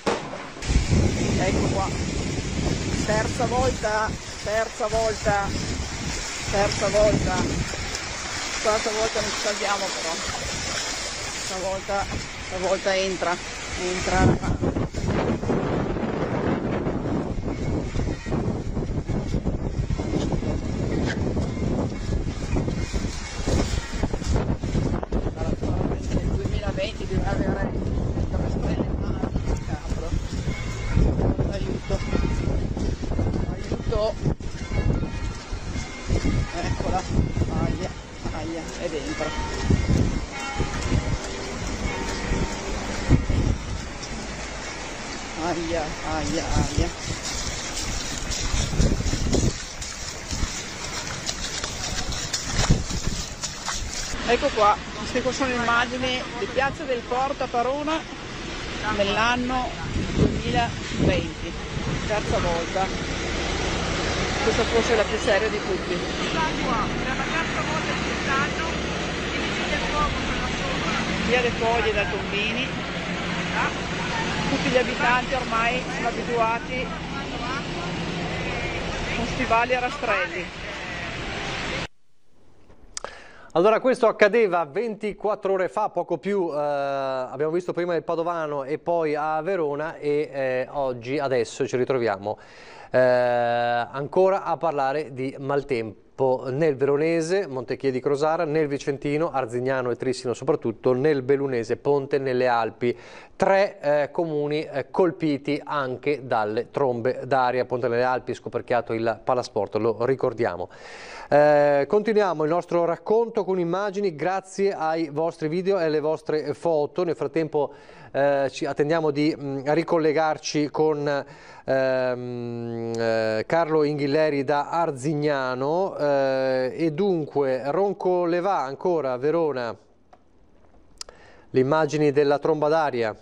Ecco qua. Terza volta, terza volta, terza volta. Quarta volta non ci salviamo però. Stavolta, stavolta entra, entra. Eccola, aia, aia, è dentro. Aia, aia, aia. Ecco qua, queste qua sono immagini di Piazza del Porto a Parona nell'anno duemilaventi, terza volta. Questa forse è la più seria di tutti. Per la terza volta di quest'anno, via le foglie da tombini. Tutti gli abitanti ormai sono abituati con stivali a rastrelli. Allora, questo accadeva ventiquattro ore fa, poco più, eh, abbiamo visto prima il Padovano e poi a Verona e eh, oggi, adesso ci ritroviamo eh, ancora a parlare di maltempo nel Veronese, Montechie di Crosara, nel Vicentino, Arzignano e Trissino soprattutto, nel Bellunese, Ponte nelle Alpi. Tre eh, comuni eh, colpiti anche dalle trombe d'aria. Ponte nelle Alpi, scoperchiato il palasport, lo ricordiamo. Eh, continuiamo il nostro racconto con immagini grazie ai vostri video e alle vostre foto. Nel frattempo eh, ci attendiamo di mh, ricollegarci con ehm, eh, Carlo Inghilleri da Arzignano eh, e dunque Roncolevà ancora, Verona, le immagini della tromba d'aria,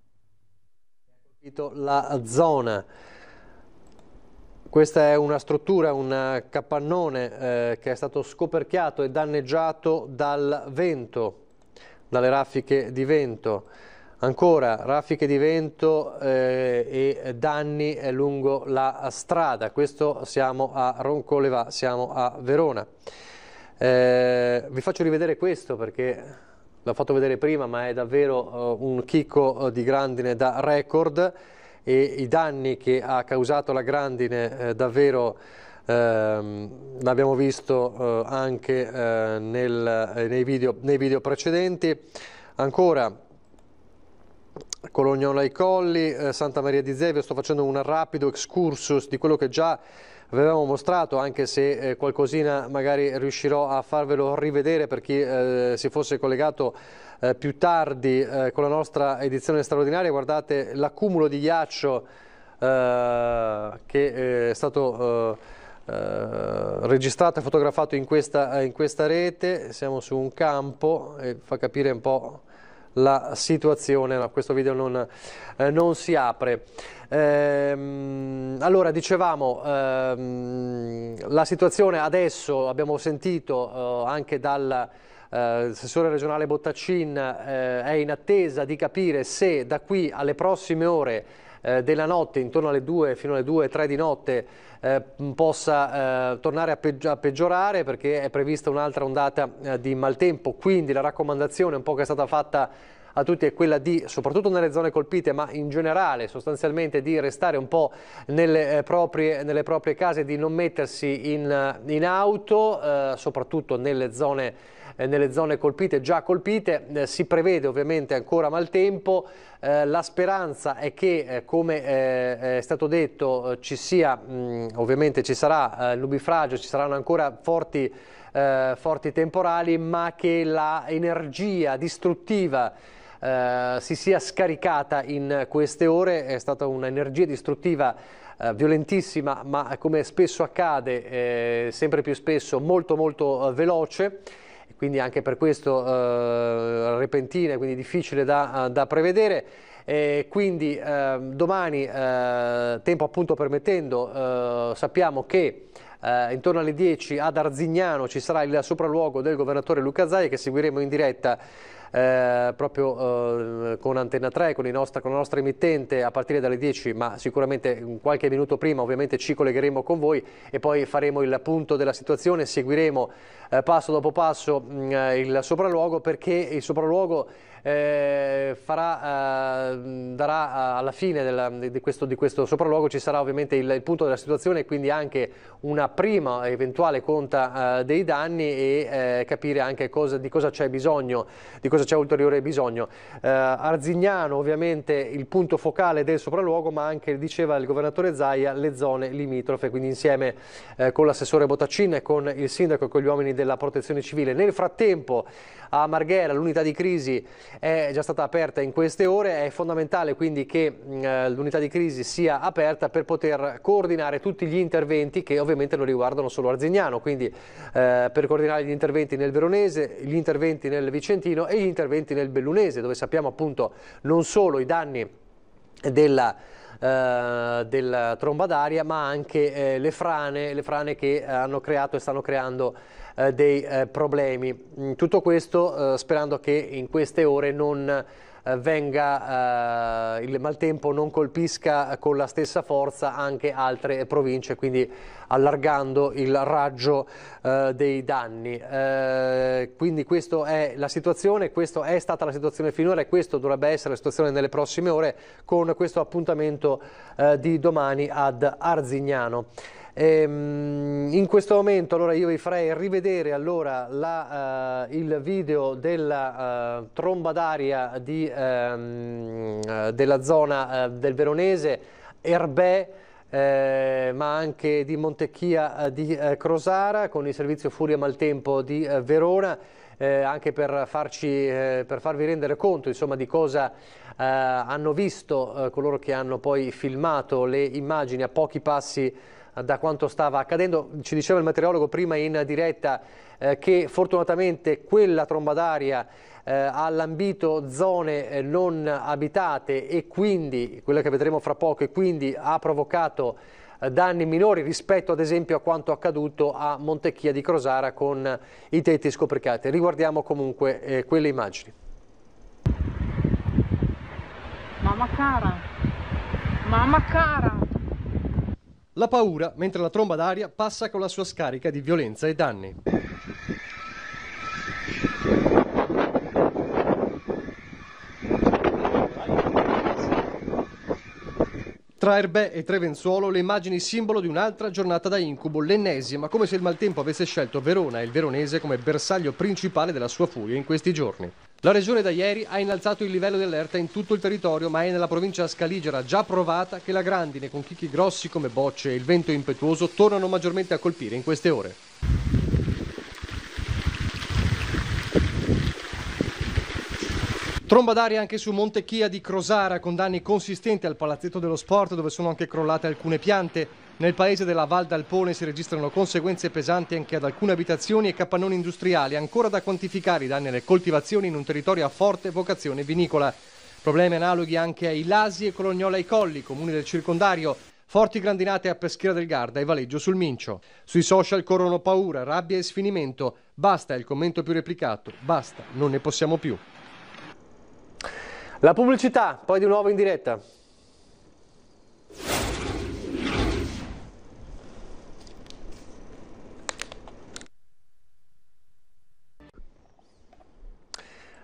la zona. Questa è una struttura, un capannone eh, che è stato scoperchiato e danneggiato dal vento, dalle raffiche di vento. Ancora raffiche di vento eh, e danni lungo la strada. Questo siamo a Roncolevà, siamo a Verona. Eh, vi faccio rivedere questo perché l'ho fatto vedere prima, ma è davvero uh, un chicco uh, di grandine da record. E i danni che ha causato la grandine eh, davvero ehm, l'abbiamo visto eh, anche eh, nel, eh, nei, video, nei video precedenti. Ancora Colognola ai Colli, eh, Santa Maria di Zevio. Sto facendo un rapido excursus di quello che già avevamo mostrato, anche se eh, qualcosina magari riuscirò a farvelo rivedere per chi eh, si fosse collegato Eh, più tardi eh, con la nostra edizione straordinaria. Guardate l'accumulo di ghiaccio eh, che è stato eh, eh, registrato e fotografato in questa, in questa rete. Siamo su un campo e fa capire un po' la situazione. No, questo video non, eh, non si apre. Ehm, allora, dicevamo, ehm, la situazione adesso, abbiamo sentito eh, anche dal l'assessore uh, regionale Bottaccin uh, è in attesa di capire se da qui alle prossime ore uh, della notte, intorno alle due fino alle due tre di notte, uh, possa uh, tornare a, peggi a peggiorare, perché è prevista un'altra ondata uh, di maltempo. Quindi la raccomandazione un po' che è stata fatta a tutti è quella di, soprattutto nelle zone colpite, ma in generale sostanzialmente di restare un po' nelle, eh, proprie, nelle proprie case, di non mettersi in, in auto, eh, soprattutto nelle zone, eh, nelle zone colpite, già colpite. Eh, si prevede ovviamente ancora maltempo. Eh, la speranza è che, eh, come eh, è stato detto, eh, ci sia, mh, ovviamente ci sarà eh, nubifragio, ci saranno ancora forti, eh, forti temporali, ma che l'energia distruttiva eh, si sia scaricata in queste ore. È stata un'energia distruttiva eh, violentissima, ma come spesso accade, eh, sempre più spesso, molto molto eh, veloce. Quindi anche per questo eh, repentina, quindi difficile da, da prevedere. E quindi eh, domani, eh, tempo appunto permettendo, eh, sappiamo che eh, intorno alle dieci ad Arzignano ci sarà il sopralluogo del governatore Luca Zaia, che seguiremo in diretta Eh, proprio eh, con Antenna tre, con, i nostra, con la nostra emittente a partire dalle dieci, ma sicuramente qualche minuto prima ovviamente ci collegheremo con voi e poi faremo il punto della situazione, seguiremo eh, passo dopo passo mh, il sopralluogo, perché il sopralluogo eh, farà, eh, darà alla fine della, di, questo, di questo sopralluogo ci sarà ovviamente il, il punto della situazione e quindi anche una prima eventuale conta eh, dei danni e eh, capire anche cosa, di cosa c'è bisogno, di cosa c'è ulteriore bisogno. Eh, Arzignano ovviamente il punto focale del sopralluogo, ma anche, diceva il governatore Zaia, le zone limitrofe, quindi insieme eh, con l'assessore Botaccin e con il sindaco e con gli uomini della protezione civile. Nel frattempo a Marghera l'unità di crisi è già stata aperta in queste ore, è fondamentale quindi che eh, l'unità di crisi sia aperta per poter coordinare tutti gli interventi che ovviamente non riguardano solo Arzignano, quindi eh, per coordinare gli interventi nel Veronese, gli interventi nel Vicentino e gli interventi nel Bellunese, dove sappiamo appunto non solo i danni della Uh, della tromba d'aria, ma anche eh, le frane, le frane che uh, hanno creato e stanno creando uh, dei uh, problemi. Mm, tutto questo uh, sperando che in queste ore non uh, venga uh, il maltempo non colpisca con la stessa forza anche altre province, quindi allargando il raggio uh, dei danni. Uh, quindi questa è la situazione, questa è stata la situazione finora e questo dovrebbe essere la situazione nelle prossime ore, con questo appuntamento uh, di domani ad Arzignano. Ehm, in questo momento allora io vi farei rivedere allora la, uh, il video della uh, tromba d'aria di, um, uh, della zona uh, del Veronese, Erbè, Eh, ma anche di Montecchia eh, di eh, Crosara, con il servizio Furia Maltempo di eh, Verona, eh, anche per, farci, eh, per farvi rendere conto insomma, di cosa eh, hanno visto eh, coloro che hanno poi filmato le immagini a pochi passi eh, da quanto stava accadendo. Ci diceva il meteorologo prima in diretta eh, che fortunatamente quella tromba d'aria Eh, ha lambito zone eh, non abitate e quindi, quella che vedremo fra poco, e quindi ha provocato eh, danni minori rispetto ad esempio a quanto accaduto a Montecchia di Crosara con eh, i tetti scoperchiati. Riguardiamo comunque eh, quelle immagini. Mamma cara, mamma cara. La paura mentre la tromba d'aria passa con la sua scarica di violenza e danni. Tra Erbè e Trevenzuolo le immagini simbolo di un'altra giornata da incubo, l'ennesima, come se il maltempo avesse scelto Verona e il Veronese come bersaglio principale della sua furia in questi giorni. La regione da ieri ha innalzato il livello di allerta in tutto il territorio, ma è nella provincia scaligera già provata che la grandine con chicchi grossi come bocce e il vento impetuoso tornano maggiormente a colpire in queste ore. Tromba d'aria anche su Montecchia di Crosara, con danni consistenti al palazzetto dello sport, dove sono anche crollate alcune piante. Nel paese della Val d'Alpone si registrano conseguenze pesanti anche ad alcune abitazioni e capannoni industriali, ancora da quantificare i danni alle coltivazioni in un territorio a forte vocazione vinicola. Problemi analoghi anche ai Lasi e Colognola ai Colli, comuni del circondario. Forti grandinate a Peschiera del Garda e Valeggio sul Mincio. Sui social corrono paura, rabbia e sfinimento. Basta è il commento più replicato. Basta, non ne possiamo più. La pubblicità, poi di nuovo in diretta.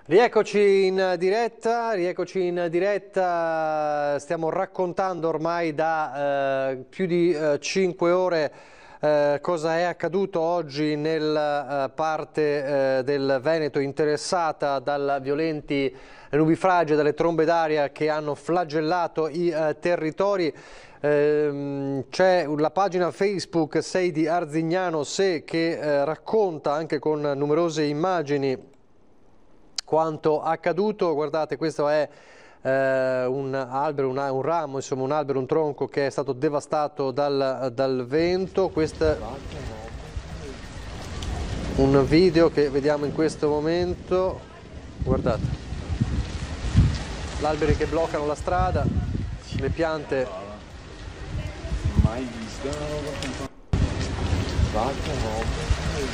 Rieccoci in diretta, rieccoci in diretta, stiamo raccontando ormai da eh, più di eh, cinque ore eh, cosa è accaduto oggi nella eh, parte eh, del Veneto interessata dal violenti nubifragi e dalle trombe d'aria che hanno flagellato i eh, territori. Eh, c'è la pagina Facebook sei di Arzignano Se che eh, racconta anche con numerose immagini quanto accaduto. Guardate, questo è eh, un albero, un, un ramo, insomma un albero, un tronco che è stato devastato dal, dal vento. Questo è un video che vediamo in questo momento. Guardate, gli alberi che bloccano la strada, le piante. Mai visto una roba.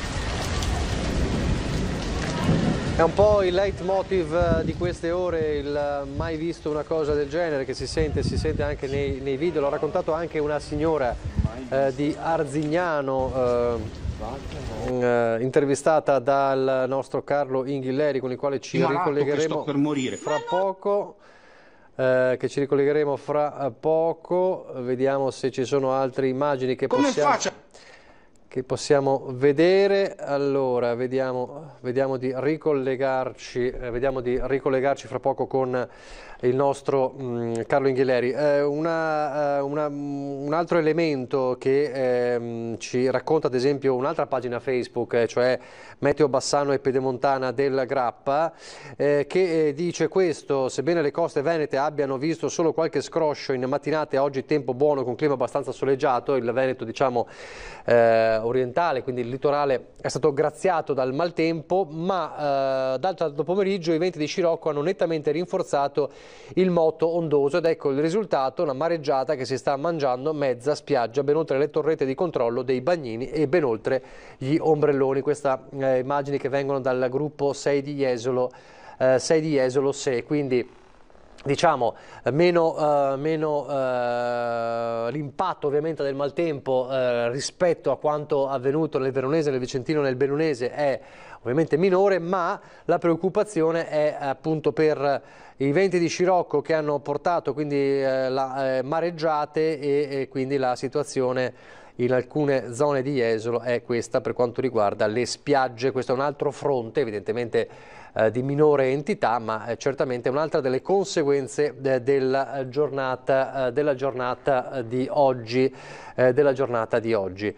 È un po' il leitmotiv di queste ore, il mai visto una cosa del genere, che si sente, si sente anche nei, nei video. L'ha raccontato anche una signora eh, di Arzignano, eh, eh, intervistata dal nostro Carlo Inghilleri, con il quale ci ricollegheremo per morire. fra poco. Eh, che ci ricollegheremo fra poco. Vediamo se ci sono altre immagini che Come possiamo... Faccia? che possiamo vedere. Allora vediamo, vediamo di ricollegarci eh, vediamo di ricollegarci fra poco con il nostro mh, Carlo Inghilleri. Eh, una, uh, una, un altro elemento che eh, ci racconta ad esempio un'altra pagina Facebook, eh, cioè Meteo Bassano e Pedemontana del Grappa, eh, che eh, dice questo: sebbene le coste venete abbiano visto solo qualche scroscio in mattinate, oggi tempo buono con clima abbastanza soleggiato. Il Veneto, diciamo, eh, orientale, quindi il litorale, è stato graziato dal maltempo, ma eh, dal tardo pomeriggio i venti di scirocco hanno nettamente rinforzato il moto ondoso ed ecco il risultato: una mareggiata che si sta mangiando mezza spiaggia, ben oltre le torrette di controllo dei bagnini e ben oltre gli ombrelloni. Questa eh, immagini che vengono dal gruppo sei di Jesolo, eh, sei di Jesolo Se, quindi diciamo meno, uh, meno uh, l'impatto ovviamente del maltempo uh, rispetto a quanto avvenuto nel Veronese, nel Vicentino, nel Bellunese è ovviamente minore, ma la preoccupazione è appunto per i venti di scirocco che hanno portato quindi eh, la, eh, mareggiate e, e quindi la situazione in alcune zone di Jesolo è questa per quanto riguarda le spiagge. Questo è un altro fronte, evidentemente eh, di minore entità, ma è certamente un'altra delle conseguenze eh, della giornata, eh, della giornata di oggi. Eh, della giornata di oggi.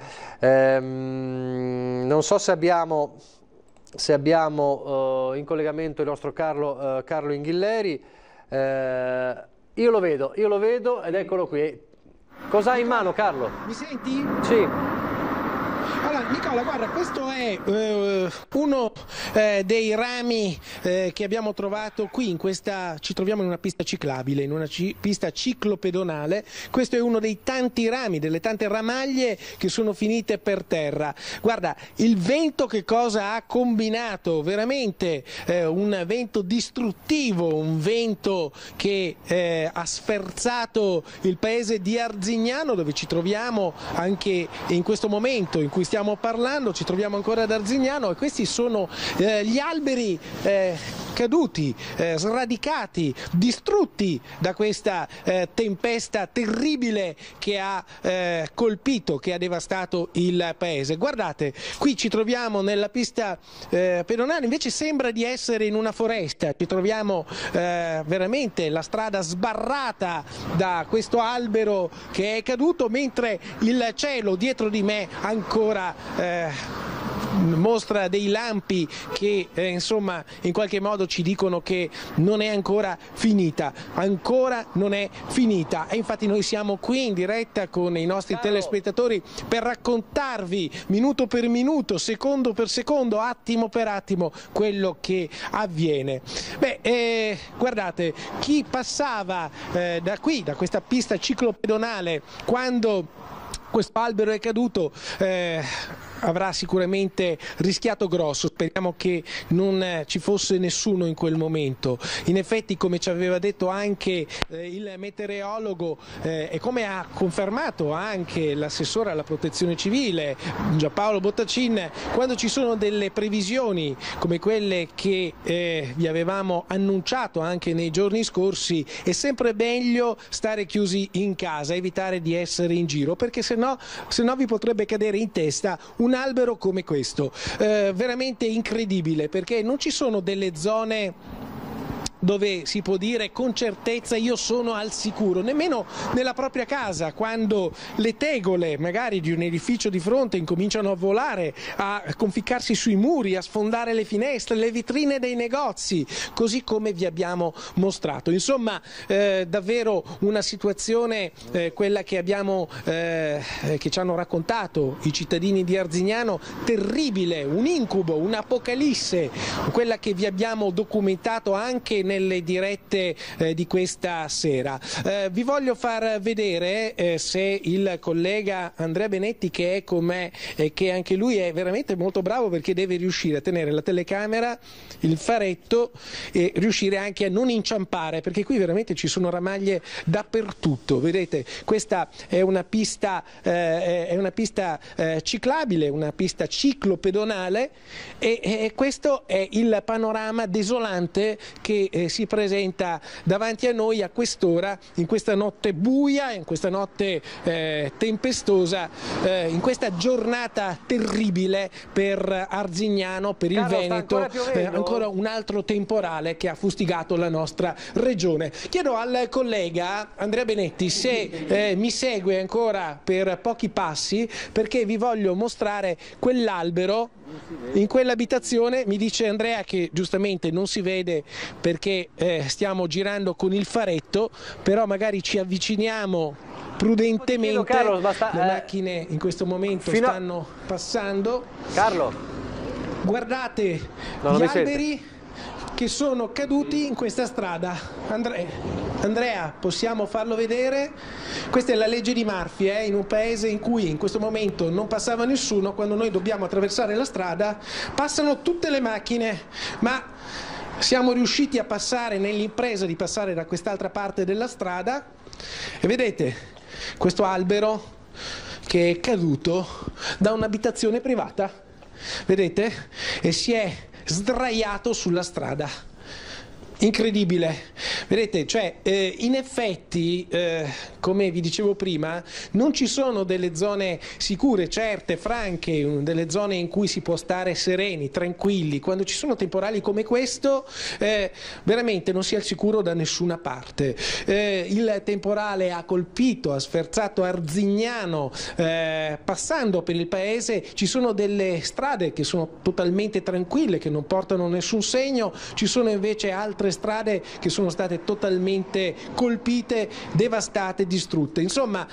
Ehm, non so se abbiamo, se abbiamo eh, in collegamento il nostro Carlo, eh, Carlo Inghilleri. Eh, io lo vedo, io lo vedo ed eccolo qui. Cosa hai in mano, Carlo? Mi senti? Sì. Allora, Nicola, guarda, questo è eh, uno eh, dei rami eh, che abbiamo trovato qui in questa, ci troviamo in una pista ciclabile, in una ci, pista ciclopedonale. Questo è uno dei tanti rami, delle tante ramaglie che sono finite per terra. Guarda, il vento che cosa ha combinato? Veramente eh, un vento distruttivo, un vento che eh, ha sferzato il paese di Arzignano, dove ci troviamo anche in questo momento in cui stiamo parlando. Ci troviamo ancora ad Arzignano e questi sono eh, gli alberi eh, caduti, eh, sradicati, distrutti da questa eh, tempesta terribile che ha eh, colpito, che ha devastato il paese. Guardate, qui ci troviamo nella pista eh, pedonale, invece sembra di essere in una foresta. Ci troviamo eh, veramente la strada sbarrata da questo albero che è caduto, mentre il cielo dietro di me ancora eh, mostra dei lampi che eh, insomma in qualche modo ci dicono che non è ancora finita, ancora non è finita. E infatti noi siamo qui in diretta con i nostri Ciao. telespettatori per raccontarvi minuto per minuto, secondo per secondo, attimo per attimo quello che avviene. Beh, eh, guardate, chi passava eh, da qui, da questa pista ciclopedonale, quando questo albero è caduto, eh, avrà sicuramente rischiato grosso, speriamo che non eh, ci fosse nessuno in quel momento. In effetti, come ci aveva detto anche eh, il meteorologo eh, e come ha confermato anche l'assessore alla protezione civile Giampaolo Bottacin, quando ci sono delle previsioni come quelle che eh, vi avevamo annunciato anche nei giorni scorsi, è sempre meglio stare chiusi in casa, evitare di essere in giro, perché se no, se no vi potrebbe cadere in testa un albero come questo, eh, veramente incredibile, perché non ci sono delle zone dove si può dire con certezza io sono al sicuro, nemmeno nella propria casa, quando le tegole magari di un edificio di fronte incominciano a volare, a conficcarsi sui muri, a sfondare le finestre, le vetrine dei negozi, così come vi abbiamo mostrato. Insomma, eh, davvero una situazione, eh, quella che abbiamo eh, che ci hanno raccontato i cittadini di Arzignano, terribile, un incubo, un'apocalisse, quella che vi abbiamo documentato anche nelle dirette eh, di questa sera. Eh, vi voglio far vedere eh, se il collega Andrea Benetti, che è con me e che anche lui è veramente molto bravo, perché deve riuscire a tenere la telecamera, il faretto e riuscire anche a non inciampare, perché qui veramente ci sono ramaglie dappertutto. Vedete, questa è una pista, eh, è una pista eh, ciclabile, una pista ciclopedonale e, e questo è il panorama desolante che eh, si presenta davanti a noi a quest'ora, in questa notte buia, in questa notte eh, tempestosa, eh, in questa giornata terribile per Arzignano, per il Carlo, Veneto, ancora, eh, ancora un altro temporale che ha fustigato la nostra regione. Chiedo al collega Andrea Benetti se eh, mi segue ancora per pochi passi, perché vi voglio mostrare quell'albero in quell'abitazione. Mi dice Andrea che giustamente non si vede perché eh, stiamo girando con il faretto, però magari ci avviciniamo prudentemente. Carlo, basta, le eh, macchine in questo momento stanno a... passando. Carlo, guardate no, gli alberi che sono caduti in questa strada. Andrea, Andrea, possiamo farlo vedere? Questa è la legge di Murphy, eh? In un paese in cui in questo momento non passava nessuno, quando noi dobbiamo attraversare la strada passano tutte le macchine, ma siamo riusciti a passare nell'impresa di passare da quest'altra parte della strada e vedete questo albero che è caduto da un'abitazione privata, vedete? E si è sdraiato sulla strada. Incredibile, vedete, cioè eh, in effetti eh, come vi dicevo prima non ci sono delle zone sicure, certe, franche, delle zone in cui si può stare sereni, tranquilli. Quando ci sono temporali come questo eh, veramente non si è al sicuro da nessuna parte. Eh, il temporale ha colpito, ha sferzato Arzignano, eh, passando per il paese ci sono delle strade che sono totalmente tranquille, che non portano nessun segno, ci sono invece altre strade che sono state totalmente colpite, devastate, distrutte. Insomma,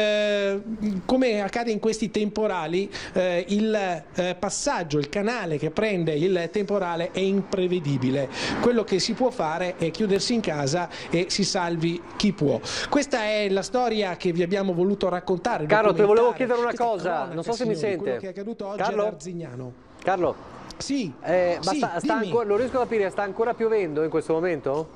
eh, come accade in questi temporali, eh, il eh, passaggio, il canale che prende il temporale è imprevedibile. Quello che si può fare è chiudersi in casa e si salvi chi può. Questa è la storia che vi abbiamo voluto raccontare. Carlo, te volevo chiedere una cosa, non so se mi sente. Quello che è accaduto oggi Carlo? ad Arzignano. Carlo? Sì, eh, ma sì, sta, sta ancora, lo riesco a capire, sta ancora piovendo in questo momento?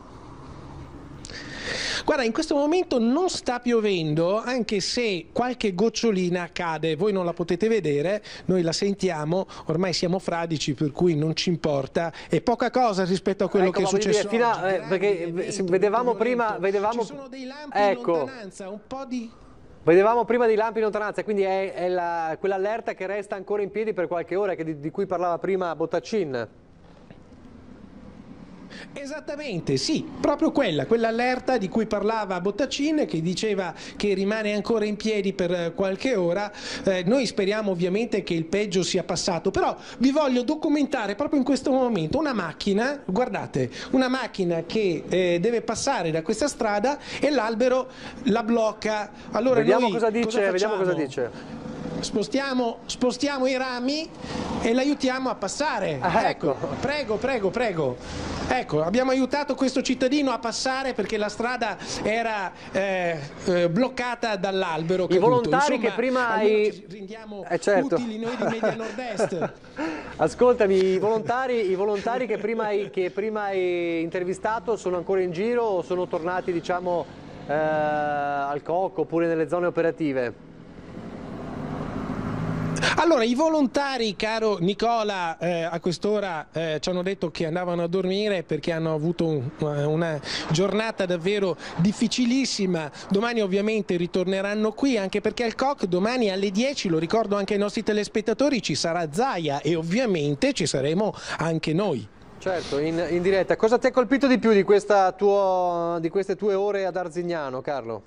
Guarda, in questo momento non sta piovendo, anche se qualche gocciolina cade. Voi non la potete vedere, noi la sentiamo, ormai siamo fradici, per cui non ci importa. È poca cosa rispetto a quello ecco, che è successo fino a, oggi. eh, perché evento, vedevamo prima, vedevamo, ci sono dei lampi ecco, in lontananza, un po' di... Vedevamo prima dei lampi in lontananza, quindi è, è la, quell'allerta che resta ancora in piedi per qualche ora, che di, di cui parlava prima Bottacin. Esattamente, sì, proprio quella, quell'allerta di cui parlava Bottacin, che diceva che rimane ancora in piedi per qualche ora. Eh, noi speriamo ovviamente che il peggio sia passato, però vi voglio documentare proprio in questo momento una macchina, guardate, una macchina che eh, deve passare da questa strada e l'albero la blocca. Allora vediamo noi cosa dice, cosa vediamo cosa dice. spostiamo, spostiamo i rami e l'aiutiamo a passare. Ah, ecco. ecco, prego, prego, prego. Ecco, abbiamo aiutato questo cittadino a passare perché la strada era eh, eh, bloccata dall'albero caduto. I volontari Insomma, che prima hai... ci rendiamo eh, certo. utili noi di Media Nord-Est. Ascoltami, i volontari, i volontari che, prima hai, che prima hai intervistato sono ancora in giro o sono tornati, diciamo, eh, al Cocco oppure nelle zone operative? Allora, i volontari, caro Nicola, eh, a quest'ora eh, ci hanno detto che andavano a dormire perché hanno avuto un, una giornata davvero difficilissima. Domani ovviamente ritorneranno qui, anche perché al C O C domani alle dieci, lo ricordo anche ai nostri telespettatori, ci sarà Zaia e ovviamente ci saremo anche noi. Certo, in, in diretta. Cosa ti ha colpito di più di, questa tuo, di queste tue ore ad Arzignano, Carlo?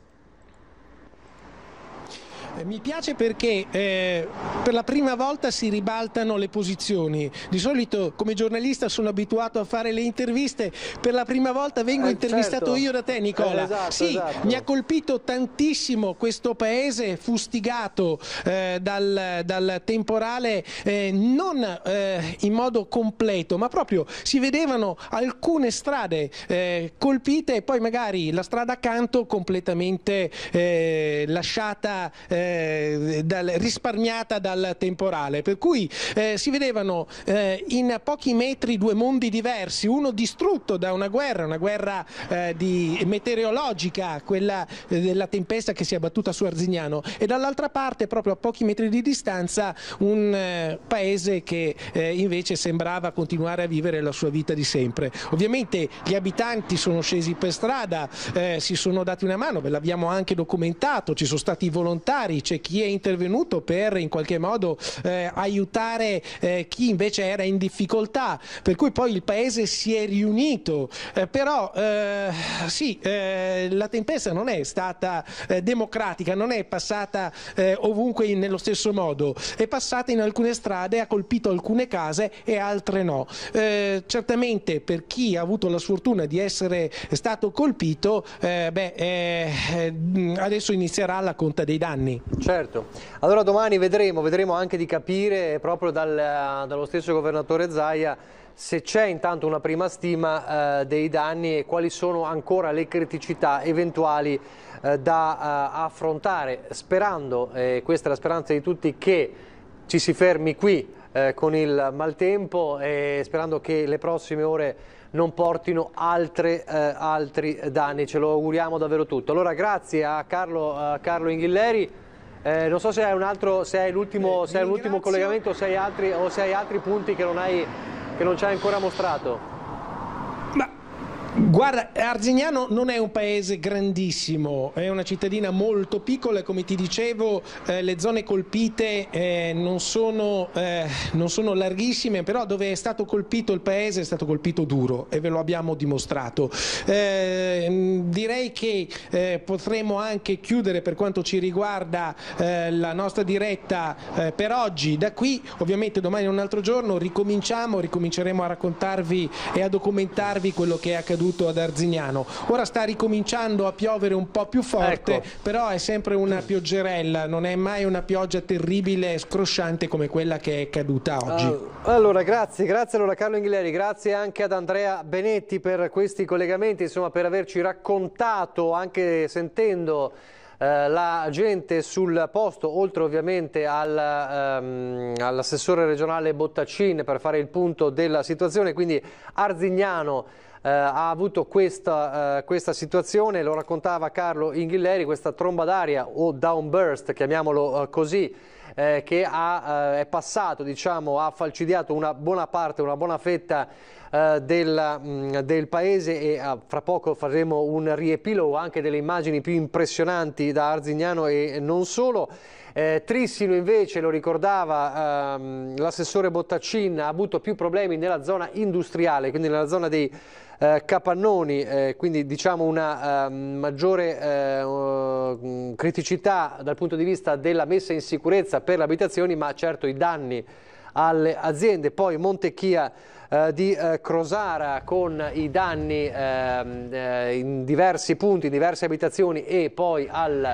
Mi piace perché eh, per la prima volta si ribaltano le posizioni. Di solito come giornalista sono abituato a fare le interviste, per la prima volta vengo eh, intervistato certo. io da te, Nicola. Eh, esatto, sì, esatto. Mi ha colpito tantissimo questo paese fustigato eh, dal, dal temporale, eh, non eh, in modo completo, ma proprio si vedevano alcune strade eh, colpite e poi magari la strada accanto completamente eh, lasciata eh, Dal, risparmiata dal temporale, per cui eh, si vedevano eh, in pochi metri due mondi diversi, uno distrutto da una guerra, una guerra eh, di meteorologica, quella eh, della tempesta che si è abbattuta su Arzignano, e dall'altra parte, proprio a pochi metri di distanza, un eh, paese che eh, invece sembrava continuare a vivere la sua vita di sempre. Ovviamente gli abitanti sono scesi per strada, eh, si sono dati una mano, ve l'abbiamo anche documentato, ci sono stati i volontari, c'è chi è intervenuto per in qualche modo eh, aiutare eh, chi invece era in difficoltà, per cui poi il paese si è riunito, eh, però eh, sì, eh, la tempesta non è stata eh, democratica, non è passata eh, ovunque in, nello stesso modo, è passata in alcune strade, ha colpito alcune case e altre no. Eh, certamente per chi ha avuto la sfortuna di essere stato colpito, eh, beh, eh, adesso inizierà la conta dei danni. Certo, allora domani vedremo, vedremo anche di capire proprio dal, dallo stesso governatore Zaia se c'è intanto una prima stima eh, dei danni e quali sono ancora le criticità eventuali eh, da eh, affrontare, sperando, e eh, questa è la speranza di tutti, che ci si fermi qui eh, con il maltempo e sperando che le prossime ore non portino altre, eh, altri danni, ce lo auguriamo davvero tutto. Allora grazie a Carlo, a Carlo Inghilleri. Eh, non so se hai un altro, se hai l'ultimo, se hai l'ultimo collegamento o se hai altri, o se hai altri punti che non hai, che non ci hai ancora mostrato. Guarda, Arzignano non è un paese grandissimo, è una cittadina molto piccola e come ti dicevo eh, le zone colpite eh, non, sono, eh, non sono larghissime, però dove è stato colpito il paese è stato colpito duro e ve lo abbiamo dimostrato. Eh, direi che eh, potremo anche chiudere per quanto ci riguarda eh, la nostra diretta eh, per oggi. Da qui ovviamente domani è un altro giorno, ricominciamo, ricominceremo a raccontarvi e a documentarvi quello che è accaduto ad Arzignano. Ora sta ricominciando a piovere un po' più forte, ecco. Però è sempre una pioggerella, non è mai una pioggia terribile e scrosciante come quella che è caduta oggi. Uh, allora grazie, grazie allora Carlo Inghilleri, grazie anche ad Andrea Benetti per questi collegamenti, insomma per averci raccontato, anche sentendo Uh, la gente sul posto, oltre ovviamente al, um, all'assessore regionale Bottaccin per fare il punto della situazione, quindi Arzignano uh, ha avuto questa, uh, questa situazione, lo raccontava Carlo Inghilleri, questa tromba d'aria o downburst, chiamiamolo uh, così, eh, che ha, eh, è passato, diciamo, ha falcidiato una buona parte, una buona fetta eh, del, mh, del paese e eh, fra poco faremo un riepilogo anche delle immagini più impressionanti da Arzignano e non solo. Eh, Trissino invece, lo ricordava ehm, l'assessore Bottaccin, ha avuto più problemi nella zona industriale, quindi nella zona dei eh, capannoni, eh, quindi diciamo una eh, maggiore eh, criticità dal punto di vista della messa in sicurezza per le abitazioni, ma certo i danni alle aziende. Poi Montecchia eh, di eh, Crosara con i danni eh, eh, in diversi punti, in diverse abitazioni e poi al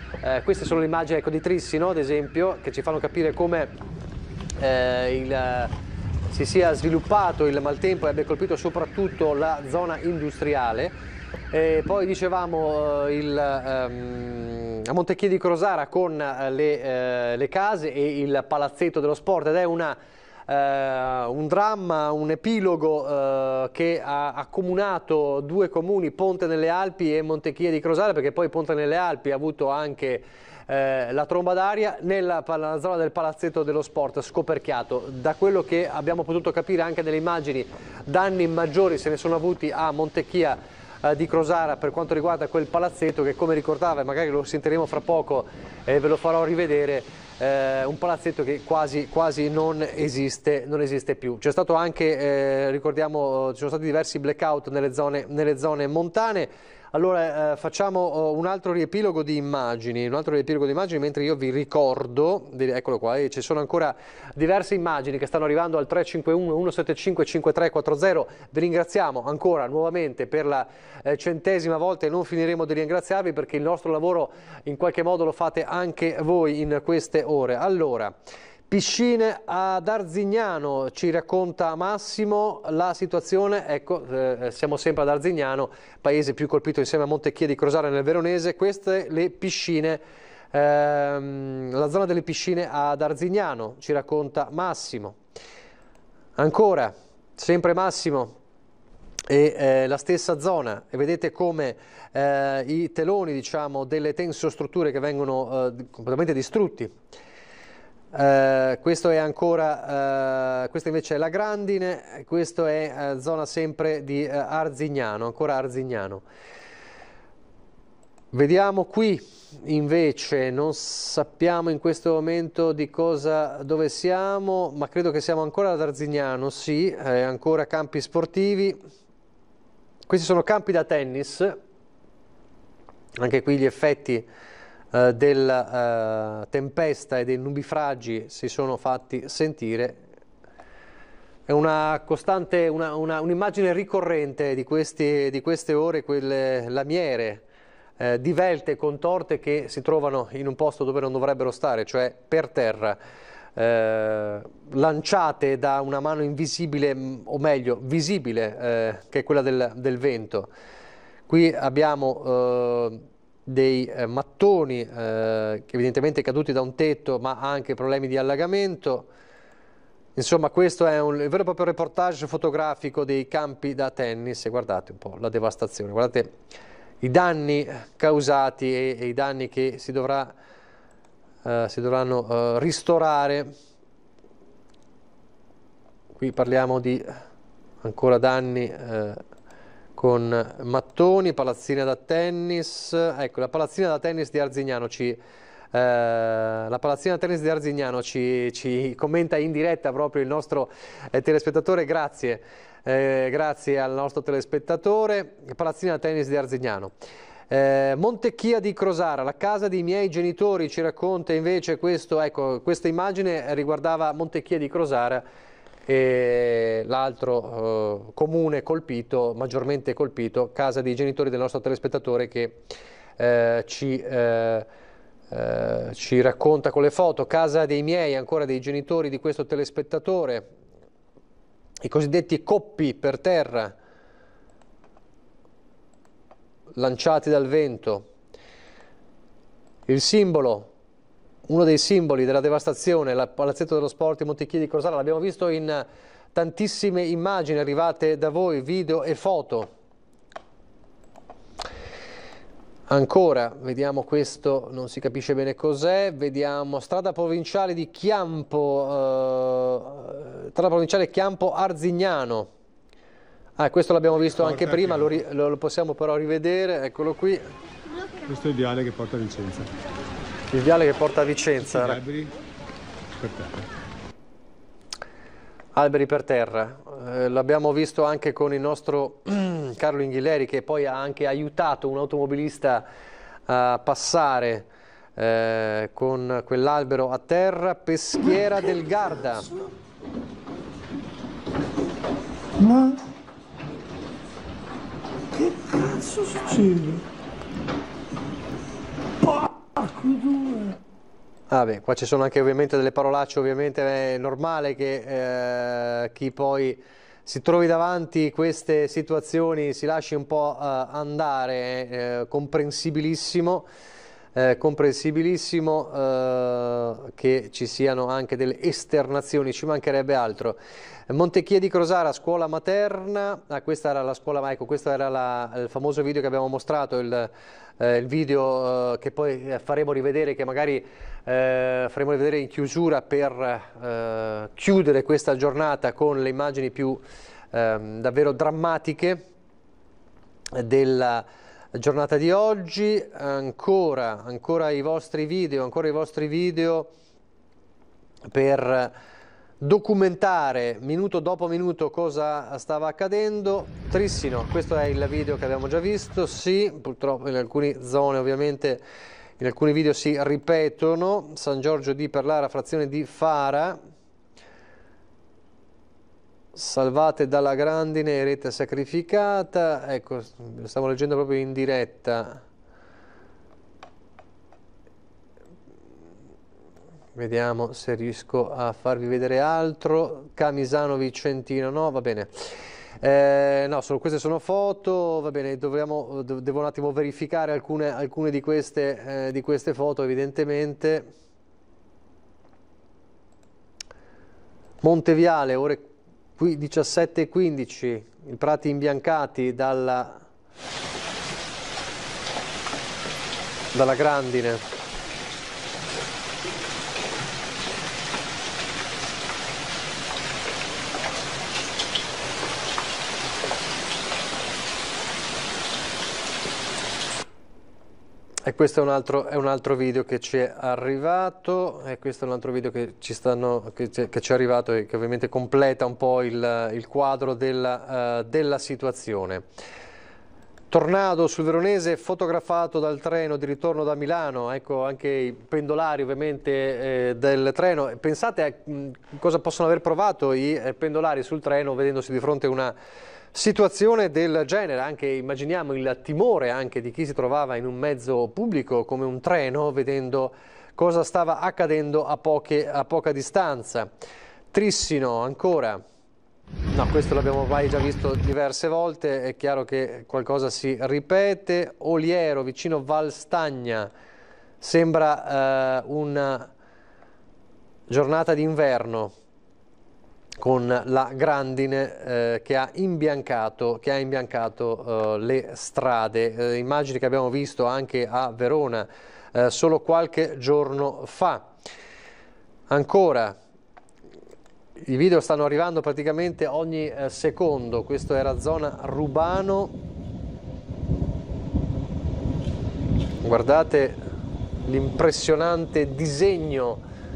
Eh, queste sono le immagini, ecco, di Trissino, ad esempio, che ci fanno capire come eh, il, si sia sviluppato il maltempo e abbia colpito soprattutto la zona industriale. E poi dicevamo eh, il, ehm, a Montecchia di Crosara con le, eh, le case e il palazzetto dello sport, ed è una Uh, un dramma, un epilogo uh, che ha accomunato due comuni, Ponte nelle Alpi e Montecchia di Crosara, perché poi Ponte nelle Alpi ha avuto anche uh, la tromba d'aria nella, nella zona del palazzetto dello sport scoperchiato. Da quello che abbiamo potuto capire anche nelle immagini, danni maggiori se ne sono avuti a Montecchia uh, di Crosara per quanto riguarda quel palazzetto che, come ricordava, e magari lo sentiremo fra poco e ve lo farò rivedere, Eh, un palazzetto che quasi, quasi non, esiste, non esiste più. C'è stato anche, eh, ricordiamo, ci sono stati diversi blackout nelle zone, nelle zone montane. Allora eh, facciamo un altro riepilogo di immagini, un altro riepilogo di immagini mentre io vi ricordo, eccolo qua, e ci sono ancora diverse immagini che stanno arrivando al tre cinque uno uno sette cinque cinque tre quattro zero. Vi ringraziamo ancora nuovamente per la eh, centesima volta e non finiremo di ringraziarvi perché il nostro lavoro in qualche modo lo fate anche voi in queste ore. Allora, piscine ad Arzignano, ci racconta Massimo la situazione. Ecco, eh, siamo sempre ad Arzignano, paese più colpito insieme a Montecchia di Crosara nel Veronese. Queste le piscine, ehm, la zona delle piscine ad Arzignano, ci racconta Massimo. Ancora, sempre Massimo, e eh, la stessa zona, e vedete come eh, i teloni, diciamo, delle tensostrutture che vengono eh, completamente distrutti. Uh, questo è ancora, uh, questa invece è la Grandine, questo è uh, zona sempre di uh, Arzignano, ancora Arzignano. Vediamo qui invece, non sappiamo in questo momento di cosa, dove siamo, ma credo che siamo ancora ad Arzignano, sì, eh, ancora campi sportivi. Questi sono campi da tennis, anche qui gli effetti Uh, della uh, tempesta e dei nubifragi si sono fatti sentire. È una costante, una, una, un'immagine ricorrente di, questi, di queste ore, quelle lamiere uh, divelte, contorte, che si trovano in un posto dove non dovrebbero stare, cioè per terra, uh, lanciate da una mano invisibile, o meglio visibile, uh, che è quella del, del vento. Qui abbiamo uh, dei eh, mattoni eh, evidentemente caduti da un tetto, ma anche problemi di allagamento. Insomma, questo è un vero e proprio reportage fotografico dei campi da tennis, e guardate un po' la devastazione, guardate i danni causati e, e i danni che si, dovrà, eh, si dovranno eh, ristorare. Qui parliamo di ancora danni eh, con mattoni, palazzina da tennis. Ecco, la palazzina da tennis di Arzignano ci, eh, la palazzina da tennis di Arzignano ci, ci commenta in diretta proprio il nostro eh, telespettatore. Grazie, eh, grazie al nostro telespettatore. Palazzina da tennis di Arzignano. Eh, Montecchia di Crosara, la casa dei miei genitori, ci racconta invece questo. Ecco, questa immagine riguardava Montecchia di Crosara, e l'altro eh, comune colpito, maggiormente colpito, casa dei genitori del nostro telespettatore, che eh, ci, eh, eh, ci racconta con le foto. Casa dei miei, ancora dei genitori di questo telespettatore, i cosiddetti coppi per terra lanciati dal vento, il simbolo, uno dei simboli della devastazione, il palazzetto dello sport in Montecchia di Crosara. L'abbiamo visto in tantissime immagini arrivate da voi, video e foto. Ancora, vediamo questo, non si capisce bene cos'è, vediamo strada provinciale di Chiampo, eh, strada provinciale Chiampo Arzignano. Ah, questo l'abbiamo visto anche prima, lo, lo, lo possiamo però rivedere, eccolo qui. Questo è il viale che porta a Vicenza. Il viale che porta a Vicenza. Alberi per terra. Alberi per terra. Eh, l'abbiamo visto anche con il nostro Carlo Inghileri, che poi ha anche aiutato un automobilista a passare eh, con quell'albero a terra. Peschiera del Garda. Ma che cazzo succede? Porco Ah beh, qua ci sono anche ovviamente delle parolacce, ovviamente è normale che eh, chi poi si trovi davanti queste situazioni si lasci un po' eh, andare, eh, comprensibilissimo, eh, comprensibilissimo eh, che ci siano anche delle esternazioni, ci mancherebbe altro. Montechia di Crosara, scuola materna, ah, questa era la scuola, ecco, questo era la, il famoso video che abbiamo mostrato, il, eh, il video eh, che poi faremo rivedere, che magari eh, faremo rivedere in chiusura per eh, chiudere questa giornata con le immagini più eh, davvero drammatiche della giornata di oggi. Ancora, ancora i vostri video, ancora i vostri video per documentare minuto dopo minuto cosa stava accadendo. Trissino, questo è il video che abbiamo già visto, sì, purtroppo in alcune zone ovviamente, in alcuni video si ripetono. San Giorgio di Perlara, frazione di Fara, salvate dalla grandine, rete sacrificata, ecco, lo stavo leggendo proprio in diretta. Vediamo se riesco a farvi vedere altro. Camisano Vicentino, no, va bene. Eh, no, solo queste sono foto, va bene, dobbiamo, devo un attimo verificare alcune, alcune di, queste, eh, di queste foto, evidentemente. Monteviale, ore diciassette e quindici, i prati imbiancati dalla, dalla grandine. E questo è un, altro, è un altro video che ci è arrivato, e questo è un altro video che ci, stanno, che ci, che ci è arrivato e che ovviamente completa un po' il, il quadro della, uh, della situazione. Tornado sul Veronese fotografato dal treno di ritorno da Milano, ecco anche i pendolari ovviamente eh, del treno. Pensate a mh, cosa possono aver provato i eh, pendolari sul treno vedendosi di fronte a una situazione del genere. Anche immaginiamo il timore anche di chi si trovava in un mezzo pubblico come un treno, vedendo cosa stava accadendo a, poche, a poca distanza. Trissino ancora, no, questo l'abbiamo ormai già visto diverse volte, è chiaro che qualcosa si ripete. Oliero vicino Valstagna, sembra eh, una giornata d'inverno con la grandine eh, che ha imbiancato, che ha imbiancato eh, le strade, eh, immagini che abbiamo visto anche a Verona eh, solo qualche giorno fa. Ancora, i video stanno arrivando praticamente ogni eh, secondo, questo era zona Rubano, guardate l'impressionante disegno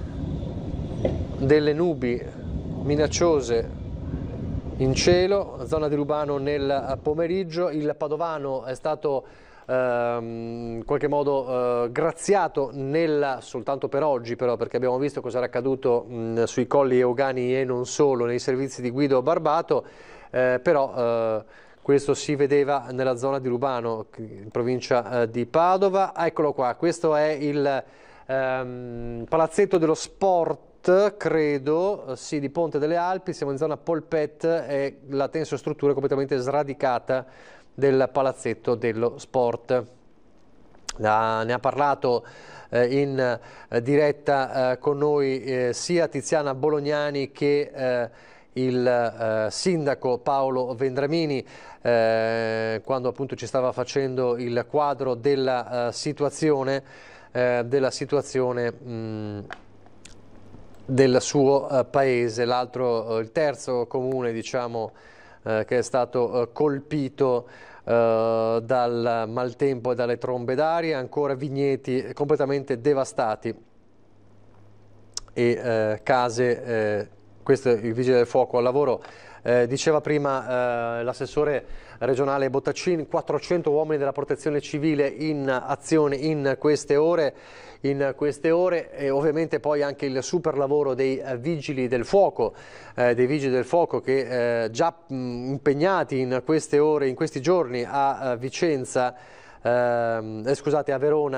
delle nubi minacciose in cielo, zona di Rubano nel pomeriggio. Il Padovano è stato ehm, in qualche modo eh, graziato nel, soltanto per oggi però, perché abbiamo visto cosa era accaduto mh, sui colli Eugani e non solo, nei servizi di Guido Barbato, eh, però eh, questo si vedeva nella zona di Rubano, in provincia eh, di Padova. Eccolo qua, questo è il ehm, palazzetto dello sport, credo, sì, di Ponte delle Alpi. Siamo in zona Polpet e la tensostruttura è completamente sradicata del palazzetto dello sport. La, ne ha parlato eh, in eh, diretta eh, con noi eh, sia Tiziana Bolognani che eh, il eh, sindaco Paolo Vendramini eh, quando appunto ci stava facendo il quadro della eh, situazione, eh, della situazione mh, del suo uh, paese. L'altro, uh, il terzo comune, diciamo, uh, che è stato uh, colpito uh, dal maltempo e dalle trombe d'aria. Ancora vigneti completamente devastati e uh, case, uh, questo è il vigile del fuoco al lavoro. Uh, diceva prima uh, l'assessore regionale Bottacin, quattrocento uomini della protezione civile in azione in queste ore. in queste ore e ovviamente poi anche il super lavoro dei eh, vigili del fuoco, eh, dei vigili del fuoco che eh, già mh, impegnati in queste ore, in questi giorni a, a Vicenza, eh, scusate, a Verona,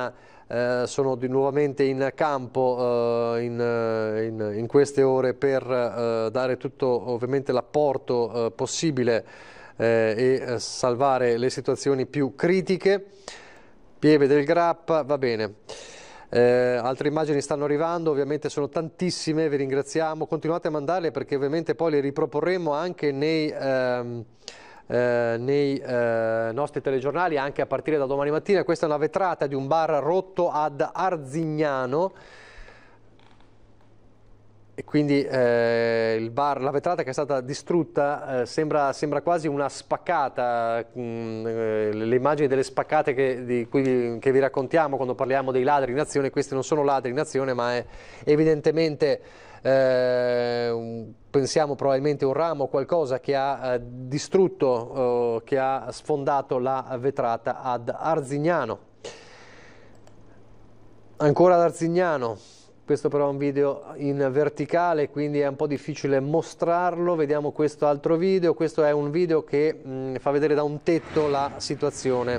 eh, sono di nuovamente in campo eh, in, in, in queste ore per eh, dare tutto ovviamente l'apporto eh, possibile eh, e salvare le situazioni più critiche. Pieve del Grappa, va bene. Eh, altre immagini stanno arrivando, ovviamente sono tantissime, vi ringraziamo, continuate a mandarle perché ovviamente poi le riproporremo anche nei, ehm, eh, nei eh, nostri telegiornali anche a partire da domani mattina. Questa è una vetrata di un bar rotto ad Arzignano. E quindi eh, il bar, la vetrata che è stata distrutta eh, sembra, sembra quasi una spaccata, mh, eh, le immagini delle spaccate che, di cui, che vi raccontiamo quando parliamo dei ladri in azione, questi non sono ladri in azione ma è evidentemente, eh, pensiamo probabilmente un ramo o qualcosa che ha eh, distrutto, eh, che ha sfondato la vetrata ad Arzignano. Ancora ad Arzignano. Questo però è un video in verticale, quindi è un po' difficile mostrarlo. Vediamo questo altro video. Questo è un video che mh, fa vedere da un tetto la situazione.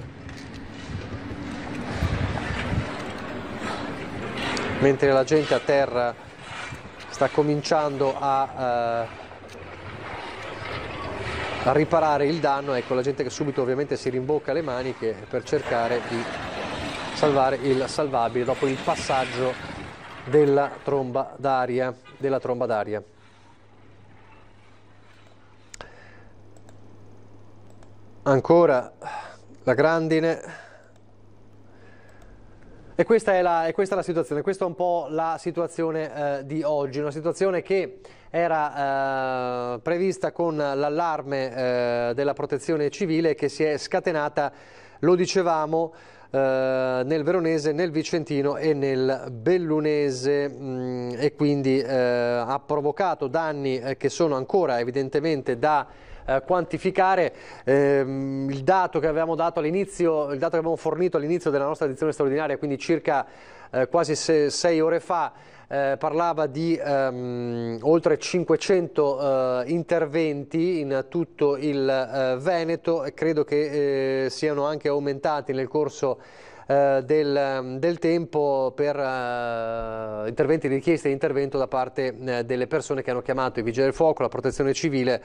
Mentre la gente a terra sta cominciando a, uh, a riparare il danno, ecco la gente che subito ovviamente si rimbocca le maniche per cercare di salvare il salvabile dopo il passaggio della tromba d'aria, della tromba d'aria. Ancora la grandine. E questa è la, e questa è la situazione, questa è un po' la situazione eh, di oggi, una situazione che era eh, prevista con l'allarme eh, della protezione civile che si è scatenata, lo dicevamo, Uh, nel Veronese, nel Vicentino e nel Bellunese mh, e quindi uh, ha provocato danni uh, che sono ancora evidentemente da uh, quantificare. Uh, il dato che avevamo dato all'inizio, il dato che abbiamo fornito all'inizio della nostra edizione straordinaria, quindi circa uh, quasi se, sei ore fa, Eh, parlava di um, oltre cinquecento uh, interventi in tutto il uh, Veneto e credo che eh, siano anche aumentati nel corso uh, del, del tempo per uh, interventi, richieste di intervento da parte uh, delle persone che hanno chiamato i vigili del fuoco, la protezione civile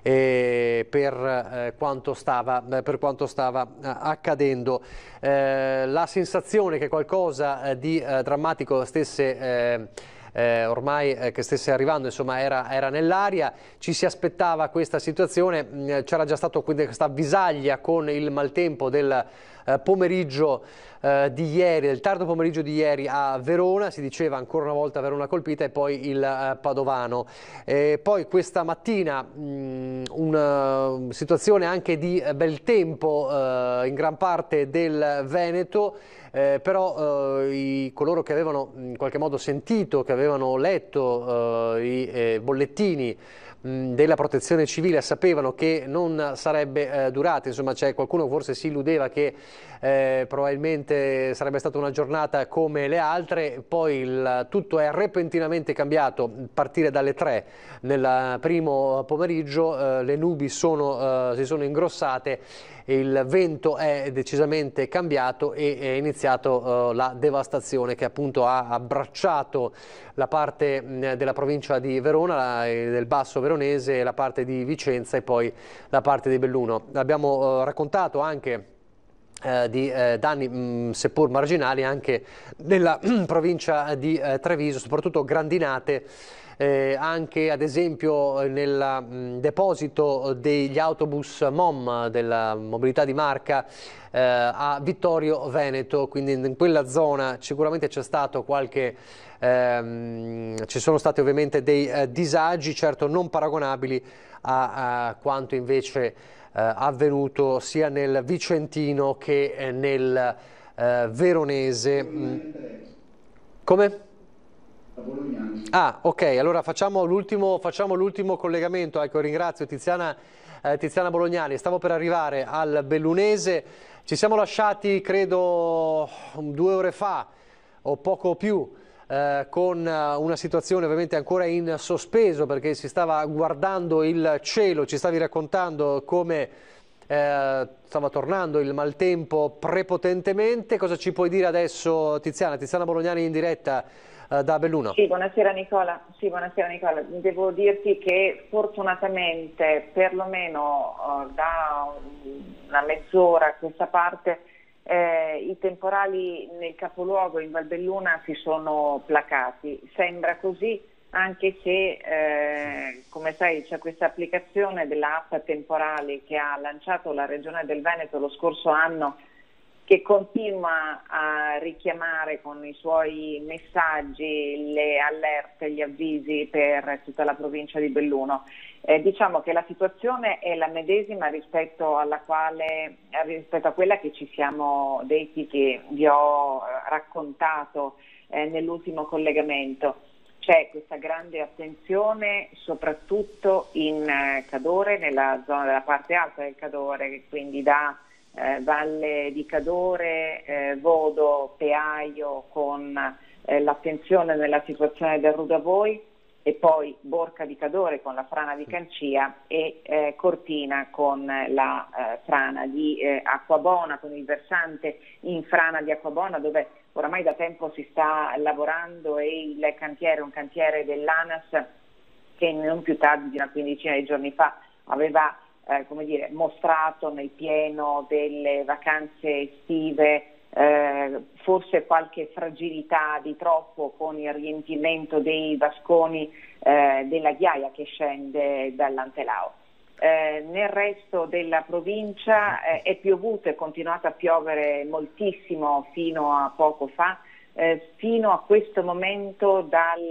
eh, per, uh, quanto stava, uh, per quanto stava uh, accadendo. Eh, la sensazione che qualcosa eh, di eh, drammatico stesse eh, eh, ormai eh, che stesse arrivando, insomma, era, era nell'aria, ci si aspettava questa situazione, c'era già stata questa avvisaglia con il maltempo del eh, pomeriggio eh, di ieri, del tardo pomeriggio di ieri a Verona, si diceva ancora una volta Verona colpita e poi il eh, Padovano. E poi questa mattina mh, una situazione anche di eh, bel tempo eh, in gran parte del Veneto. Eh, però eh, i, coloro che avevano in qualche modo sentito, che avevano letto eh, i eh, bollettini mh, della protezione civile sapevano che non sarebbe eh, durata, insomma c'è qualcuno che forse si illudeva che eh, probabilmente sarebbe stata una giornata come le altre, poi il, tutto è repentinamente cambiato a partire dalle tre nel primo pomeriggio, eh, le nubi sono, eh, si sono ingrossate, il vento è decisamente cambiato e è iniziato uh, la devastazione che appunto ha abbracciato la parte mh, della provincia di Verona, la, del Basso Veronese, la parte di Vicenza e poi la parte di Belluno. Abbiamo uh, raccontato anche uh, di uh, danni mh, seppur marginali anche nella provincia di uh, Treviso, soprattutto grandinate. Eh, anche ad esempio nel mh, deposito degli autobus M O M della mobilità di Marca eh, a Vittorio Veneto, quindi in quella zona sicuramente c'è stato qualche ehm, ci sono stati ovviamente dei eh, disagi, certo non paragonabili a, a quanto invece eh, avvenuto sia nel Vicentino che eh, nel eh, Veronese. Come? Ah, ok, allora facciamo l'ultimo facciamo l'ultimo collegamento. Ecco, ringrazio Tiziana, eh, Tiziana Bolognani. Stavo per arrivare al Bellunese, ci siamo lasciati credo due ore fa o poco più eh, con una situazione ovviamente ancora in sospeso perché si stava guardando il cielo, ci stavi raccontando come eh, stava tornando il maltempo prepotentemente. Cosa ci puoi dire adesso, Tiziana? Tiziana Bolognani in diretta eh, da Belluno. Sì, buonasera Nicola. Sì, buonasera Nicola. Devo dirti che fortunatamente perlomeno uh, da una mezz'ora a questa parte eh, i temporali nel capoluogo in Valbelluna si sono placati. Sembra così, anche se eh, come sai c'è questa applicazione dell'app Temporali che ha lanciato la Regione del Veneto lo scorso anno, che continua a richiamare con i suoi messaggi le allerte, gli avvisi per tutta la provincia di Belluno. Eh, diciamo che la situazione è la medesima rispetto alla quale, rispetto a quella che ci siamo detti, che vi ho raccontato eh, nell'ultimo collegamento. C'è questa grande attenzione soprattutto in eh, Cadore, nella zona della parte alta del Cadore, quindi da Eh, Valle di Cadore, eh, Vodo, Peaio, con eh, l'attenzione nella situazione del Rudavoi, e poi Borca di Cadore con la frana di Cancia e eh, Cortina con la eh, frana di eh, Acquabona, con il versante in frana di Acquabona, dove oramai da tempo si sta lavorando, e il cantiere, un cantiere dell'ANAS che non più tardi di una quindicina di giorni fa aveva Eh, come dire, mostrato nel pieno delle vacanze estive eh, forse qualche fragilità di troppo con il riempimento dei vasconi eh, della ghiaia che scende dall'Antelao. Eh, nel resto della provincia eh, è piovuto, è continuato a piovere moltissimo fino a poco fa. Eh, fino a questo momento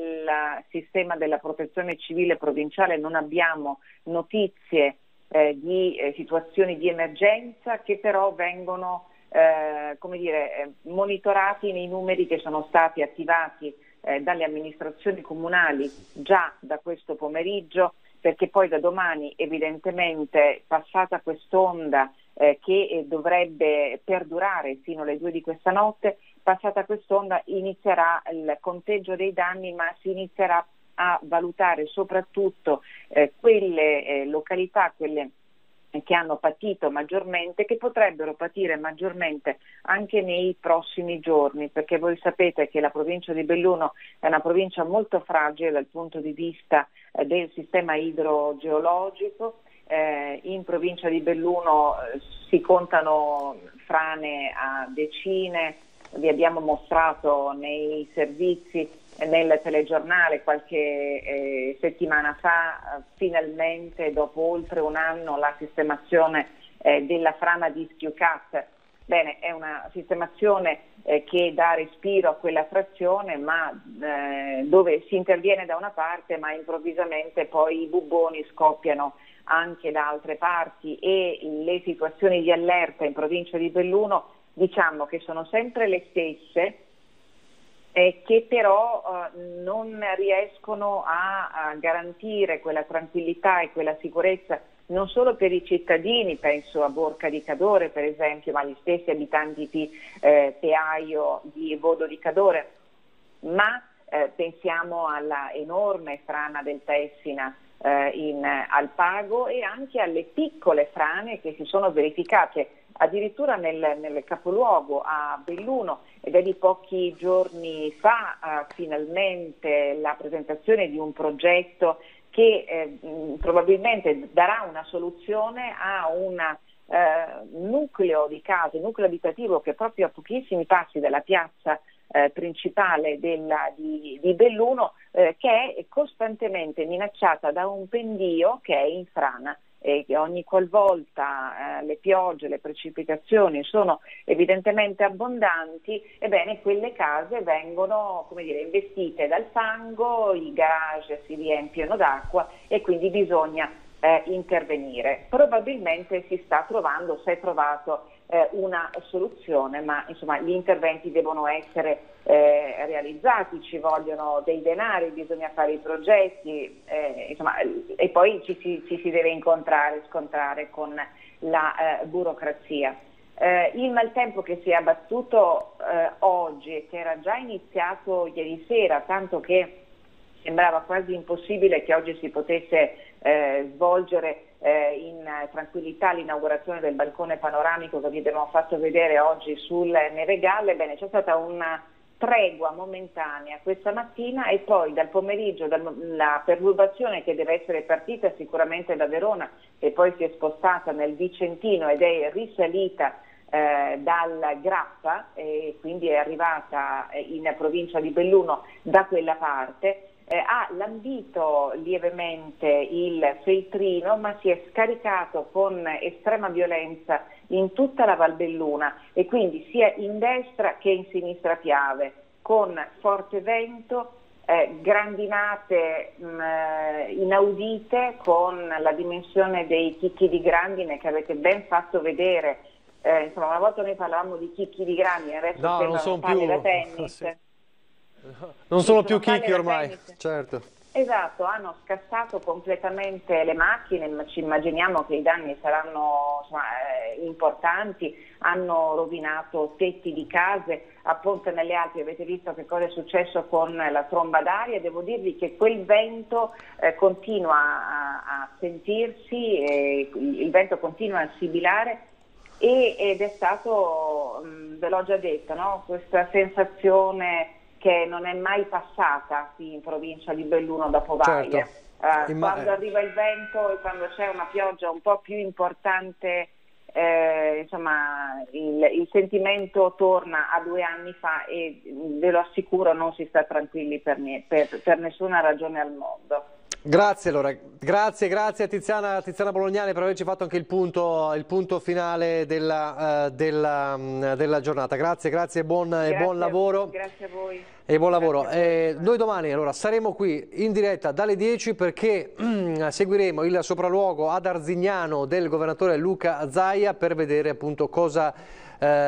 dal sistema della protezione civile provinciale non abbiamo notizie Eh, di eh, situazioni di emergenza, che però vengono eh, come dire, eh, monitorati nei numeri che sono stati attivati eh, dalle amministrazioni comunali già da questo pomeriggio, perché poi da domani evidentemente, passata quest'onda eh, che eh, dovrebbe perdurare fino alle due di questa notte, passata quest'onda inizierà il conteggio dei danni, ma si inizierà a valutare soprattutto eh, quelle eh, località, quelle che hanno patito maggiormente, che potrebbero patire maggiormente anche nei prossimi giorni, perché voi sapete che la provincia di Belluno è una provincia molto fragile dal punto di vista eh, del sistema idrogeologico. Eh, in provincia di Belluno eh, si contano frane a decine, vi abbiamo mostrato nei servizi, nel telegiornale qualche eh, settimana fa, eh, finalmente dopo oltre un anno, la sistemazione eh, della frana di Schiucat. Bene, è una sistemazione eh, che dà respiro a quella frazione, ma eh, dove si interviene da una parte, ma improvvisamente poi i bubboni scoppiano anche da altre parti, e le situazioni di allerta in provincia di Belluno, diciamo che sono sempre le stesse, Eh, che però eh, non riescono a, a garantire quella tranquillità e quella sicurezza non solo per i cittadini, penso a Borca di Cadore per esempio, ma gli stessi abitanti di eh, Peaio, di Vodo di Cadore, ma eh, pensiamo alla enorme frana del Tessina eh, in Alpago, e anche alle piccole frane che si sono verificate addirittura nel, nel capoluogo a Belluno, ed è di pochi giorni fa eh, finalmente la presentazione di un progetto che eh, probabilmente darà una soluzione a un eh, nucleo di case, nucleo abitativo che è proprio a pochissimi passi dalla piazza eh, principale della, di, di Belluno, eh, che è costantemente minacciata da un pendio che è in frana, e che ogni qualvolta eh, le piogge, le precipitazioni sono evidentemente abbondanti, ebbene quelle case vengono, come dire, investite dal fango, i garage si riempiono d'acqua e quindi bisogna eh, intervenire. Probabilmente si sta trovando, si è trovato eh, una soluzione, ma insomma gli interventi devono essere eh, realizzati, ci vogliono dei denari, bisogna fare i progetti, eh, insomma, e poi ci si, ci si deve incontrare, scontrare con la eh, burocrazia. Eh, il maltempo che si è abbattuto eh, oggi e che era già iniziato ieri sera, tanto che sembrava quasi impossibile che oggi si potesse eh, svolgere eh, in tranquillità l'inaugurazione del balcone panoramico che vi abbiamo fatto vedere oggi sul Nevegalle. Bene, c'è stata una tregua momentanea questa mattina e poi dal pomeriggio la perturbazione che deve essere partita sicuramente da Verona e poi si è spostata nel Vicentino ed è risalita eh, dal Grappa e quindi è arrivata in provincia di Belluno da quella parte. Eh, ha lambito lievemente il Feltrino ma si è scaricato con estrema violenza in tutta la Valbelluna e quindi sia in destra che in sinistra Piave, con forte vento, eh, grandinate mh, inaudite con la dimensione dei chicchi di grandine che avete ben fatto vedere. Eh, insomma, una volta noi parlavamo di chicchi di grandine, adesso no, non sono più da tennis. Sì. Non sono più chicchi ormai, certo. Esatto, hanno scassato completamente le macchine, ci immaginiamo che i danni saranno insomma, eh, importanti, hanno rovinato tetti di case, a Ponte nelle Alpi avete visto che cosa è successo con la tromba d'aria, devo dirvi che quel vento eh, continua a, a sentirsi, eh, il vento continua a sibilare e, ed è stato, mh, ve l'ho già detto, no? Questa sensazione che non è mai passata qui in provincia di Belluno dopo Valle. Certo. Uh, Imma- quando arriva il vento e quando c'è una pioggia un po' più importante, eh, insomma il, il sentimento torna a due anni fa e ve lo assicuro non si sta tranquilli per, me, per, per nessuna ragione al mondo. Grazie allora, grazie, grazie a Tiziana, Tiziana Bolognani per averci fatto anche il punto, il punto finale della, uh, della, um, della giornata. Grazie, grazie e buon, grazie, e buon lavoro. Grazie a voi. E buon lavoro. Eh, noi domani allora saremo qui in diretta dalle dieci perché mm, seguiremo il sopralluogo ad Arzignano del governatore Luca Zaia per vedere appunto cosa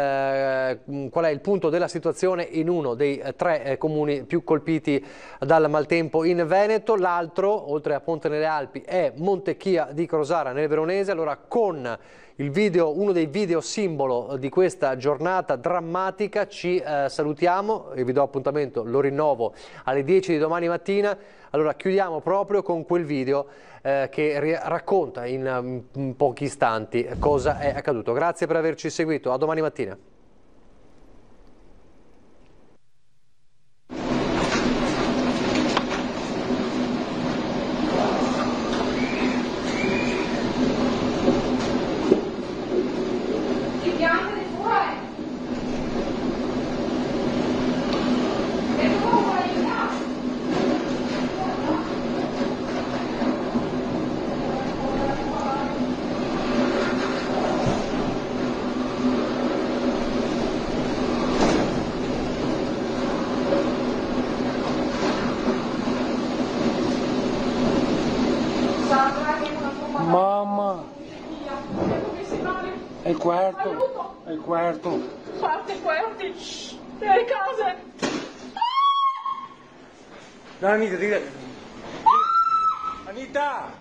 Eh, qual è il punto della situazione in uno dei eh, tre eh, comuni più colpiti dal maltempo in Veneto. L'altro, oltre a Ponte nelle Alpi, è Montecchia di Crosara nel Veronese. Allora con il video, uno dei video simbolo di questa giornata drammatica ci eh, salutiamo e vi do appuntamento, lo rinnovo, alle dieci di domani mattina. Allora chiudiamo proprio con quel video eh, che racconta in, in pochi istanti cosa è accaduto. Grazie per averci seguito, a domani mattina. Mamma, è il quarto, è il quarto. Quarti, quarti, le case. No, Anita, dile. Anita!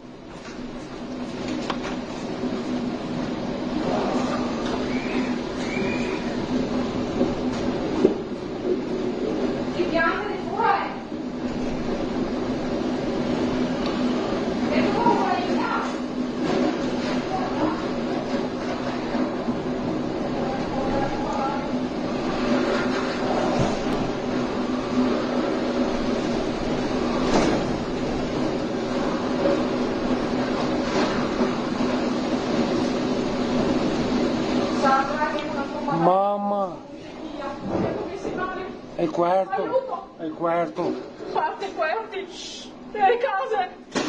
Chiamiamoli fuori. Mamma, è il quarto, è il quarto. Quarti, quarti, le case.